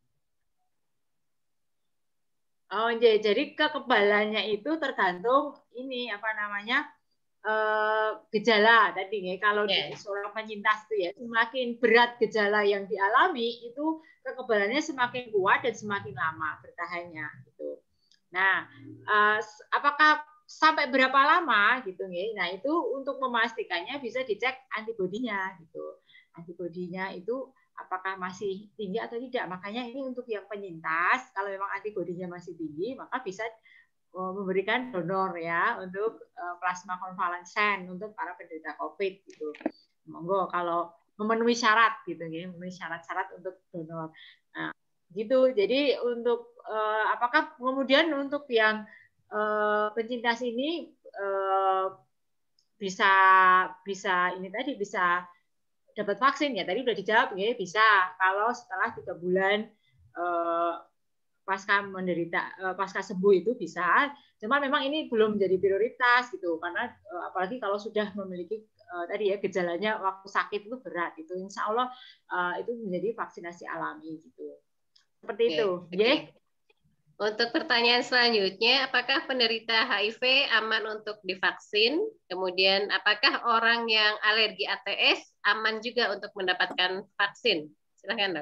Oh, iya. Jadi kekebalannya itu tergantung ini apa namanya? Uh, gejala tadi ya. Kalau yeah. seorang penyintas itu ya semakin berat gejala yang dialami itu kekebalannya semakin kuat dan semakin lama bertahannya gitu. Nah, uh, apakah sampai berapa lama gitu ya. Nah, itu untuk memastikannya bisa dicek antibodinya gitu. Antibodinya itu apakah masih tinggi atau tidak. Makanya ini untuk yang penyintas, kalau memang antibodinya masih tinggi, maka bisa memberikan donor ya untuk plasma konvalesen untuk para penderita COVID gitu. Monggo kalau memenuhi syarat gitu ya, memenuhi syarat-syarat untuk donor. Nah, gitu. Jadi untuk eh, apakah kemudian untuk yang eh, penyintas ini eh, bisa bisa ini tadi bisa dapat vaksin ya, tadi udah dijawab ya, bisa kalau setelah tiga bulan eh, pasca menderita eh, pasca sembuh itu bisa. Cuma memang ini belum menjadi prioritas gitu, karena eh, apalagi kalau sudah memiliki eh, tadi ya gejalanya waktu sakit itu berat itu, insya Allah eh, itu menjadi vaksinasi alami gitu. Seperti Oke, itu. oke. Yeah. Untuk pertanyaan selanjutnya, apakah penderita H I V aman untuk divaksin? Kemudian, apakah orang yang alergi A T S aman juga untuk mendapatkan vaksin? Silakan, Dok.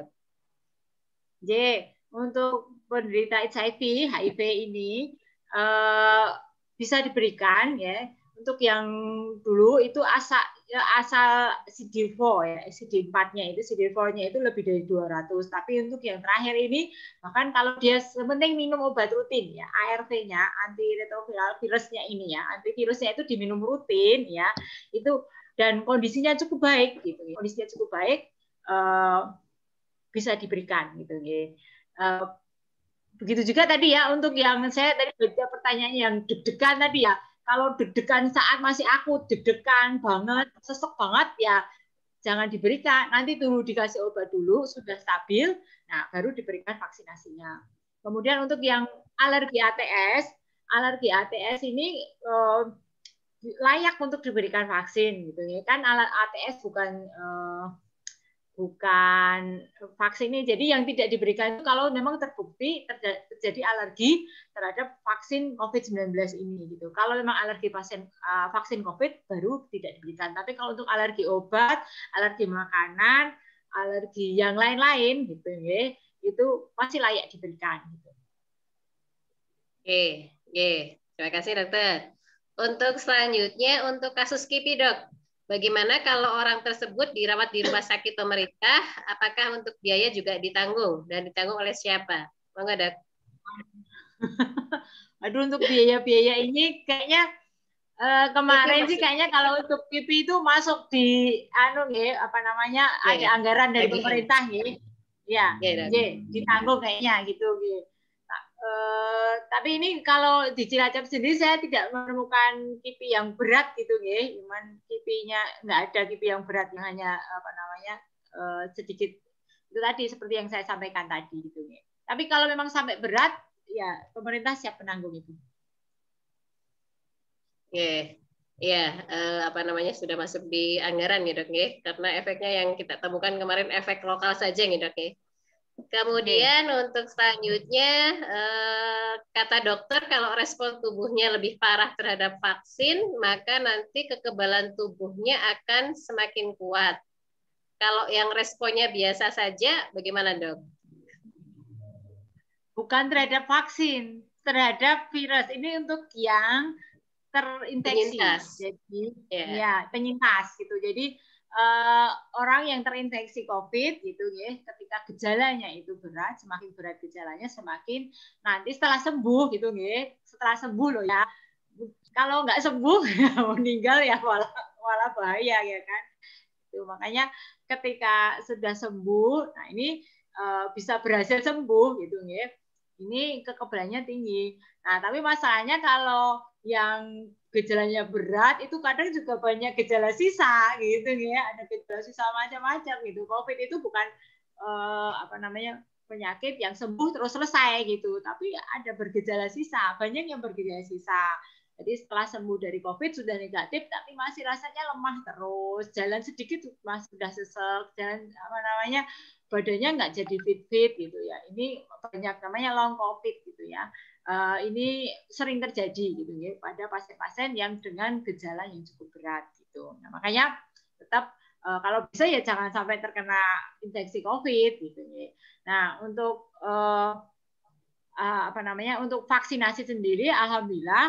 J, untuk penderita H I V, H I V ini uh, bisa diberikan ya. Untuk yang dulu itu asal ya, asal C D empat ya, C D empat-nya itu C D empat-nya itu lebih dari dua ratus. Tapi untuk yang terakhir ini bahkan kalau dia sepenting minum obat rutin ya, A R V-nya, antiretroviral virusnya ini ya, antivirusnya itu diminum rutin ya. Itu dan kondisinya cukup baik gitu ya. Kondisinya cukup baik uh, bisa diberikan gitu ya. Uh, begitu juga tadi ya untuk yang saya tadi baca pertanyaan yang deg-degan tadi ya. Kalau deg-degan saat masih akut, deg-degan banget, sesek banget, ya jangan diberikan. Nanti dulu dikasih obat dulu, sudah stabil, nah baru diberikan vaksinasinya. Kemudian untuk yang alergi A T S, alergi A T S ini eh, layak untuk diberikan vaksin, gitu ya. Kan A T S bukan eh, bukan vaksin ini. Jadi yang tidak diberikan itu kalau memang terbukti terjadi alergi terhadap vaksin COVID sembilan belas ini gitu. Kalau memang alergi pasien uh, vaksin COVID baru tidak diberikan. Tapi kalau untuk alergi obat, alergi makanan, alergi yang lain-lain gitu ya, itu masih layak diberikan gitu. Oke, oke. Terima kasih, Dokter. Untuk selanjutnya untuk kasus K I P I, Dok. Bagaimana kalau orang tersebut dirawat di rumah sakit pemerintah, apakah untuk biaya juga ditanggung dan ditanggung oleh siapa? Mau nggak, Dok? Aduh, untuk biaya-biaya ini kayaknya eh, kemarin sih kayaknya kalau untuk K I P I itu masuk di anu ya, apa namanya, ya, ada anggaran dari pemerintah ya. Ya, ya, ya, ditanggung kayaknya gitu gitu. Uh, tapi ini kalau di Cilacap sendiri saya tidak menemukan K I P I yang berat gitu ya, cuman K I P I-nya nggak ada K I P I yang berat, yang hanya apa namanya uh, sedikit itu tadi seperti yang saya sampaikan tadi gitu ya. Tapi kalau memang sampai berat, ya pemerintah siap menanggung itu. Oke, yeah. ya yeah, uh, apa namanya sudah masuk di anggaran ya, Dok ya, karena efeknya yang kita temukan kemarin efek lokal saja ya, Dok ya. Kemudian okay. Untuk selanjutnya eh, kata dokter kalau respon tubuhnya lebih parah terhadap vaksin maka nanti kekebalan tubuhnya akan semakin kuat. Kalau yang responnya biasa saja bagaimana, Dok? Bukan terhadap vaksin, terhadap virus. Ini untuk yang terinfeksi. Penyintas. Jadi yeah. ya penyintas gitu. Jadi Uh, orang yang terinfeksi COVID gitu ya, ketika gejalanya itu berat, semakin berat gejalanya semakin nanti setelah sembuh gitu ya, setelah sembuh loh ya, kalau nggak sembuh ya meninggal ya malah malah bahaya ya kan. Itu makanya ketika sudah sembuh, nah ini uh, bisa berhasil sembuh gitu ya, ini kekebalannya tinggi. Nah tapi masalahnya kalau yang gejalanya berat itu kadang juga banyak gejala sisa gitu ya, ada gejala sisa macam-macam gitu. COVID itu bukan eh, apa namanya penyakit yang sembuh terus selesai gitu, tapi ada bergejala sisa, banyak yang bergejala sisa. Jadi setelah sembuh dari COVID sudah negatif tapi masih rasanya lemah terus, jalan sedikit masih sudah sesek, jalan apa namanya badannya nggak jadi fit-fit gitu ya. Ini banyak namanya long COVID gitu ya. Uh, ini sering terjadi gitu ya pada pasien-pasien yang dengan gejala yang cukup berat gitu. Nah, makanya tetap uh, kalau bisa ya jangan sampai terkena infeksi COVID gitu ya. Nah, untuk uh, uh, apa namanya? Untuk vaksinasi sendiri alhamdulillah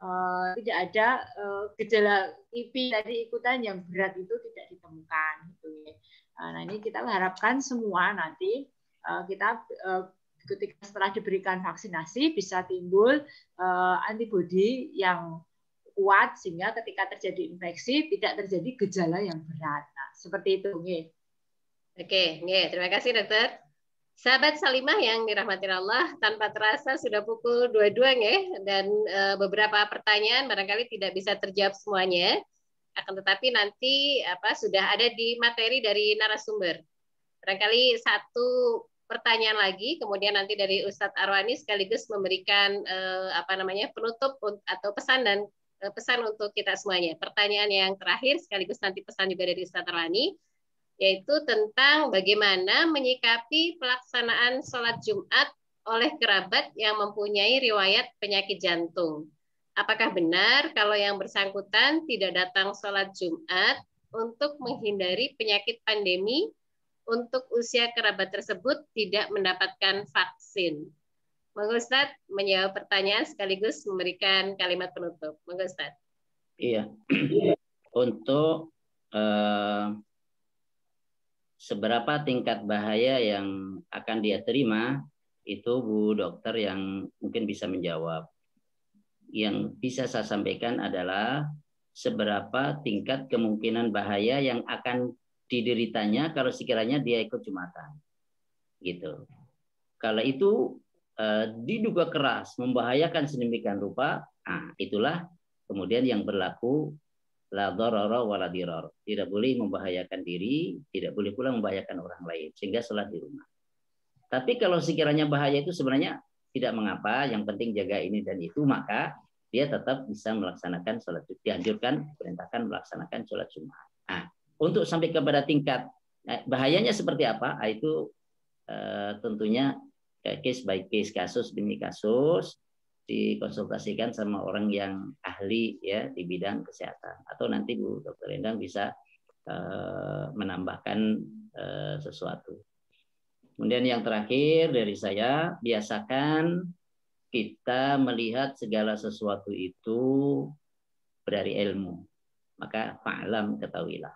uh, tidak ada uh, gejala T B tadi ikutan yang berat itu tidak ditemukan. Gitu ya. Nah ini kita harapkan semua nanti uh, kita uh, ketika setelah diberikan vaksinasi bisa timbul uh, antibodi yang kuat sehingga ketika terjadi infeksi tidak terjadi gejala yang berat. Nah, seperti itu, nggih. Oke, nggih, terima kasih dokter. Sahabat Salimah yang dirahmati Allah, tanpa terasa sudah pukul dua puluh dua nggih, dan e, beberapa pertanyaan barangkali tidak bisa terjawab semuanya. Akan tetapi nanti apa sudah ada di materi dari narasumber. Barangkali satu pertanyaan lagi, kemudian nanti dari Ustadz Arwani sekaligus memberikan e, apa namanya penutup atau pesan dan pesan untuk kita semuanya. Pertanyaan yang terakhir sekaligus nanti pesan juga dari Ustadz Arwani, yaitu tentang bagaimana menyikapi pelaksanaan sholat Jumat oleh kerabat yang mempunyai riwayat penyakit jantung. Apakah benar kalau yang bersangkutan tidak datang sholat Jumat untuk menghindari penyakit pandemi, untuk usia kerabat tersebut tidak mendapatkan vaksin? Monggo Ustadz menjawab pertanyaan sekaligus memberikan kalimat penutup. Monggo Ustadz. Iya. Untuk eh, seberapa tingkat bahaya yang akan dia terima, itu Bu Dokter yang mungkin bisa menjawab. Yang bisa saya sampaikan adalah seberapa tingkat kemungkinan bahaya yang akan dideritanya kalau sekiranya dia ikut Jumatan. Gitu. Kalau itu diduga keras, membahayakan sedemikian rupa, nah, itulah kemudian yang berlaku la dharara wa la dirar. Tidak boleh membahayakan diri, tidak boleh pula membahayakan orang lain, sehingga sholat di rumah. Tapi kalau sekiranya bahaya itu sebenarnya tidak mengapa, yang penting jaga ini dan itu, maka dia tetap bisa melaksanakan sholat Jumat. Dianjurkan, perintahkan melaksanakan sholat Jumat. Nah, untuk sampai kepada tingkat nah, bahayanya seperti apa? Nah, itu eh, tentunya case by case, kasus demi kasus, dikonsultasikan sama orang yang ahli ya di bidang kesehatan, atau nanti Bu Dokter Endang bisa uh, menambahkan uh, sesuatu. Kemudian yang terakhir dari saya, biasakan kita melihat segala sesuatu itu dari ilmu. Maka fa'lam, ketahuilah.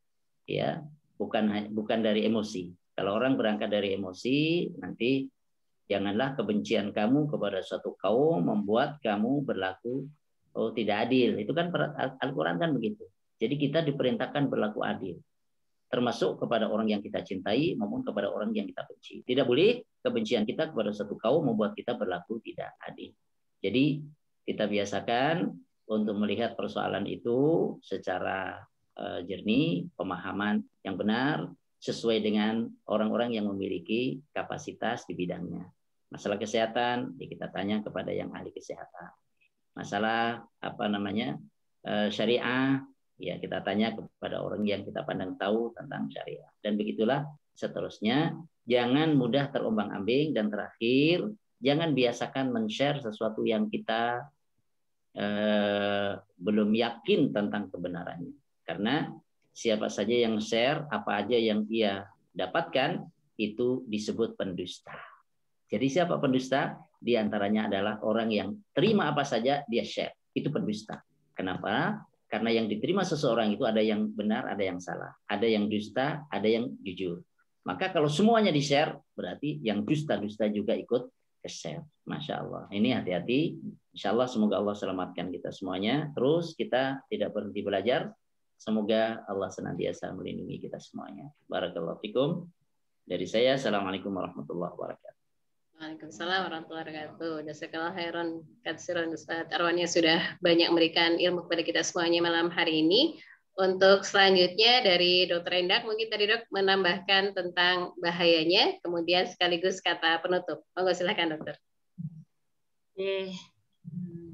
Ya, bukan bukan dari emosi. Kalau orang berangkat dari emosi, nanti janganlah kebencian kamu kepada suatu kaum membuat kamu berlaku oh tidak adil. Itu kan Al-Quran kan begitu. Jadi kita diperintahkan berlaku adil. Termasuk kepada orang yang kita cintai maupun kepada orang yang kita benci. Tidak boleh kebencian kita kepada suatu kaum membuat kita berlaku tidak adil. Jadi kita biasakan untuk melihat persoalan itu secara uh, jernih, pemahaman yang benar, sesuai dengan orang-orang yang memiliki kapasitas di bidangnya. Masalah kesehatan, ya kita tanya kepada yang ahli kesehatan. Masalah apa namanya syariah, ya kita tanya kepada orang yang kita pandang tahu tentang syariah. Dan begitulah seterusnya. Jangan mudah terombang-ambing, dan terakhir, jangan biasakan men-share sesuatu yang kita eh, belum yakin tentang kebenarannya. Karena siapa saja yang share, apa aja yang ia dapatkan, itu disebut pendusta. Jadi siapa pendusta? Di antaranya adalah orang yang terima apa saja dia share. Itu pendusta. Kenapa? Karena yang diterima seseorang itu ada yang benar, ada yang salah. Ada yang dusta, ada yang jujur. Maka kalau semuanya di-share, berarti yang dusta-dusta juga ikut ke-share. Masya Allah. Ini hati-hati. Insya Allah semoga Allah selamatkan kita semuanya. Terus kita tidak berhenti belajar. Semoga Allah senantiasa melindungi kita semuanya. Barakallahu fikum. Dari saya, Assalamualaikum warahmatullahi wabarakatuh. Waalaikumsalam warahmatullahi wabarakatuh. Jazakallah khairan katsiran Ustaz Arwani sudah banyak memberikan ilmu kepada kita semuanya malam hari ini. Untuk selanjutnya dari Dokter Endang, mungkin tadi Dok menambahkan tentang bahayanya, kemudian sekaligus kata penutup. Monggo silakan Dokter. Oke. Hmm.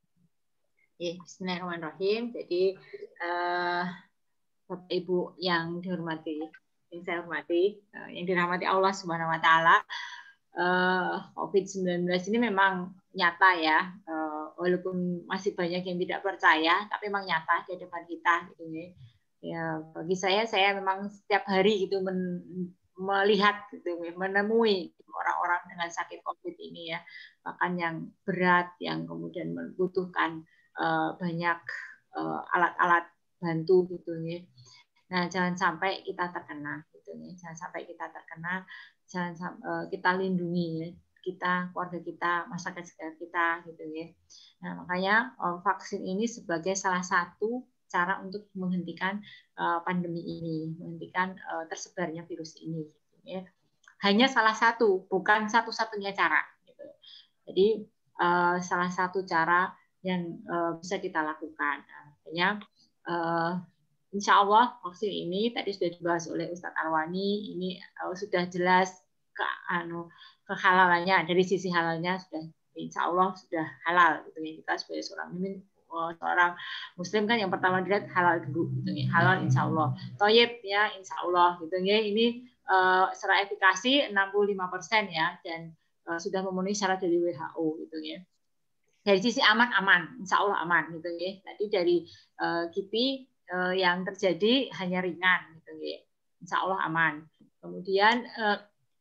Ya, bismillahirrahmanirrahim. Jadi uh, Bapak Ibu yang dihormati, yang saya hormati, uh, yang dirahmati Allah Subhanahu wa taala. Uh, covid sembilan belas ini memang nyata ya, uh, walaupun masih banyak yang tidak percaya, tapi memang nyata di depan kita gitu ya. Ya, bagi saya saya memang setiap hari gitu men, melihat gitu, menemui orang-orang dengan sakit COVID ini ya, bahkan yang berat, yang kemudian membutuhkan uh, banyak uh, alat-alat bantu gitu ya. Nah, jangan sampai kita terkena gitu ya, jangan sampai kita terkena, jangan sampai, uh, kita lindungi ya, kita, keluarga kita, masyarakat sekitar kita gitu ya. Nah, makanya uh, vaksin ini sebagai salah satu cara untuk menghentikan uh, pandemi ini, menghentikan uh, tersebarnya virus ini. Gitu, ya. Hanya salah satu, bukan satu-satunya cara. Gitu. Jadi uh, salah satu cara yang uh, bisa kita lakukan. Nah, makanya, uh, insya Allah vaksin ini tadi sudah dibahas oleh Ustadz Arwani. Ini uh, sudah jelas ke anu kehalalannya, dari sisi halalnya sudah insya Allah sudah halal. Gitu ya. Kita sebagai seorang mukmin, seorang muslim kan yang pertama dilihat halal dulu gitu ya. Halal insya Allah, toyib ya insya Allah gitu ya. Ini uh, secara efikasi enam puluh lima persen ya, dan uh, sudah memenuhi syarat dari W H O gitu ya. Dari sisi aman aman insya Allah aman gitu ya. Tadi dari uh, kipi uh, yang terjadi hanya ringan gitu ya, insya Allah aman. Kemudian uh,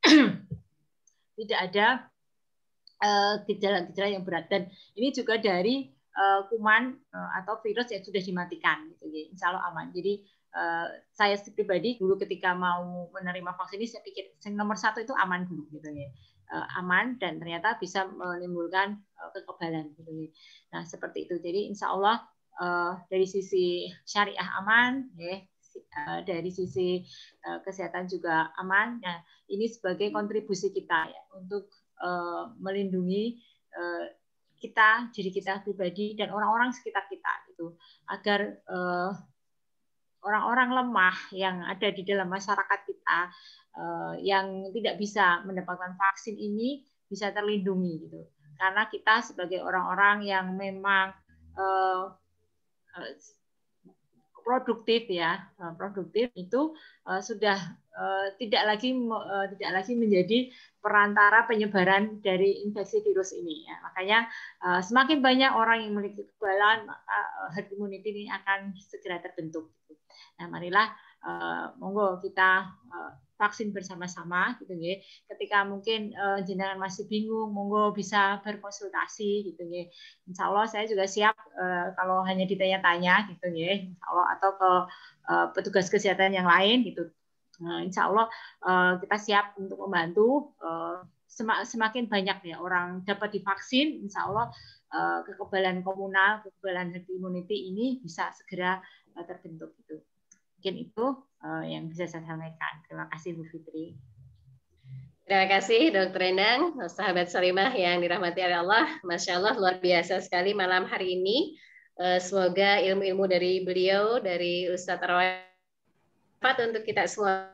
tidak ada gejala-gejala uh, yang berat, dan ini juga dari Uh, kuman uh, atau virus yang sudah dimatikan, gitu ya. Insya Allah aman. Jadi uh, saya pribadi dulu ketika mau menerima vaksin ini, saya pikir nomor satu itu aman dulu, gitu ya. Uh, aman, dan ternyata bisa menimbulkan uh, kekebalan, gitu ya. Nah seperti itu. Jadi Insya Allah uh, dari sisi syariah aman, ya. Uh, dari sisi uh, kesehatan juga aman. Nah ini sebagai kontribusi kita ya untuk uh, melindungi uh, kita, diri kita pribadi, dan orang-orang sekitar kita gitu, agar uh, orang-orang lemah yang ada di dalam masyarakat kita uh, yang tidak bisa mendapatkan vaksin ini bisa terlindungi gitu. Karena kita sebagai orang-orang yang memang uh, uh, produktif ya, uh, produktif itu uh, sudah uh, tidak lagi uh, tidak lagi menjadi perantara penyebaran dari infeksi virus ini ya. Makanya uh, semakin banyak orang yang memiliki kekebalan, maka uh, herd immunity ini akan segera terbentuk. Nah, marilah uh, monggo kita uh, vaksin bersama-sama gitu ya. Ketika mungkin uh, jenengan masih bingung, monggo bisa berkonsultasi gitu ya. Insya Allah saya juga siap uh, kalau hanya ditanya-tanya gitu ya. Insya Allah, atau ke uh, petugas kesehatan yang lain gitu. Nah, insya Allah uh, kita siap untuk membantu. Uh, semakin banyak ya orang dapat divaksin, insya Allah uh, kekebalan komunal, kekebalan herd immunity ini bisa segera uh, terbentuk gitu. Mungkin itu uh, yang bisa saya sampaikan. Terima kasih Bu Fitri. Terima kasih Dokter Endang, sahabat Salimah yang dirahmati oleh Allah. Masya Allah luar biasa sekali malam hari ini. Uh, semoga ilmu-ilmu dari beliau, dari Ustadz Arwani untuk kita semua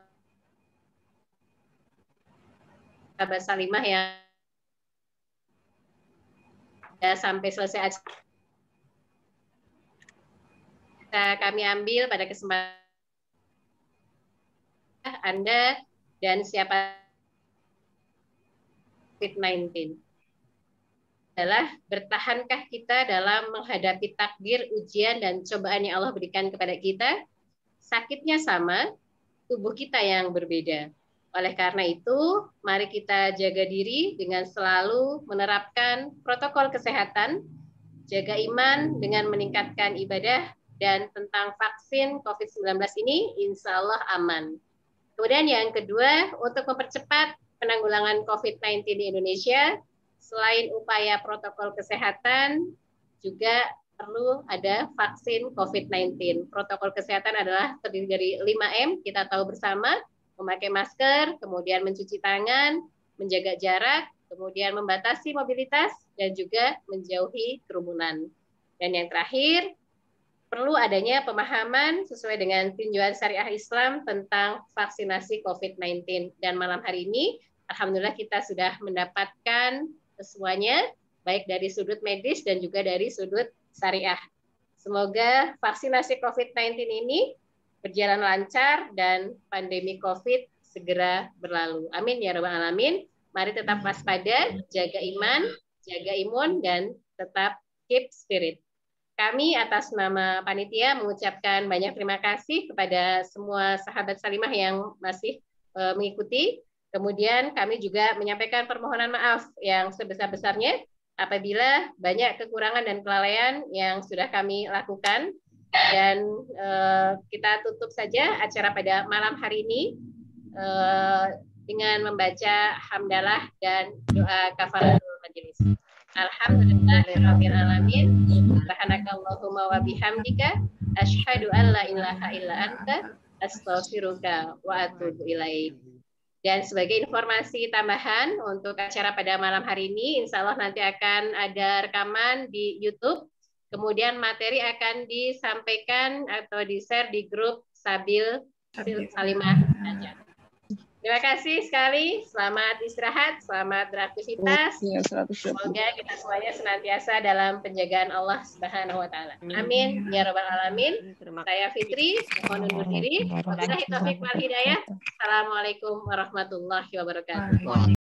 sahabat Salimah yang ya, sampai selesai acara kami ambil pada kesempatan Anda dan siapa COVID sembilan belas adalah bertahankah kita dalam menghadapi takdir, ujian, dan cobaan yang Allah berikan kepada kita. Sakitnya sama, tubuh kita yang berbeda. Oleh karena itu, mari kita jaga diri dengan selalu menerapkan protokol kesehatan, jaga iman dengan meningkatkan ibadah, dan tentang vaksin COVID sembilan belas ini, insya Allah aman. Kemudian yang kedua, untuk mempercepat penanggulangan COVID sembilan belas di Indonesia, selain upaya protokol kesehatan, juga perlu ada vaksin COVID sembilan belas. Protokol kesehatan adalah terdiri dari lima M, kita tahu bersama, memakai masker, kemudian mencuci tangan, menjaga jarak, kemudian membatasi mobilitas, dan juga menjauhi kerumunan. Dan yang terakhir, perlu adanya pemahaman sesuai dengan tinjauan syariah Islam tentang vaksinasi COVID sembilan belas. Dan malam hari ini, alhamdulillah kita sudah mendapatkan semuanya, baik dari sudut medis dan juga dari sudut syariah. Semoga vaksinasi COVID sembilan belas ini berjalan lancar dan pandemi COVID segera berlalu. Amin ya rabbal alamin. Mari tetap waspada, jaga iman, jaga imun, dan tetap keep spirit. Kami atas nama panitia mengucapkan banyak terima kasih kepada semua sahabat Salimah yang masih uh, mengikuti. Kemudian kami juga menyampaikan permohonan maaf yang sebesar-besarnya apabila banyak kekurangan dan kelalaian yang sudah kami lakukan. Dan uh, kita tutup saja acara pada malam hari ini uh, dengan membaca hamdalah dan doa kafaratul majelis. Alhamdulillahirabbil alamin. Subhanakallahumma wa bihamdika asyhadu an la ilaha illa anta astaghfiruka wa atubu ilaik. Dan sebagai informasi tambahan untuk acara pada malam hari ini, insya Allah nanti akan ada rekaman di YouTube. Kemudian materi akan disampaikan atau di-share di grup Sabil Salimah Aja. Terima kasih sekali. Selamat istirahat, selamat beraktivitas. Semoga kita semuanya senantiasa dalam penjagaan Allah Subhanahu wa taala. Amin ya rabbal alamin. Saya Fitri, mohon undur diri. Wabillahi taufiq wal hidayah. Assalamualaikum warahmatullahi wabarakatuh.